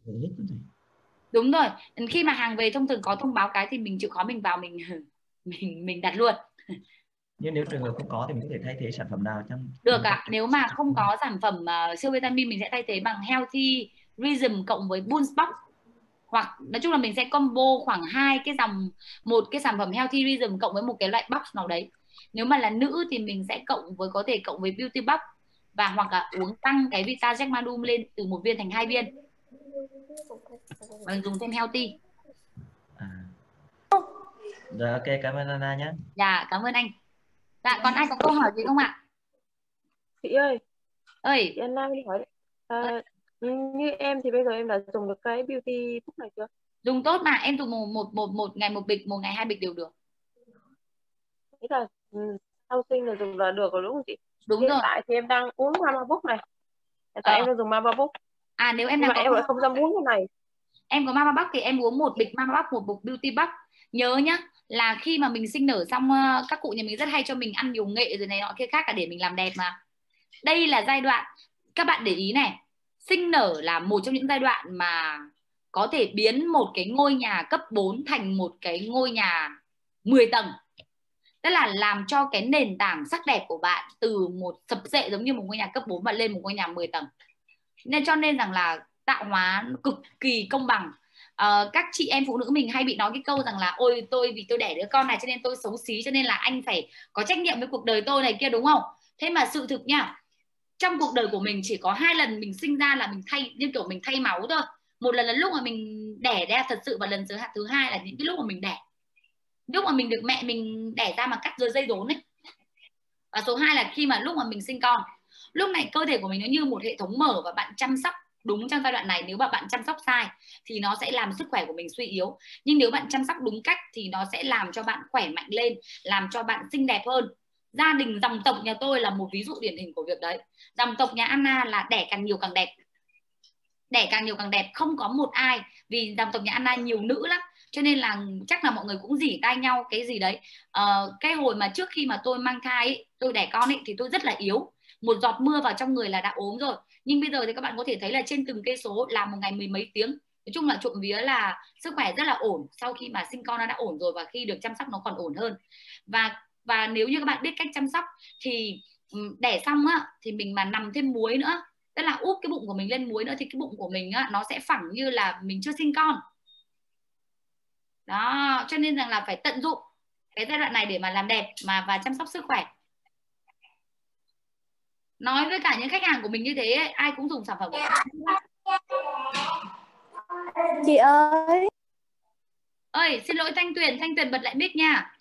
đúng rồi, khi mà hàng về thông thường có thông báo cái thì mình chịu khó mình vào mình mình mình đặt luôn. Nhưng nếu trường hợp không có thì mình có thể thay thế sản phẩm nào trong được ạ? À, nếu mà không có sản phẩm uh, siêu vitamin mình sẽ thay thế bằng Healthy Rhythm cộng với Boost Box, hoặc nói chung là mình sẽ combo khoảng hai cái dòng, một cái sản phẩm Healthy Rhythm cộng với một cái loại box nào đấy. Nếu mà là nữ thì mình sẽ cộng với có thể cộng với Beauty Box, và hoặc là uống tăng cái Vita Germanium lên từ một viên thành hai viên và mình dùng thêm Healthy. À. Rồi, ok, cảm ơn Anna nhé. Dạ, cảm ơn anh. Dạ, còn ai có câu hỏi gì không ạ? Chị ơi, ơi chị Anna đi hỏi. À, như em thì bây giờ em đã dùng được cái Beauty Box này chưa? Dùng tốt mà, em dùng một một một, một ngày một bịch, một ngày hai bịch đều được. Thế là sau sinh là dùng là được rồi đúng không chị? Đúng hiện rồi. Tại thì em đang uống Mama Box này. Hiện tại ờ. em đang dùng Mama Box. À, nếu em đang có em lại không dám uống cái này. Em có Mama Box thì em uống một bịch Mama Box, một bịch Beauty Box. Nhớ nhá, là khi mà mình sinh nở xong, các cụ nhà mình rất hay cho mình ăn nhiều nghệ rồi này nọ kia khác cả để mình làm đẹp mà. Đây là giai đoạn, các bạn để ý này, sinh nở là một trong những giai đoạn mà có thể biến một cái ngôi nhà cấp bốn thành một cái ngôi nhà mười tầng. Tức là làm cho cái nền tảng sắc đẹp của bạn từ một sập sệ giống như một ngôi nhà cấp bốn và lên một ngôi nhà mười tầng. Nên cho nên rằng là tạo hóa cực kỳ công bằng. Uh, các chị em phụ nữ mình hay bị nói cái câu rằng là ôi tôi vì tôi đẻ đứa con này cho nên tôi xấu xí, cho nên là anh phải có trách nhiệm với cuộc đời tôi này kia, đúng không? Thế mà sự thực nha, trong cuộc đời của mình chỉ có hai lần mình sinh ra là mình thay, như kiểu mình thay máu thôi. Một lần là lúc mà mình đẻ ra thật sự, và lần thứ, thứ hai là những cái lúc mà mình đẻ, lúc mà mình được mẹ mình đẻ ra mà cắt rơi dây rốn ấy. Và số hai là khi mà lúc mà mình sinh con. Lúc này cơ thể của mình nó như một hệ thống mở, và bạn chăm sóc đúng trong giai đoạn này. Nếu mà bạn chăm sóc sai thì nó sẽ làm sức khỏe của mình suy yếu, nhưng nếu bạn chăm sóc đúng cách thì nó sẽ làm cho bạn khỏe mạnh lên, làm cho bạn xinh đẹp hơn. Gia đình dòng tộc nhà tôi là một ví dụ điển hình của việc đấy. Dòng tộc nhà Anna là đẻ càng nhiều càng đẹp, đẻ càng nhiều càng đẹp, không có một ai. Vì dòng tộc nhà Anna nhiều nữ lắm, cho nên là chắc là mọi người cũng rỉ tai nhau cái gì đấy. Ờ, cái hồi mà trước khi mà tôi mang thai ấy, tôi đẻ con ấy, thì tôi rất là yếu, một giọt mưa vào trong người là đã ốm rồi. Nhưng bây giờ thì các bạn có thể thấy là trên từng cây số làm một ngày mười mấy tiếng, Nói chung là trộm vía là sức khỏe rất là ổn, sau khi mà sinh con nó đã ổn rồi và khi được chăm sóc nó còn ổn hơn. Và và nếu như các bạn biết cách chăm sóc thì đẻ xong á thì mình mà nằm thêm muối nữa, tức là úp cái bụng của mình lên muối nữa, thì cái bụng của mình á nó sẽ phẳng như là mình chưa sinh con. Đó, cho nên rằng là phải tận dụng cái giai đoạn này để mà làm đẹp mà và chăm sóc sức khỏe. Nói với cả những khách hàng của mình như thế ấy, ai cũng dùng sản phẩm của mình. Chị ơi. Ơi, xin lỗi Thanh Tuyền, Thanh Tuyền bật lại mic nha.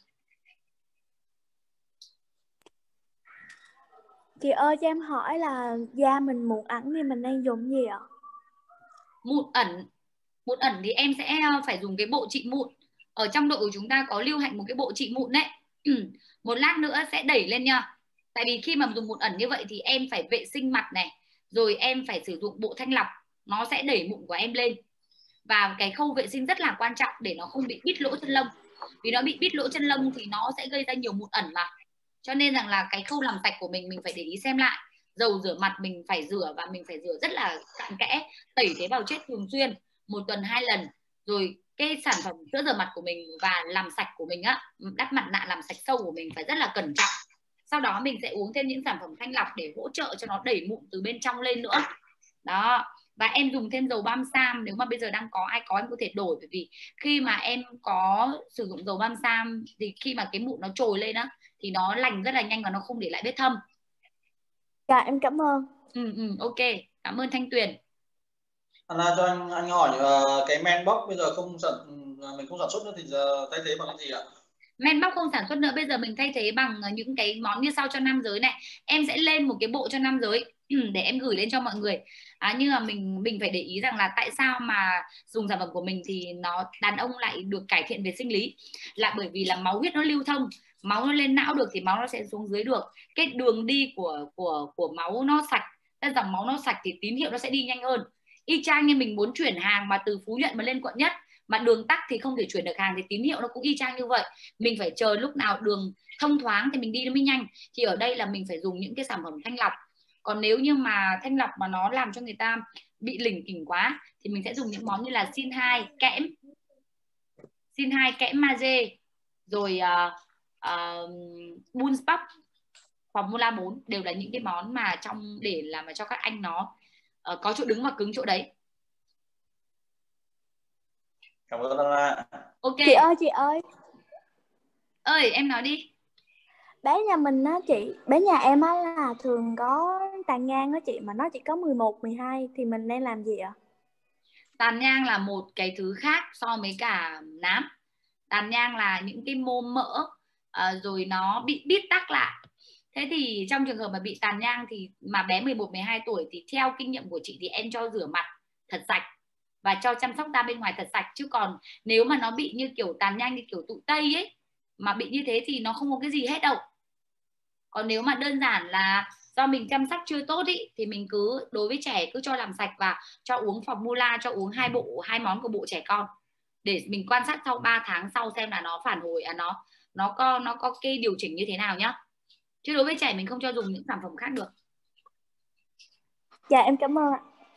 Chị ơi, cho em hỏi là da mình mụn ẩn thì mình nên dùng gì ạ? Mụn ẩn, mụn ẩn thì em sẽ phải dùng cái bộ trị mụn. Ở trong đội của chúng ta có lưu hành một cái bộ trị mụn đấy. Một lát nữa sẽ đẩy lên nha. Tại vì khi mà dùng mụn ẩn như vậy thì em phải vệ sinh mặt này, rồi em phải sử dụng bộ thanh lọc, nó sẽ đẩy mụn của em lên. Và cái khâu vệ sinh rất là quan trọng để nó không bị bít lỗ chân lông. Vì nó bị bít lỗ chân lông thì nó sẽ gây ra nhiều mụn ẩn mà. Cho nên rằng là cái khâu làm sạch của mình mình phải để ý xem lại. Dầu rửa mặt mình phải rửa và mình phải rửa rất là cặn kẽ, tẩy tế bào chết thường xuyên, một tuần hai lần. Rồi cái sản phẩm sữa rửa mặt của mình và làm sạch của mình á, đắp mặt nạ làm sạch sâu của mình phải rất là cẩn trọng. Sau đó mình sẽ uống thêm những sản phẩm thanh lọc để hỗ trợ cho nó đẩy mụn từ bên trong lên nữa. Đó. Và em dùng thêm dầu balsam, nếu mà bây giờ đang có ai có em có thể đổi, bởi vì khi mà em có sử dụng dầu balsam thì khi mà cái mụn nó trồi lên á thì nó lành rất là nhanh và nó không để lại vết thâm. Dạ em cảm ơn. Ừ, ừ, ok, cảm ơn Thanh Tuyền. Anna cho anh anh hỏi uh, cái men box bây giờ không sản mình không sản xuất nữa thì giờ thay thế bằng cái gì ạ? Men box không sản xuất nữa, bây giờ mình thay thế bằng những cái món như sau cho nam giới này. Em sẽ lên một cái bộ cho nam giới để em gửi lên cho mọi người. À, nhưng mà mình mình phải để ý rằng là tại sao mà dùng sản phẩm của mình thì nó đàn ông lại được cải thiện về sinh lý, là bởi vì là máu huyết nó lưu thông, máu nó lên não được thì máu nó sẽ xuống dưới được. Cái đường đi của của của máu nó sạch, cái dòng máu nó sạch thì tín hiệu nó sẽ đi nhanh hơn. Y chang như mình muốn chuyển hàng mà từ Phú Nhuận mà lên Quận Nhất mà đường tắc thì không thể chuyển được hàng, thì tín hiệu nó cũng y chang như vậy. Mình phải chờ lúc nào đường thông thoáng thì mình đi nó mới nhanh. Thì ở đây là mình phải dùng những cái sản phẩm thanh lọc. Còn nếu như mà thanh lọc mà nó làm cho người ta bị lỉnh kỉnh quá thì mình sẽ dùng những món như là Sin hai kẽm, Sin hai kẽm magie, rồi uh, uh, Bullspup, Formula bốn đều là những cái món mà trong để làm cho các anh nó uh, có chỗ đứng và cứng chỗ đấy. Cảm ơn Anna. Ok. Chị ơi, chị ơi. Ơi, em nói đi. Bé nhà mình á chị, bé nhà em á là thường có tàn nhang á chị, mà nó chỉ có mười một, mười hai thì mình nên làm gì ạ? Tàn nhang là một cái thứ khác so với cả nám. Tàn nhang là những cái mô mỡ uh, rồi nó bị bít tắc lại. Thế thì trong trường hợp mà bị tàn nhang thì mà bé mười một, mười hai tuổi thì theo kinh nghiệm của chị thì em cho rửa mặt thật sạch và cho chăm sóc da bên ngoài thật sạch. Chứ còn nếu mà nó bị như kiểu tàn nhang như kiểu tụ tây ấy, mà bị như thế thì nó không có cái gì hết đâu. Còn nếu mà đơn giản là do mình chăm sóc chưa tốt ý, thì mình cứ đối với trẻ cứ cho làm sạch và cho uống formula, cho uống hai bộ hai món của bộ trẻ con để mình quan sát sau ba tháng sau xem là nó phản hồi à, nó nó có nó có cái điều chỉnh như thế nào nhá. Chứ đối với trẻ mình không cho dùng những sản phẩm khác được. Dạ em cảm ơn ạ.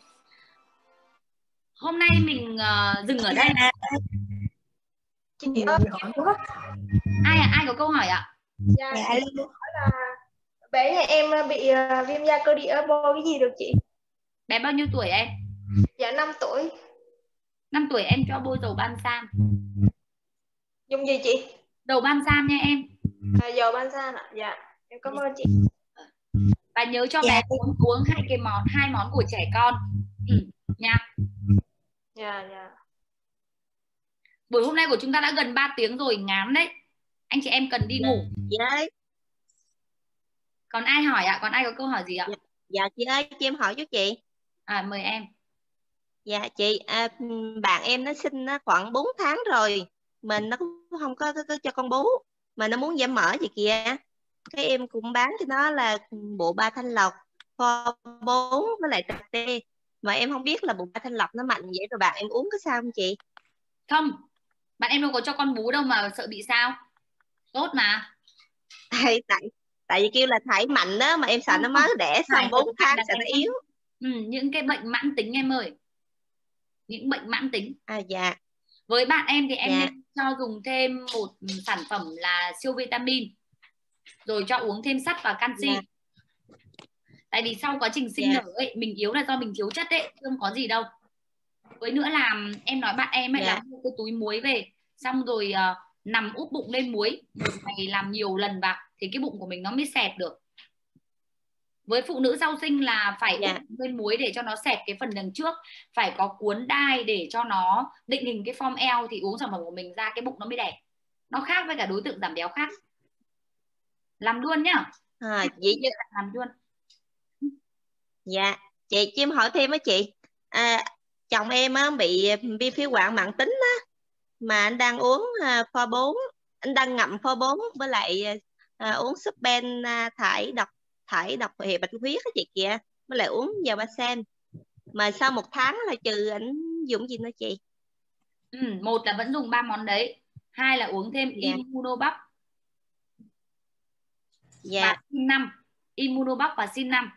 Hôm nay mình uh, dừng ở đây. Chị ơi, ai ai có câu hỏi ạ? Dạ, em muốn hỏi là bé nhà em bị uh, viêm da cơ địa, bôi cái gì được chị? Bé bao nhiêu tuổi em? Dạ năm tuổi. năm tuổi em cho bôi dầu balsam. Dùng gì chị? Dầu balsam nha em. À, dầu balsam ạ. Dạ, em cảm ơn chị. Và nhớ cho dạ. bé uống uống hai cái món hai món của trẻ con. Ừ, nha. Dạ, dạ. Buổi hôm nay của chúng ta đã gần ba tiếng rồi, ngán đấy. Anh chị em cần đi ngủ. Dạ. Còn ai hỏi ạ? Còn ai có câu hỏi gì ạ? Dạ, dạ chị ơi, cho em hỏi chút chị. À, mời em. Dạ chị, à, bạn em nó sinh nó khoảng bốn tháng rồi, mình nó cũng không có, có, có cho con bú, mà nó muốn giảm mỡ vậy kìa. Cái em cũng bán cho nó là bộ ba thanh lọc, pho bốn với lại trà tê. Mà em không biết là bộ ba thanh lọc nó mạnh vậy rồi bạn em uống có sao không chị? Không, bạn em đâu có cho con bú đâu mà sợ bị sao. Tốt mà. Tại tại tại vì kêu là thải mạnh đó, mà em sợ nó mới đẻ xong bốn tháng sợ nó yếu. Ừ, những cái bệnh mãn tính em ơi. những bệnh mãn tính. À dạ. Với bạn em thì em Dạ. nên cho dùng thêm một sản phẩm là siêu vitamin, rồi cho uống thêm sắt và canxi. Dạ. Tại vì sau quá trình sinh Dạ. nở ấy, mình yếu là do mình thiếu chất ấy, không có gì đâu. Với nữa là em nói bạn em ấy Dạ. là mua cái túi muối về, xong rồi uh, nằm úp bụng lên muối, một ngày làm nhiều lần vào thì cái bụng của mình nó mới xẹp được. Với phụ nữ sau sinh là phải Dạ. úp lên muối để cho nó xẹp cái phần đằng trước, phải có cuốn đai để cho nó định hình cái form eo, thì uống sản phẩm của mình ra cái bụng nó mới đẹp. Nó khác với cả đối tượng giảm béo khác. Làm luôn nhá. À, vậy chứ làm luôn. Dạ, chị cho em hỏi thêm á chị. À, chồng em á bị viêm phế quản mãn tính á, mà anh đang uống uh, pho bốn, anh đang ngậm pho bốn với lại uh, uống súp ben uh, thải độc thải độc hệ bạch huyết á chị kìa, với lại uống dầu ba sen. Mà sau một tháng là trừ ảnh dùng gì nữa chị? Ừ, một là vẫn dùng ba món đấy, hai là uống thêm Dạ. Immunobuck Dạ. và Sin năm, Immunobuck và Sin năm.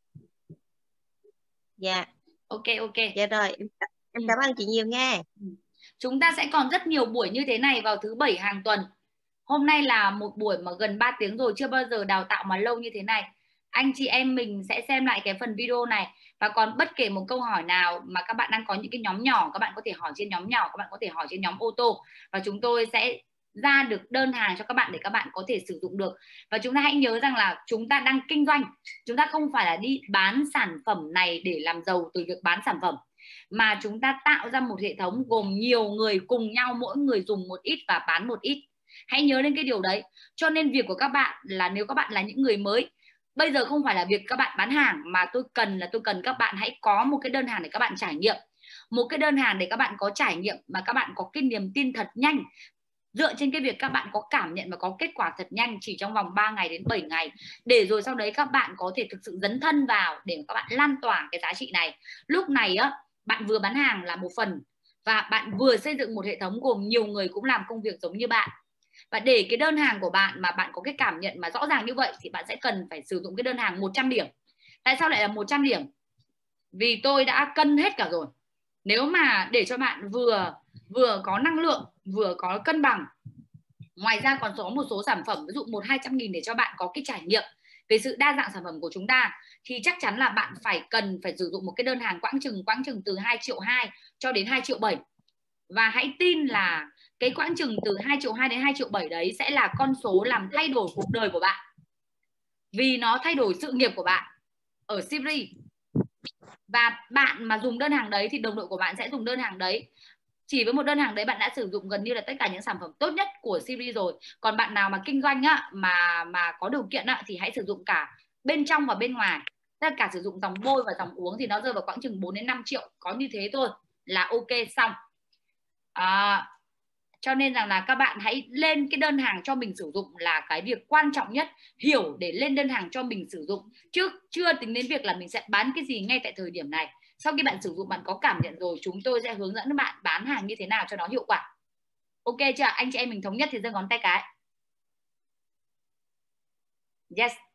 Dạ. Ok ok. Dạ rồi, em, em cảm ơn chị nhiều nha. Chúng ta sẽ còn rất nhiều buổi như thế này vào thứ bảy hàng tuần. Hôm nay là một buổi mà gần ba tiếng rồi, chưa bao giờ đào tạo mà lâu như thế này. Anh chị em mình sẽ xem lại cái phần video này, và còn bất kể một câu hỏi nào mà các bạn đang có những cái nhóm nhỏ, các bạn có thể hỏi trên nhóm nhỏ, các bạn có thể hỏi trên nhóm ô tô, và chúng tôi sẽ ra được đơn hàng cho các bạn để các bạn có thể sử dụng được. Và chúng ta hãy nhớ rằng là chúng ta đang kinh doanh, chúng ta không phải là đi bán sản phẩm này để làm giàu từ việc bán sản phẩm, mà chúng ta tạo ra một hệ thống gồm nhiều người cùng nhau, mỗi người dùng một ít và bán một ít. Hãy nhớ đến cái điều đấy. Cho nên việc của các bạn là, nếu các bạn là những người mới, bây giờ không phải là việc các bạn bán hàng, mà tôi cần là tôi cần các bạn hãy có một cái đơn hàng để các bạn trải nghiệm. Một cái đơn hàng để các bạn có trải nghiệm mà các bạn có cái niềm tin thật nhanh, dựa trên cái việc các bạn có cảm nhận và có kết quả thật nhanh chỉ trong vòng ba ngày đến bảy ngày, để rồi sau đấy các bạn có thể thực sự dấn thân vào để các bạn lan tỏa cái giá trị này. Lúc này á, bạn vừa bán hàng là một phần, và bạn vừa xây dựng một hệ thống gồm nhiều người cũng làm công việc giống như bạn. Và để cái đơn hàng của bạn mà bạn có cái cảm nhận mà rõ ràng như vậy, thì bạn sẽ cần phải sử dụng cái đơn hàng một trăm điểm. Tại sao lại là một trăm điểm? Vì tôi đã cân hết cả rồi. Nếu mà để cho bạn vừa vừa có năng lượng, vừa có cân bằng, ngoài ra còn có một số sản phẩm, ví dụ một hai trăm nghìn để cho bạn có cái trải nghiệm về sự đa dạng sản phẩm của chúng ta, thì chắc chắn là bạn phải cần phải sử dụng một cái đơn hàng quãng chừng quãng chừng từ hai triệu hai cho đến hai triệu bảy. Và hãy tin là cái quãng chừng từ hai triệu hai đến hai triệu bảy đấy sẽ là con số làm thay đổi cuộc đời của bạn, vì nó thay đổi sự nghiệp của bạn ở Sibri. Và bạn mà dùng đơn hàng đấy thì đồng đội của bạn sẽ dùng đơn hàng đấy. Chỉ với một đơn hàng đấy bạn đã sử dụng gần như là tất cả những sản phẩm tốt nhất của Sibri rồi. Còn bạn nào mà kinh doanh á, mà mà có điều kiện á, thì hãy sử dụng cả bên trong và bên ngoài. Tất cả sử dụng dòng bôi và dòng uống thì nó rơi vào quãng chừng bốn đến năm triệu. Có như thế thôi là ok xong. À, cho nên rằng là các bạn hãy lên cái đơn hàng cho mình sử dụng là cái việc quan trọng nhất. Hiểu để lên đơn hàng cho mình sử dụng, chứ chưa tính đến việc là mình sẽ bán cái gì ngay tại thời điểm này. Sau khi bạn sử dụng, bạn có cảm nhận rồi, chúng tôi sẽ hướng dẫn các bạn bán hàng như thế nào cho nó hiệu quả. Ok chưa? Anh chị em mình thống nhất thì giơ ngón tay cái. Yes.